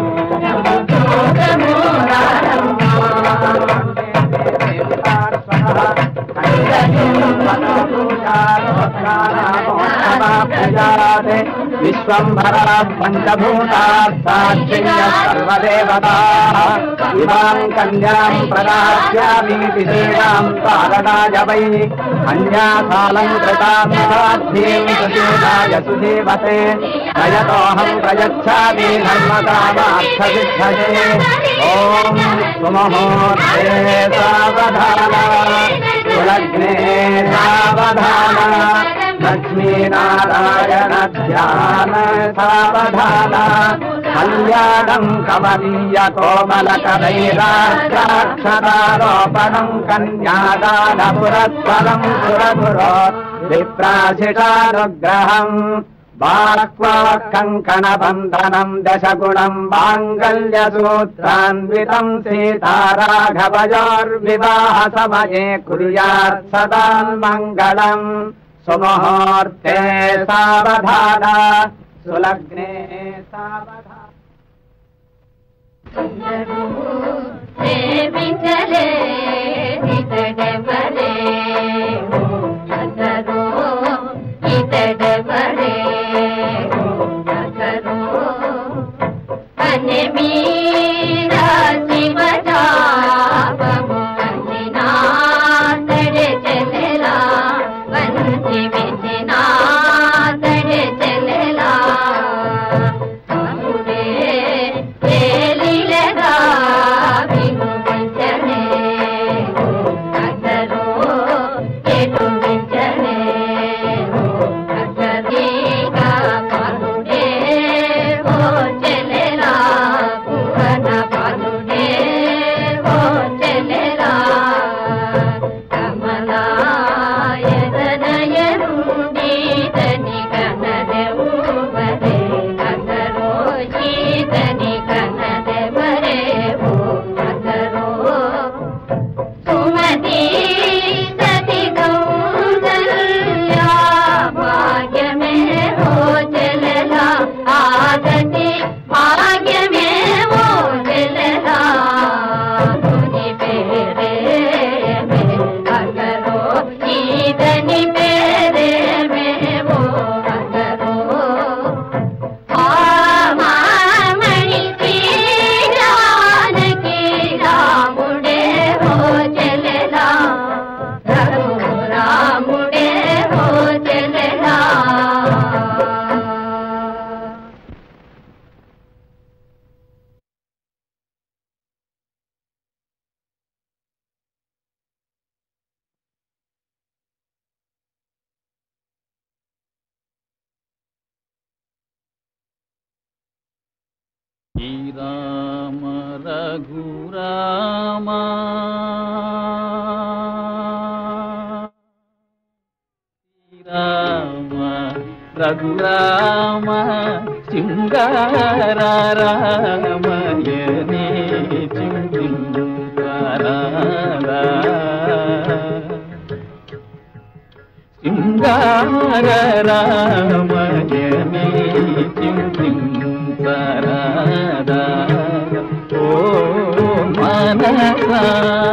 విశ్వంభర పంచభూతార్థాక్షిణ్య సర్వదేవతా ఇవాం కన్యాం ప్రదాస్యామి విశేషాం తారకాయ వై కన్యాసాలంకృతాం సాధ్యీం సుజీవాయ సుజీవతే నయతోహం ప్రయచ్ఛామి ధర్మకామార్థసిద్ధయే ఓం సుముహూర్తే సావధాన సులగ్నే సావధాన లక్ష్మీనారాయణ ధ్యాన సావధాన కళ్యాణం కమనీయ కోమలకరైరాక్షరారోపణం కన్యాదాన పురస్పరం సురగురో విప్రాశిషానుగ్రహం బాక్వాకంకణబంధనం దశగుణం మాంగళ్యసూత్రాన్వితం సీతారాఘవయోర్వివాహ సమయే కుర్యాత్ సదాన్మంగళం సుముహూర్తే సావధాన సులగ్నే సావధాన సేవించలే ఇతడెవరే అతరో ఇతడెవరే అతరో అనే మీరా శివజాపము వందినా తడే చెల్లెలా వంచి విచినా తడే చెల్లెలా అప్పుడే ఏలిలగా వినువించనే అతరో ఎటు వించనే అతరీగా పాలుడే ఓ చెల్లెలా పువన పాలుడే ఓ చెల్లెలా కమలాయదనయనుండి తని కనదెవువరే అతరో ఈతని కనదెవరే ఓ అతరో సుమతి సతి కౌసల్యా భాగ్యమే ఓ చెల్లెలా ఆగతి భాగ్యమే ఓ చెల్లెలా తుని పేరే మే అతరో ఈతని పేరే మే ఓ అతరో మణి జానకి రాముడే ఓ చెల్లెలా రాముడే ఓ చెల్లెలా శ్రీరామ రఘురామ శ్రీరామ రఘురామ శృంగారామయనే చింతించారాదా శృంగారామయనే చింతించారాదా ఓ మనసా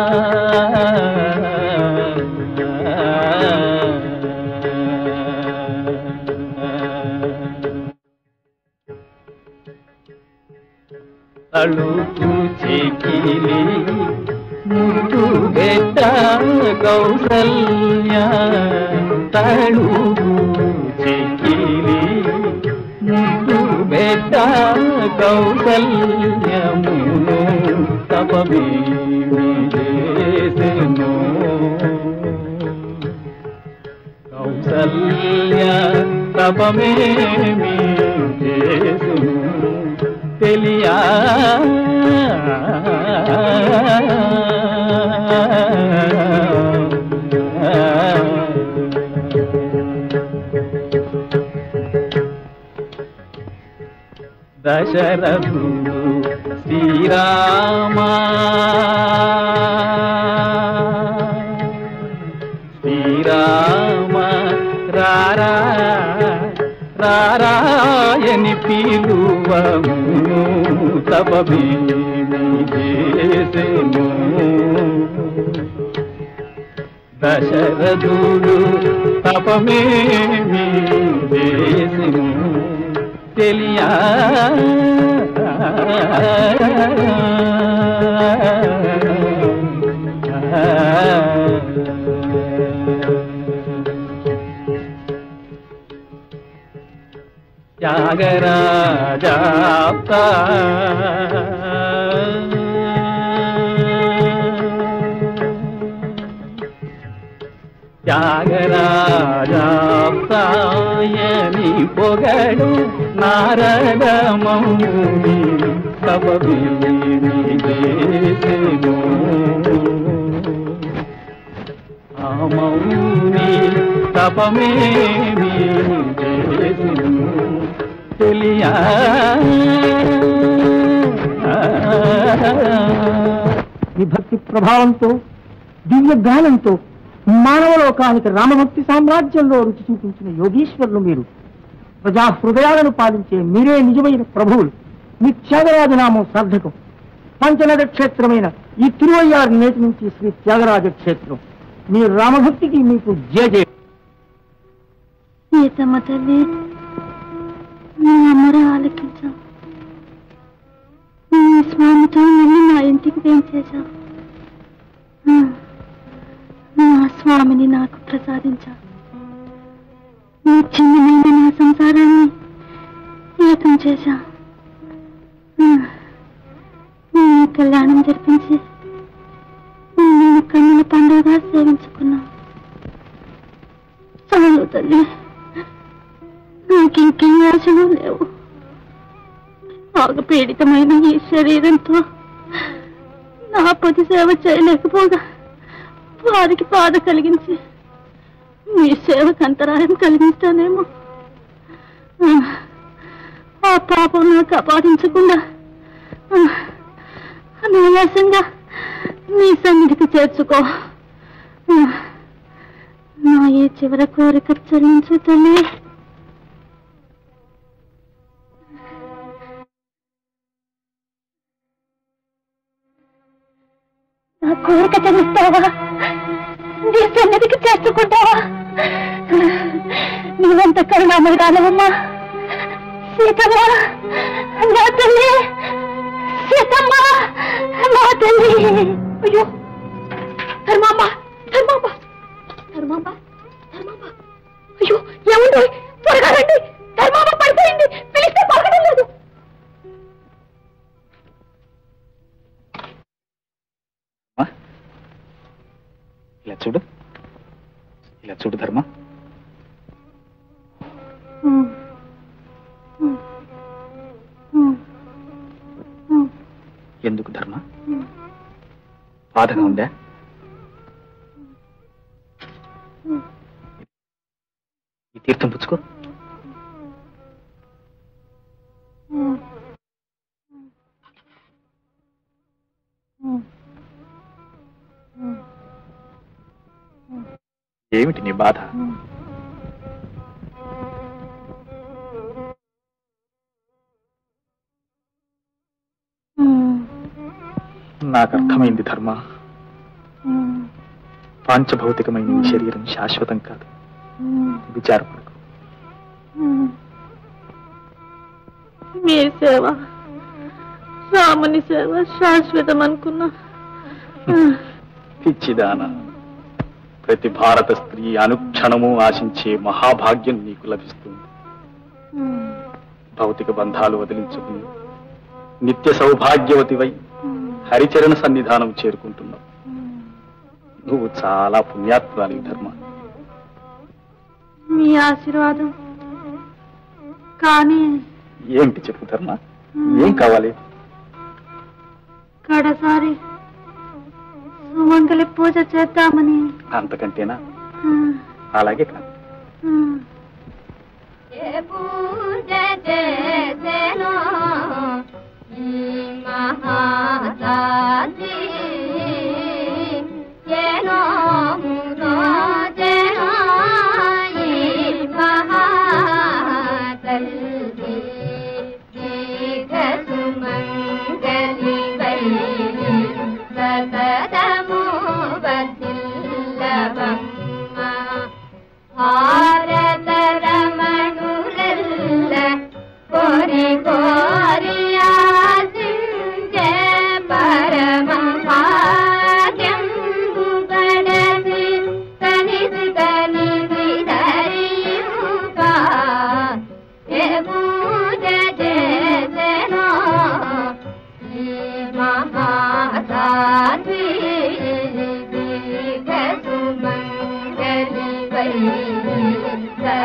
అಳುపు చెకిలి ముద్దు బెట్ట కౌసల్య తಳುపు చెకిలి ముద్దు బెట్ట కౌసల్యమును తపమేమి చేసెను కౌసల్య తపమేమి చేసెను తెలియా దశరథుడు శ్రీరామ శ్రీరామ రారా రారాయని పిలువము తపమేమి చేసెను దశరథుడు తపమేమి చేసెను తెలియా త్యాగరాజా త్యాగరాజాయని పొగడు నారద మౌని తపమేసేను ఆ మౌని తపమేమి చేసెను తెలియా విభక్తి ప్రభావంతో దివ్య గానంతో మానవలోకానికి రామభక్తి సామ్రాజ్యంలో రుచి చూపించిన యోగీశ్వరులు మీరు. ప్రజా హృదయాలను పాలించే మీరే నిజమైన ప్రభువులు. మీ త్యాగరాజనామం సార్థకం. పంచనద క్షేత్రమైన ఈ తిరువయ్యారు నేటి నుంచి శ్రీ త్యాగరాజ క్షేత్రం. మీ రామభక్తికి మీకు జయ. సీతమ్మ తల్లి, నీ అమ్మరే ఆలకించావు. నీ స్వామితో మళ్ళీ నా ఇంటికి వేయించేశావు. నా స్వామిని నాకు ప్రసాదించావు. నీ చిన్నమైన నా సంసారాన్ని ఏకం చేశావు. నీ కళ్యాణం జరిపించి నేను కన్నుల పండుగగా సేవించుకున్నావు. చాలు తల్లి, నాకింకేం ఆశలు లేవు. ఆగపీడితమైన ఈ శరీరంతో నా పతి సేవ చేయలేకపోగా వారికి బాధ కలిగించి మీ సేవకు అంతరాయం కలిగిస్తానేమో. ఆ పాపం నాకు అపాదించకుండా అనాయాసంగా నీ సన్నిధికి చేర్చుకో. నా ఈ చివరి కోరిక చెల్లించు తల్లి. నా కోరిక చెల్లిస్తావా? నీ సన్నిధికి చేర్చుకుంటావా? నీవంత కరుణామయురాలవమ్మా. సీతమ్మ నా తల్లి, సీతమ్మ నా తల్లి. అయ్యో ధర్మాంబ, ధర్మాంబ, ధర్మాంబ, ధర్మాంబ. అయ్యో ఏముంది? త్వరగా రండి. ధర్మాంబ పడిపోయింది. పిలిస్తే పలకడం లేదు. ఇలా చూడు, ఇలా చూడు ధర్మ. ఎందుకు ధర్మ? బాధగా ఉందా? ఈ తీర్థం పుచ్చుకో. ఏమిటి నీ బాధ? నాకు అర్థమైంది ధర్మ. పాంచభౌతికమైన ఈ శరీరం శాశ్వతం కాదు. విచారపడకు. మీ సేవ, రాముని సేవ శాశ్వతం అనుకున్నా. పిచ్చిదానా, ప్రతి భారత స్త్రీ అనుక్షణము ఆశించే మహాభాగ్యం నీకు లభిస్తుంది. భౌతిక బంధాలు వదిలించుకుని నిత్య సౌభాగ్యవతివై హరిచరణ సన్నిధానం చేరుకుంటున్నావు. నువ్వు చాలా పుణ్యాత్మురాలివి ధర్మ. మీ ఆశీర్వాదం. కానీ ఏమిటి చెప్పు ధర్మ, ఏం కావాలి? కడసారి సుమంగళి పూజ చేద్దామని. అంతకంటేనా? అలాగే కాదు. పూజ చేసెనో ఈ మహాదాసి ఏనో మురోజనో ఈ మహాతల్లి దీర్ఘ సుమంగళి వై సతతము వదిల్లవమ్మ భారత రమణులల్ల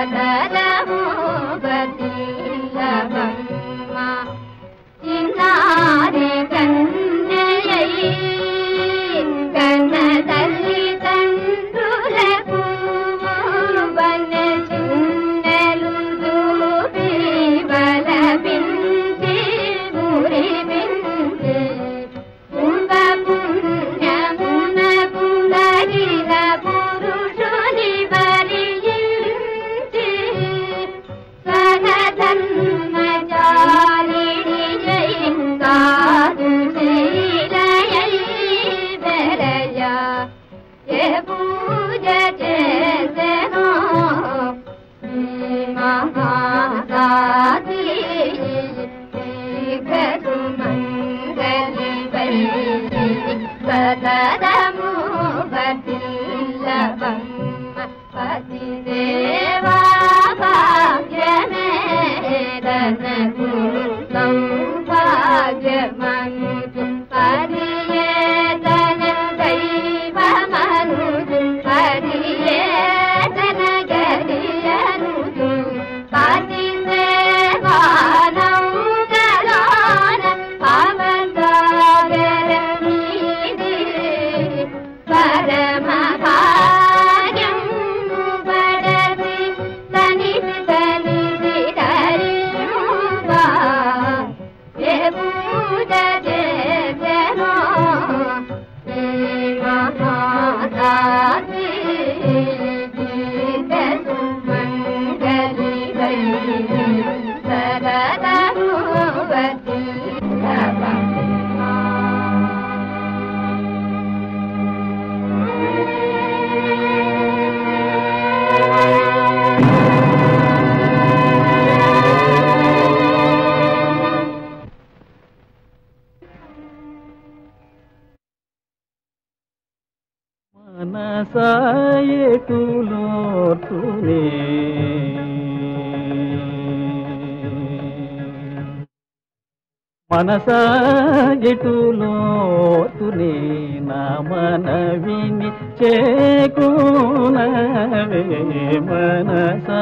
మనసాగిటులోతునే నా మనవిని చేకూనవే మనసా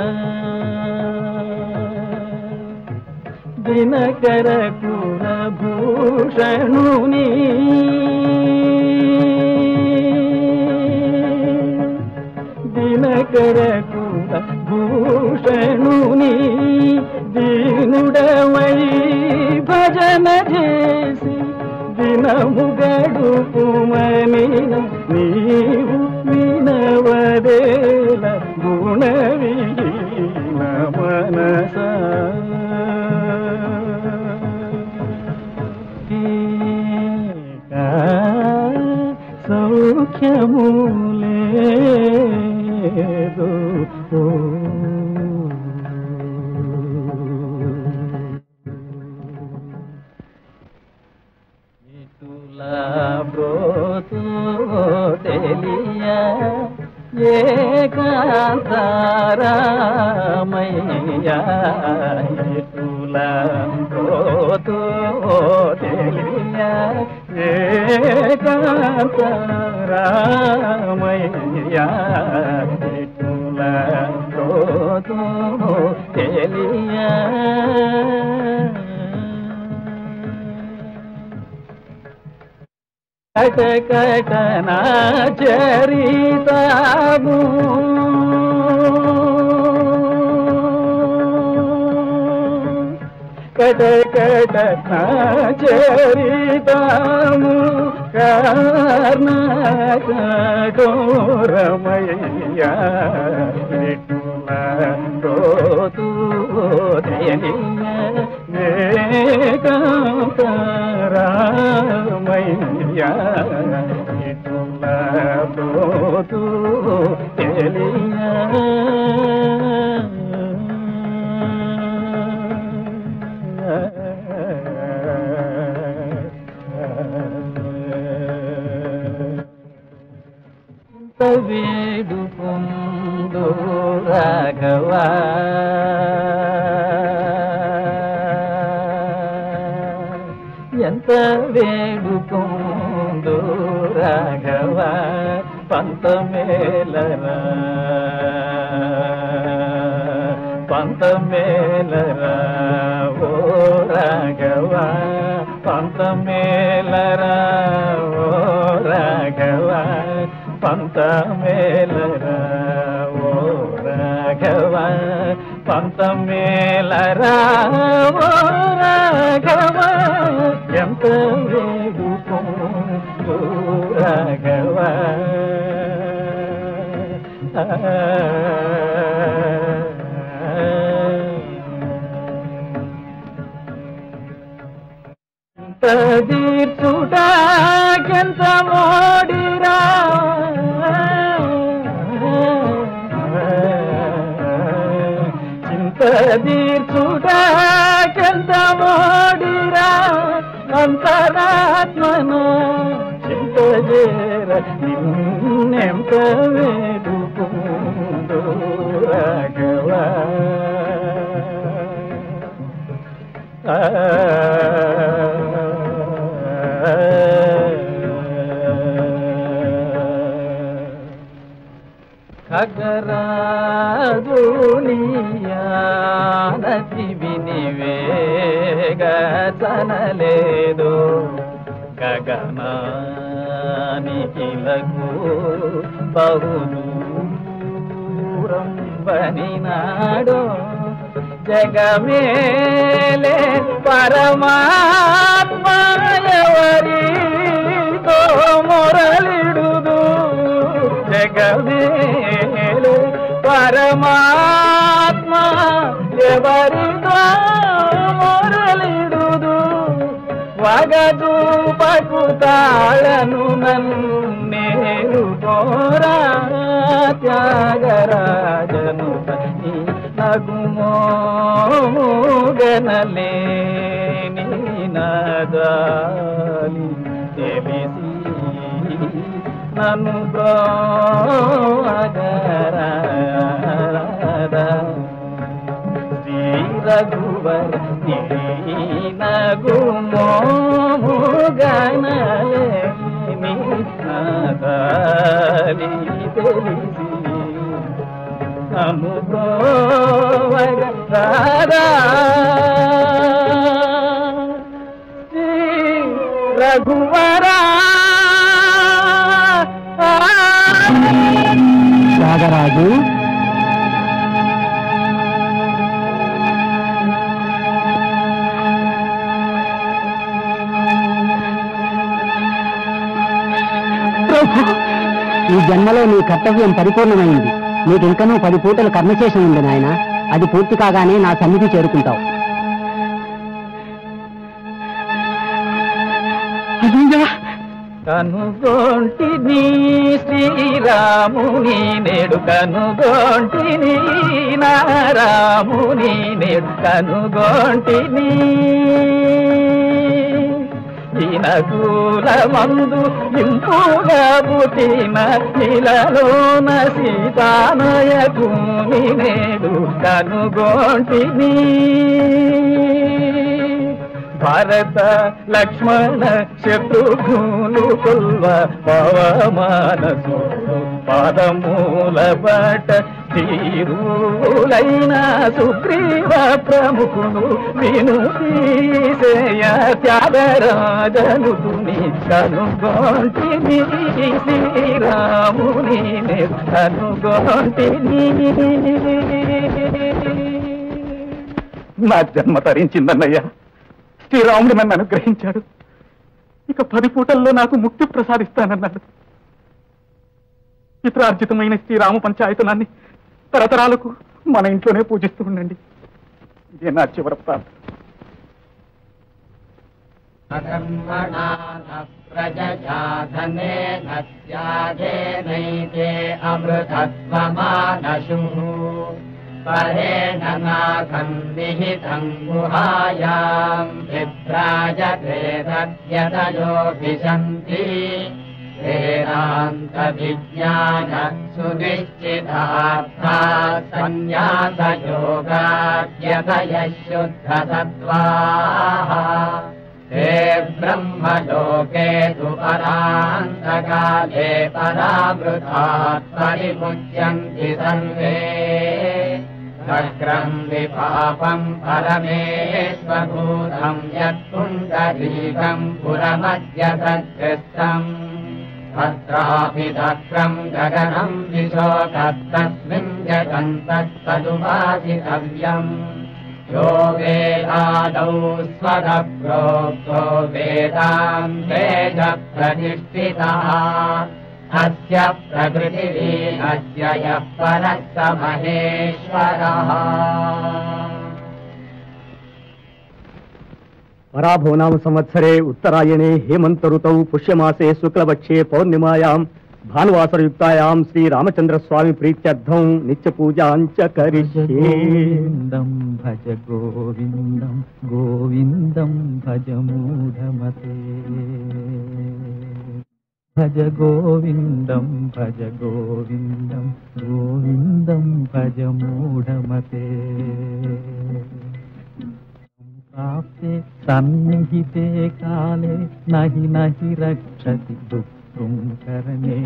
దినకర కులభూషణుని దినకర కులభూషణుని దీనుడవై భజన చేసి దినము గడుపుమని నీవు వినవదేల గుణవీన మనసా సౌఖ్యములేదు బ్రోతు తెలియ ఏకాంతరామయ్యా ఎటుల బ్రోతు తెలియ ఏకాంతరామయ్యా ఎటుల బ్రోతు తెలియ కటకటనా చరితాము కటకటనా చరితాము కర్ణకఠోరమయ్యా విఠుల రోతు ఏకాంతరామయ్యా విఠుల రోతు తెలియ వేడుకొందు రాఘవా ఎంత వేడుకొందు రాఘవా పంతమేలరా పంతమేలరా ఓ రాఘవ పంతమేలరా ఓ రాఘవ పంతమేలరా ఓ రాఘవ పంతమేలరా ఓ రాఘవ ఎంత వేడుకో రాఘవ తీర్చుటాకెంత మోడిరా చింత తీర్చుటాకెంత మోడిరా అంతరాత్మన చింత చేర నిన్నెంత వేడుకుందో రాఘవ ఖగరాదునియానతి వినివేగతనలేదు గగనానికిలకు బహుదూరం బనినాడో జగమేలే పరమాత్మ ఎవరితో మొరలిడుదు జగమేలే పరమాత్మ ఎవరితో మొరలిడుదు వగదూపకు తాళను నన్నేరు కోరా త్యాగరాజను నగుమోగనలేని నాదాలి తెలిసి నన్ను బ్రోగరాదా శ్రీ రఘువర నగుమోగనలేని నాదాలి తెలిసి అనుభవగరాదా రఘువరా త్యాగరాజు ఈ జన్మలో నీ కర్తవ్యం పరిపూర్ణమైంది. నీకింకనూ 10 పూటలు కర్మశేషం ఉంది నాయన. అది పూర్తి కాగానే నా సన్నిధి చేరుకుంటావు. కనుగొంటిని శ్రీరాముని నేడు కనుగొంటిని నారాముని నేడు కనుగొంటిని ఈనకూల మందు ఇంపుగా పుట్టిన ఇలలోన సీతానయకుని నేడు కనుగొంటిని భారత లక్ష్మణ శత్రుఘ్నులు కొల్వ పవమానసు పాదమూల పట తీరులైన సుగ్రీవ ప్రముఖులు విను తీసేయ త్యాగరాజనుకుని కనుగొంటిని శ్రీరాముని కనుగొంటిని. నా జన్మ తరించిందన్నయ్యా. శ్రీరాముడు నన్ను అనుగ్రహించాడు. ఇక 10 పూటల్లో నాకు ముక్తి ప్రసాదిస్తానన్నాడు. పిత్రార్జితమైన శ్రీరామ పంచాయతనాన్ని తరతరాలకు మన ఇంట్లోనే పూజిస్తూ ఉండండి. ఇదే నా చివరి పరేణ నాథం నిహితం గుహాయాం విభ్రాజతే తద్యతయోభిశంతి వేదాంత విజ్ఞాన సునిశ్చితార్థా సన్యాస యోగాద్యతయ శుద్ధ సత్వాః హే బ్రహ్మలోకే తు పరాంతకాలే పరామృతాత్ పరిముచ్యంతి సర్వే చక్రం విపాపం పరమేశ్వభూతం యత్పుండరీకం పురమద్య సత్కృష్టం తత్రాపి దక్రం గగనం విశోకస్తస్మిన్ జగంతస్తదుపాసితవ్యం యో వేదాదౌ స్వదప్రోక్తో వేదాంతే చ ప్రతిష్ఠితః అస్య ప్రకృతిరీనస్య యః పరః స మహేశ్వరః. పరాభవనామ సంవత్సరే ఉత్తరాయణే హేమంత ఋతౌ పుష్యమాసే శుక్లపక్షే పౌర్ణిమాయాం భానువాసరయుక్తాయాం శ్రీరామచంద్రస్వామి ప్రీత్యర్థం నిత్యపూజాంచ కరిష్యే. భజ గోవిందం గోవిందం భజ మూఢమతే భజ గోవిందం భజ గోవిందం గోవిందం భజ మూఢమతే. ప్రాప్తే సన్నిహితే కాలే నహి నహి రక్షతి దుఃఖం కరణే.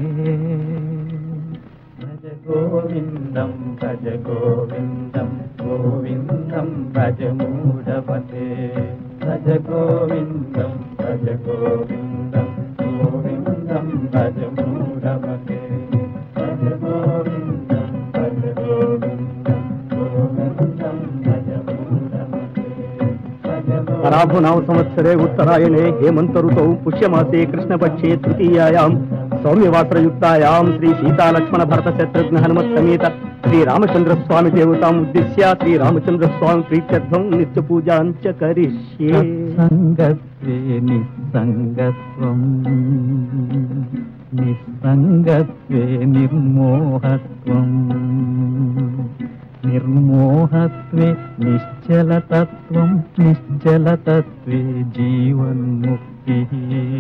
భజ గోవిందం భజ గోవిందం గోవిందం భజ మూఢమతే భజ గోవిందం భజ గోవిందం గోవిందం భజ మూఢమతే భజ గోవిందం భజ గోవిందం గోవిందం భజ మూఢమతే. పరాభవనామ సంవత్సరే ఉత్తరాయణే హేమంత ఋతౌ పుష్యమాసే కృష్ణపక్షే తృతీయాయాం సౌమ్యవాసరయుక్తాయాం శ్రీ సీతాలక్ష్మణ భరత శత్రుఘ్న హనుమత్ సమేత శ్రీరామచంద్రస్వామి దేవతాం ఉద్దిశ్య శ్రీరామచంద్రస్వామి ప్రీత్యర్థం నిత్యపూజాంచ కరిష్యే. సంగత్వే నిస్సంగత్వం నిస్సంగత్వే నిర్మోహత్వం నిర్మోహత్వే నిశ్చలతత్వం నిశ్చలతత్వే జీవన్ముక్తిః.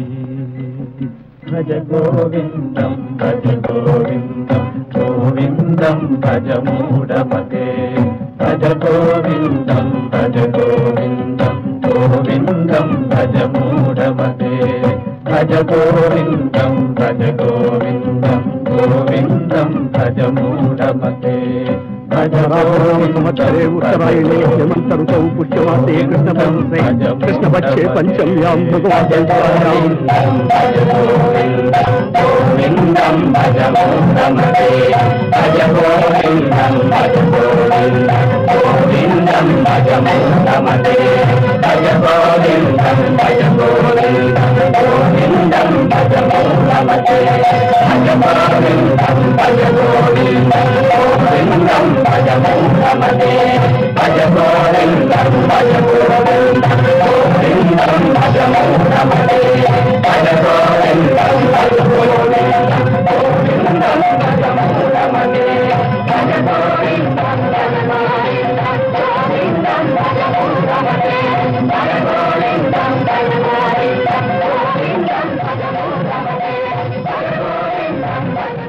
భజ గోవిందం భజ గోవిందం గోవిందం భజ మూఢమతే భజ గోవిందం భజ గోవిందం గోవిందం భజ మూఢమతే భజ గోవిందం భజ గోవిందం గోవిందం భజ మూఢమతే. సంవత్సరే ఉత్తరాయణే హేమంత ఋతౌ పుష్యమాసే కృష్ణపక్షే పంచమ్యాం భగవాన్ గోవిందం భజ మూఢమతే భజ గోవిందం భజ గోవిందం గోవిందం భజ మూఢమతే భజ గోవిందం భజ గోవిందం గోవిందం భజ మూఢమతే భజ గోవిందం భజ గోవిందం గోవిందం భజ మూఢమతే భజ గోవిందం భజ గోవిందం గోవిందం భజ మూఢమతే భజ గోవిందం భజ గోవిందం గోవిందం భజ మూఢమతే భజ గోవిందం భజ గోవిందం గోవిందం భజ మూఢమతే భజ గోవిందం భజ గోవిందం గోవిందం భజ మూఢమతే భజ గోవిందం భజ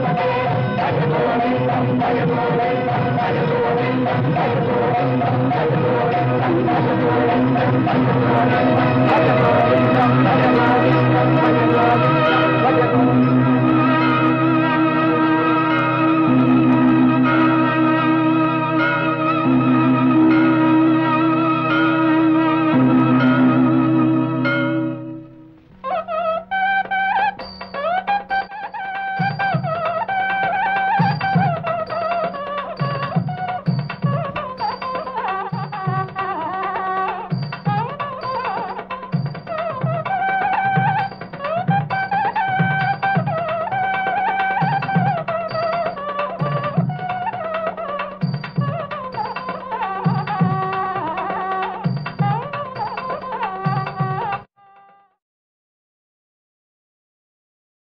గోవిందం భజ గోవిందం